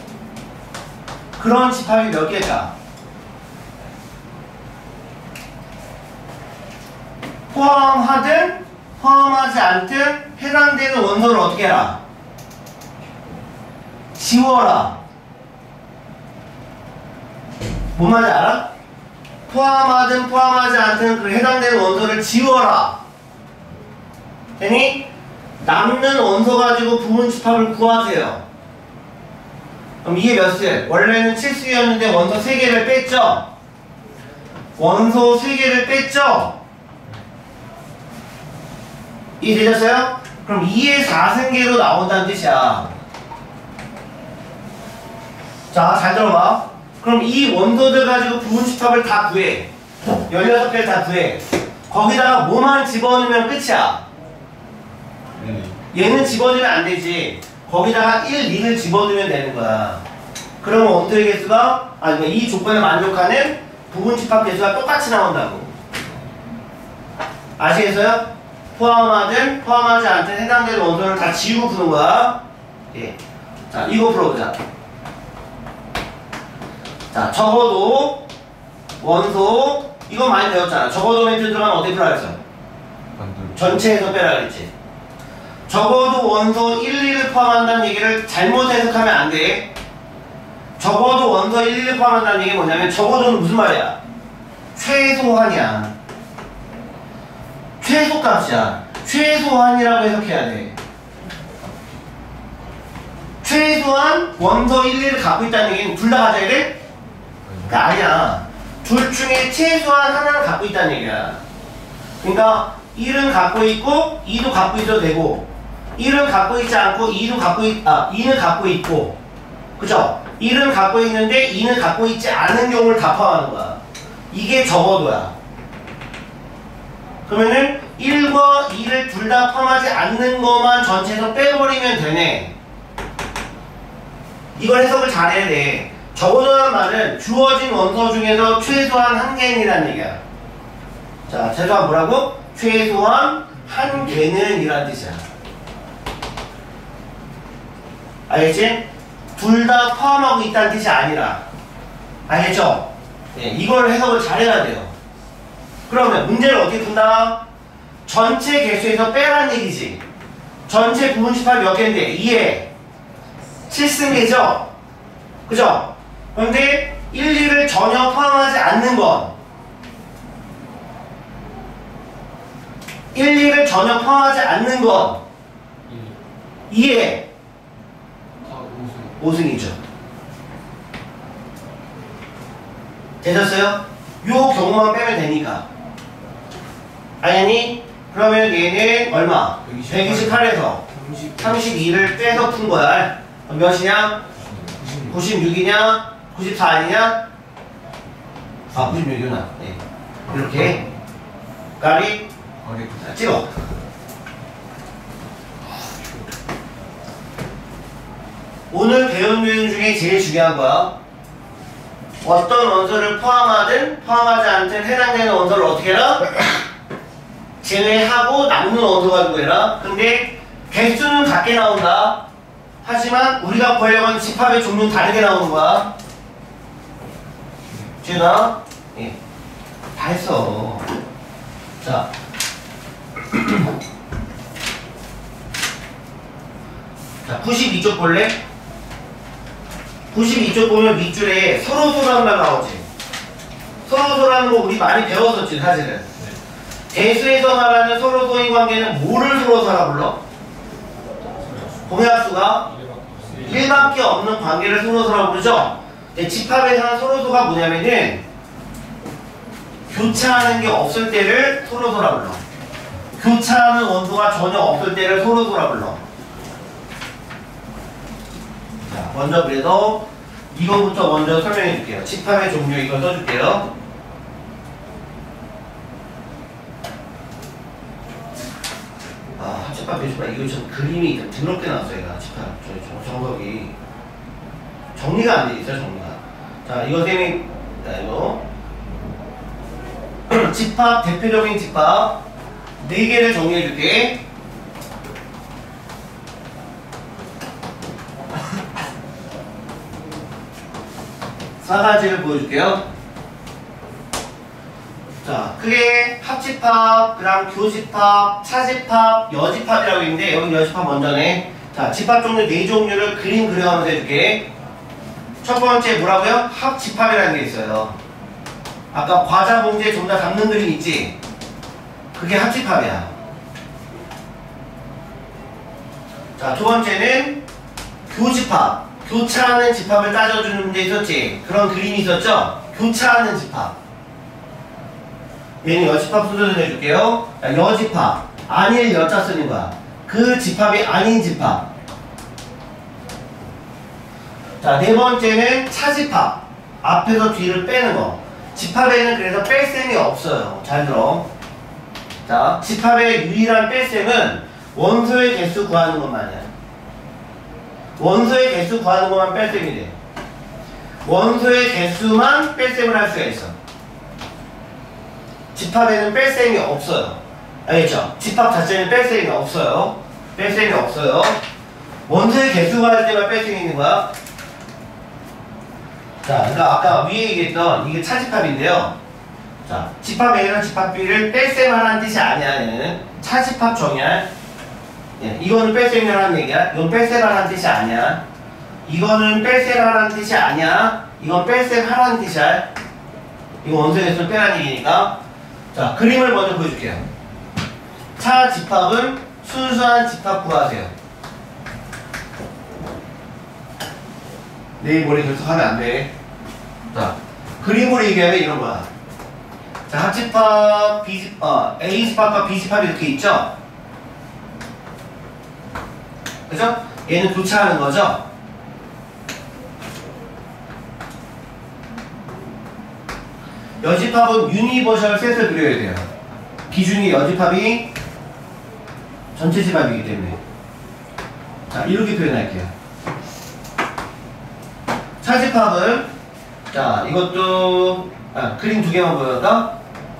그런 집합이 몇 개일까? 포함하든 포함하지 않든 해당되는 원소를 어떻게 해라? 지워라. 뭔 말인지 알아? 포함하든 포함하지 않든 그 해당되는 원소를 지워라. 되니? 남는 원소 가지고 부분 집합을 구하세요. 그럼 이게 몇 수? 원래는 칠 수였는데 원소 세 개를 뺐죠? 원소 세 개를 뺐죠? 이해되셨어요? 그럼 이의 사 승계로 나온다는 뜻이야. 자, 잘 들어봐. 그럼 이 원소들 가지고 부분 집합을 다 구해. 열여섯 개를 다 구해. 거기다가 뭐만 집어넣으면 끝이야. 얘는 집어넣으면 안 되지. 거기다가 일, 이를 집어넣으면 되는 거야. 그러면 원소의 개수가, 아니, 그러니까 이 조건에 만족하는 부분 집합 개수가 똑같이 나온다고. 아시겠어요? 포함하든 포함하지 않든 해당되는 원소를 다 지우고 푸는 거야. 예. 자, 이거 풀어보자. 자, 적어도 원소, 이거 많이 배웠잖아. 적어도 멘트 들어가면 어떻게 풀어야 했어? 전체에서 빼라 그랬지. 적어도 원소 일, 이를 포함한다는 얘기를 잘못 해석하면 안 돼. 적어도 원소 일, 이를 포함한다는 얘기 뭐냐면 적어도는 무슨 말이야? 최소한이야. 최소값이야. 최소한이라고 해석해야 돼. 최소한 원소 일, 이를 갖고 있다는 얘기는 둘 다 가져야 돼? 아니야. 둘 중에 최소한 하나는 갖고 있다는 얘기야. 그러니까 일은 갖고 있고 이도 갖고 있어도 되고 일은 갖고 있지 않고 이도 갖고 있, 아, 이는 갖고 있고 그죠? 일은 갖고 있는데 이는 갖고 있지 않은 경우를 다 포함하는 거야. 이게 적어도야. 그러면은 일과 이를 둘 다 포함하지 않는 것만 전체에서 빼버리면 되네. 이걸 해석을 잘해야 돼. 적어도라는 말은 주어진 원소 중에서 최소한 한 개는이라는 얘기야. 자, 최소한 뭐라고? 최소한 한 개는 이라는 뜻이야. 알겠지? 둘 다 포함하고 있다는 뜻이 아니라. 알겠죠? 네, 이걸 해석을 잘해야 돼요. 그러면 문제를 어떻게 푼다? 전체 개수에서 빼라는 얘기지. 전체 부분 집합이 몇 개인데? 이에 칠 승계죠? 그죠? 그런데 일, 이를 전혀 포함하지 않는 건 일, 이를 전혀 포함하지 않는 건 이에 오 승이죠. 되셨어요? 요 경우만 빼면 되니까. 아니, 그러면 얘는 얼마? 백이십팔에서 삼십이를 빼서 푼 거야. 그럼 몇이냐? 구십육이냐? 구십사 아니냐? 아, 구십육이구나. 네. 이렇게. 까리. 자, 찍어. 오늘 배운 내용 중에 제일 중요한 거야. 어떤 원소를 포함하든 포함하지 않든 해당되는 원소를 어떻게 해라? 제외하고 남는 원소 가지고 해라. 근데 개수는 같게 나온다. 하지만 우리가 보려고 하는 집합의 종류는 다르게 나오는 거야. 지은아? 예. 다 했어. 자. 자, 구십이 쪽 볼래? 구십이 쪽 보면 밑줄에 서로소라는 말 나오지. 서로소라는 거 우리 많이 배웠었지, 사실은. 대수에서 말하는 서로소인 관계는 뭐를 서로소라 불러? 공약수가 일밖에 없는 관계를 서로소라고 부르죠? 근데 집합에서 하는 서로소가 뭐냐면은 교차하는 게 없을 때를 서로소라 불러. 교차하는 원소가 전혀 없을 때를 서로소라 불러. 자, 먼저 그래도 이거부터 먼저 설명해 줄게요. 집합의 종류 이거 써줄게요. 아, 합집합, 배집합 이거 좀 그림이 좀 드럽게 나왔어요. 얘가 집합 저, 저 정석이 정리가 안 돼 있어요. 정리가. 자, 이거 쌤이 자, 이거 집합 대표적인 집합 네 개를 정리해 줄게. 사 가지를 보여줄게요. 자, 크게 합집합, 그 다음 교집합, 차집합, 여집합이라고 있는데 여기 여집합 먼저네. 자, 집합 종류 네 종류를 그림 그려가면서 해줄게. 첫 번째 뭐라고요? 합집합이라는 게 있어요. 아까 과자 봉지에 좀 더 담는 그림 있지? 그게 합집합이야. 자, 두 번째는 교집합. 교차하는 집합을 따져주는 문제 있었지? 그런 그림이 있었죠? 교차하는 집합. 얘는 여집합 수도를 내줄게요. 여집합. 아닐 여자 쓰는 거야. 그 집합이 아닌 집합. 자, 네 번째는 차집합. 앞에서 뒤를 빼는 거. 집합에는 그래서 뺄셈이 없어요. 잘 들어. 자, 집합의 유일한 뺄셈은 원소의 개수 구하는 것만이야. 원소의 개수 구하는 것만 뺄셈이 돼. 원소의 개수만 뺄셈을 할 수가 있어. 집합에는 뺄셈이 없어요. 알겠죠? 집합 자체는 뺄셈이 없어요. 뺄셈이 없어요. 원소의 개수 구할 때만 뺄셈이 있는 거야. 자, 그러니까 아까 위에 얘기했던 이게 차집합인데요. 자, 집합 A랑 집합 B를 뺄셈하라는 뜻이 아니야. 얘는 차집합 정의할. 예, 이거는 뺄셈이라는 얘기야. 이건 뺄셈하라는 뜻이 아니야. 이거는 뺄셈하라는 뜻이 아니야. 이건 뺄셈하라는 뜻이야. 이거 원소의 개수를 빼라는 얘기니까. 자, 그림을 먼저 보여줄게요. 차집합은 순수한 집합 구하세요. 내일 모레 결석하면 안 돼. 자, 그림으로 얘기하면 이런 거야. 자, 합집합, B집, 어, A집합과 B집합이 이렇게 있죠? 그죠? 얘는 교차하는 거죠? 여집합은 유니버셜 셋을 그려야 돼요. 기준이 여집합이 전체 집합이기 때문에. 자, 이렇게 표현할게요. 차집합은, 자, 이것도, 아, 그림 두 개만 보여줄까?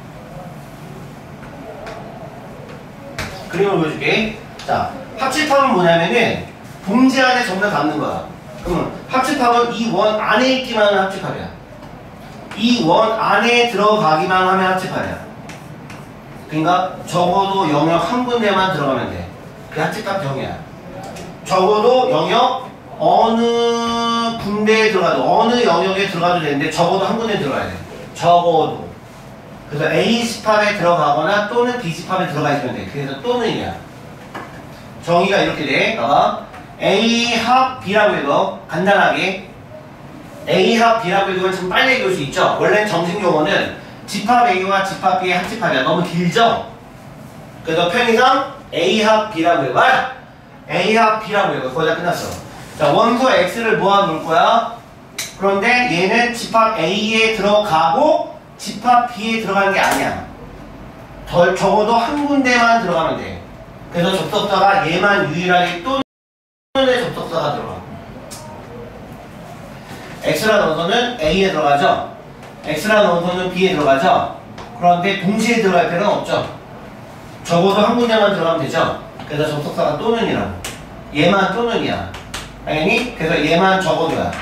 그림을 보여줄게. 자, 합집합은 뭐냐면은, 봉지 안에 전부 다 담는 거야. 그러면 합집합은 이 원 안에 있기만 하면 합집합이야. 이 원 안에 들어가기만 하면 합집합이야. 그러니까 적어도 영역 한 군데만 들어가면 돼. 그게 합집합 정의야. 적어도 영역 어느 군데에 들어가도, 어느 영역에 들어가도 되는데 적어도 한 군데에 들어가야 돼. 적어도. 그래서 A집합에 들어가거나 또는 B집합에 들어가 있으면 돼. 그래서 또는이야. 정의가 이렇게 돼. 봐봐. A 합 B라고 해도 간단하게 A 합 B라고 해도 좀 빨리 얘기할 수 있죠. 원래는 정식 용어는 집합 A와 집합 B의 합집합이야. 너무 길죠? 그래서 편의상 A 합 B라고 해도 말 A 합 B라고 해도 거의 다 끝났어. 자, 원소 X를 모아 놓을 거야. 그런데 얘는 집합 A에 들어가고 집합 B에 들어가는 게 아니야. 덜 적어도 한 군데만 들어가면 돼. 그래서 접속사가 얘만 유일하게 또는의 접속사가 들어가. X라는 원소는 A에 들어가죠. X라는 원소는 B에 들어가죠. 그런데 동시에 들어갈 필요는 없죠. 적어도 한 군데만 들어가면 되죠. 그래서 접속사가 또는이라고. 얘만 또는이야. 당연히 그래서 얘만 적어줘야.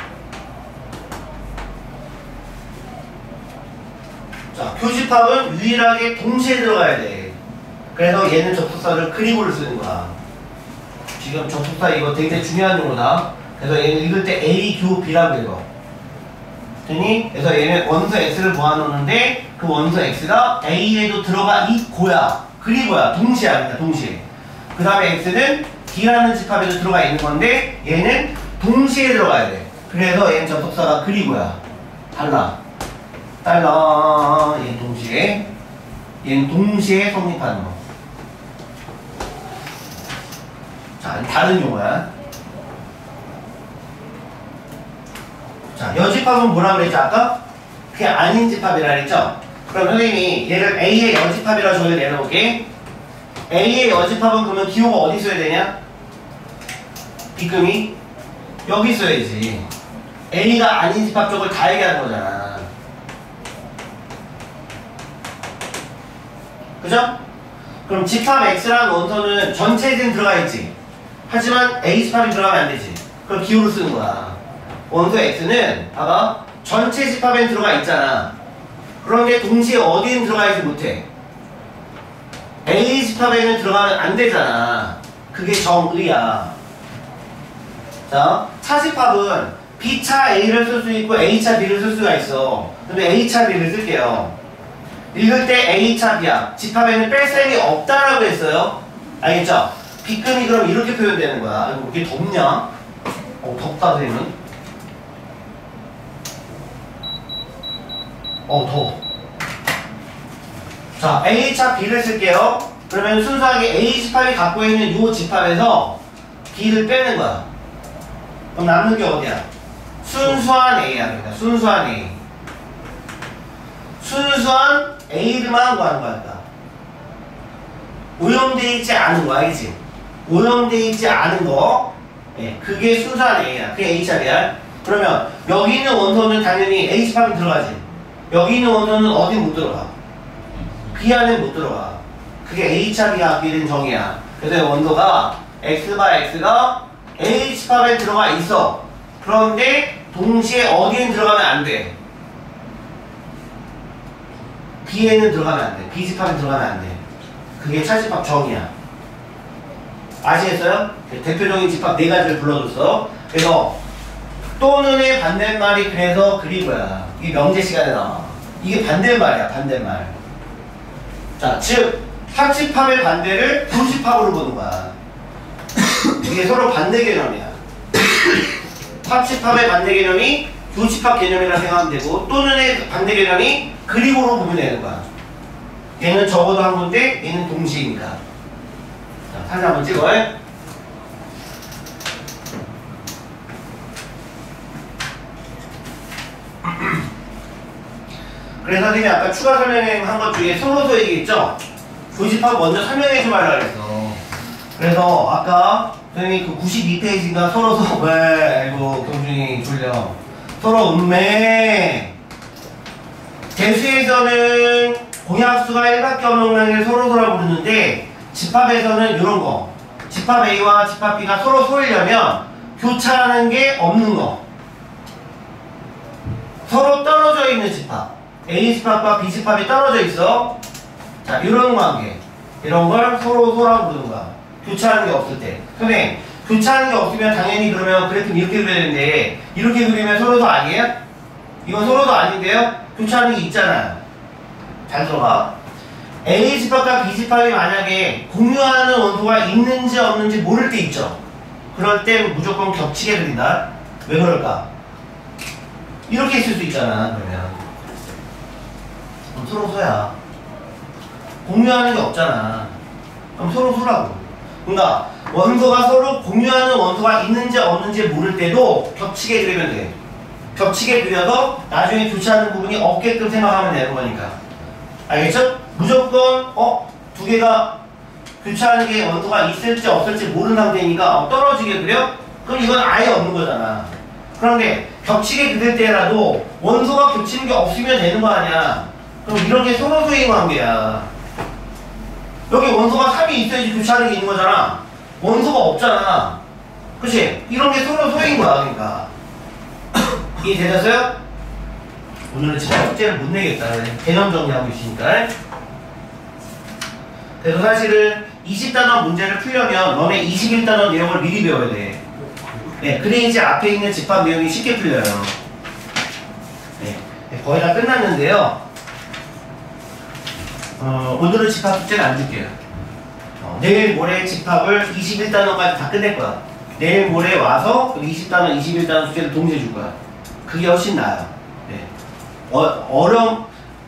자, 교집합은 유일하게 동시에 들어가야 돼. 그래서 얘는 접속사를 그리고를 쓰는 거야. 지금 접속사 이거 되게 중요한 용어다. 그래서 얘는 읽을 때 A, 교, B라고 읽어. 그래서 얘는 원소 X를 모아놓는데 그 원소 X가 A에도 들어가 있고야. 그리고야. 동시에 합니다. 동시에. 그 다음에 X는 D라는 집합에도 들어가 있는 건데 얘는 동시에 들어가야 돼. 그래서 얘는 접속사가 그리고야. 달라. 달라. 얘는 동시에. 얘는 동시에 성립하는 거. 자, 다른 용어야. 자, 여집합은 뭐라 그랬죠, 아까? 그게 아닌 집합이라 그랬죠? 그럼 선생님이 얘를 A의 여집합이라고 저기 내려볼게. A의 여집합은 그러면 기호가 어디 써야 되냐? B금이 여기 써야지. A가 아닌 집합 쪽을 다 얘기하는 거잖아. 그죠? 그럼 집합 X라는 원소는 전체에 들어가 있지. 하지만 A집합이 들어가면 안 되지. 그럼 기호를 쓰는 거야. 원소 X는 봐봐. 전체 집합엔 들어가 있잖아. 그런데 동시에 어디는 들어가 있지 못해. A집합에는 들어가면 안 되잖아. 그게 정의야. 자, 차집합은 B차 A를 쓸 수 있고 A차 B를 쓸 수가 있어. 근데 A차 B를 쓸게요. 읽을 때 A차 B야. 집합에는 뺄셈이 없다라고 했어요. 알겠죠? B금이 그럼 이렇게 표현되는 거야. 이거 왜 이렇게 덥냐? 어, 어, 덥다, 선생님. 어, 더워. 자, A차 B를 쓸게요. 그러면 순수하게 A 집합이 갖고 있는 이 집합에서 B를 빼는 거야. 그럼 남는 게 어디야? 순수한 A야. 그러니까 순수한 A. 순수한 A만 구하는 거야. 그러니까. 오염되어 있지 않은 거, 알겠지? 오염되어 있지 않은 거. 네, 그게 순수한 A야. 그게 A차이야. 그러면 여기 있는 원소는 당연히 A 집합이 들어가지. 여기 있는 원소는 어디 못 들어가? B 안에 못 들어가. 그게 A차 B가 갖게 된 정의야. 그래서 원소가 X바 X가 A 집합에 들어가 있어. 그런데 동시에 어디엔 들어가면 안 돼? B에는 들어가면 안 돼. B 집합에 들어가면 안 돼. 그게 차집합 정의야. 아시겠어요? 대표적인 집합 네 가지를 불러줬어. 그래서 또는의 반대말이 그래서 그리고야. 이게 명제 시간에 나와. 이게 반대말이야. 반대말. 자, 즉 합집합의 반대를 부집합으로 보는 거야. 이게 서로 반대 개념이야. 합집합의 반대 개념이 교집합 개념이라 생각하면 되고 또는의 반대 개념이 그리고로 보면 되는 거야. 얘는 적어도 한 건데 얘는 동시이니까. 자, 사진 한번 찍어요. 그래서 선생님이 아까 추가 설명한 것 중에 서로소 얘기했죠? 교집합 먼저 설명해 좀 하려고 그랬어. 그래서 아까 선생님이 그 구십이 페이지인가 서로소 왜 아이고 경준이 졸려 서로 음매 개수에서는 공약수가 일밖에 없는 관계를 서로소라고 부르는데 집합에서는 이런 거 집합 A와 집합 B가 서로 소이려면 교차하는 게 없는 거 서로 떨어져 있는 집합 A 집합과 B 집합이 떨어져 있어. 자, 이런 관계. 이런 걸 서로 소라고 부르는 거야. 교차하는 게 없을 때. 근데 교차하는 게 없으면 당연히 그러면 그래프는 이렇게 그려야 되는데 이렇게 그리면 서로도 아니에요? 이건 서로도 아닌데요? 교차하는 게 있잖아요. 잘 들어봐. A 집합과 B 집합이 만약에 공유하는 원소가 있는지 없는지 모를 때 있죠. 그럴 땐 무조건 겹치게 그린다. 왜 그럴까? 이렇게 있을 수 있잖아. 그러면 그럼 서로 소야. 공유하는 게 없잖아. 그럼 서로 소라고. 그러니까 원소가 서로 공유하는 원소가 있는지 없는지 모를 때도 겹치게 그리면 돼. 겹치게 그려서 나중에 교차하는 부분이 없게끔 생각하면 되는 거니까. 알겠죠? 무조건 어? 두 개가 교차하는 게 원소가 있을지 없을지 모르는 상태니까 어, 떨어지게 그려? 그럼 이건 아예 없는 거잖아. 그런데 겹치게 그릴 때라도 원소가 겹치는 게 없으면 되는 거 아니야. 그럼 이런 게 서로 소인 관계야. 여기 원소가 삼이 있어야지 교차하는 게 있는 거잖아. 원소가 없잖아. 그치? 이런 게 서로 소인 거야. 그러니까 이해되셨어요? 오늘은 진짜 숙제를 못 내겠다. 개념 정리하고 있으니까. 그래서 사실은 이십 단원 문제를 풀려면 너네 이십일 단원 내용을 미리 배워야 돼. 네, 그래야지 앞에 있는 집합 내용이 쉽게 풀려요. 네, 거의 다 끝났는데요. 어, 오늘은 집합 숙제는 안 줄게요. 어, 내일 모레 집합을 이십일 단원까지 다 끝낼 거야. 내일 모레 와서 이십 단원, 이십일 단원 숙제를 동시에 줄 거야. 그게 훨씬 나아요. 네. 어, 어려움,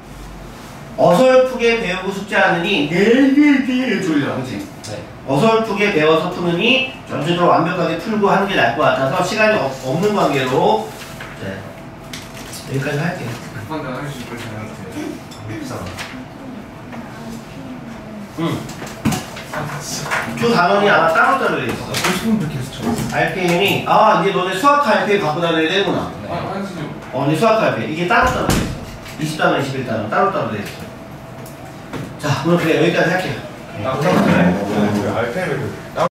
어설프게 배우고 숙제하느니 내일 내일 졸려. 그치? 네. 어설프게 배워서 푸느니 전체적으로 완벽하게 풀고 하는 게 나을 것 같아서 시간이 없, 없는 관계로 네. 여기까지 할게요. 급한데 할수 있을 것 같아요. 비싸다. 응. 그 단원이 아마 따로따로 돼 있어. 오십 분 밖에 쳐. 알페인이 아 이제 너네 수학 알페인 갖고 다녀야 되구나. 아, 한시죠. 어, 네 수학 알페인 이게 따로따로 돼 있어. 이십 단원, 이십일 단원 따로따로 돼 있어. 자, 오늘 그래 여기까지 할게요. 아, 그럼 알펜을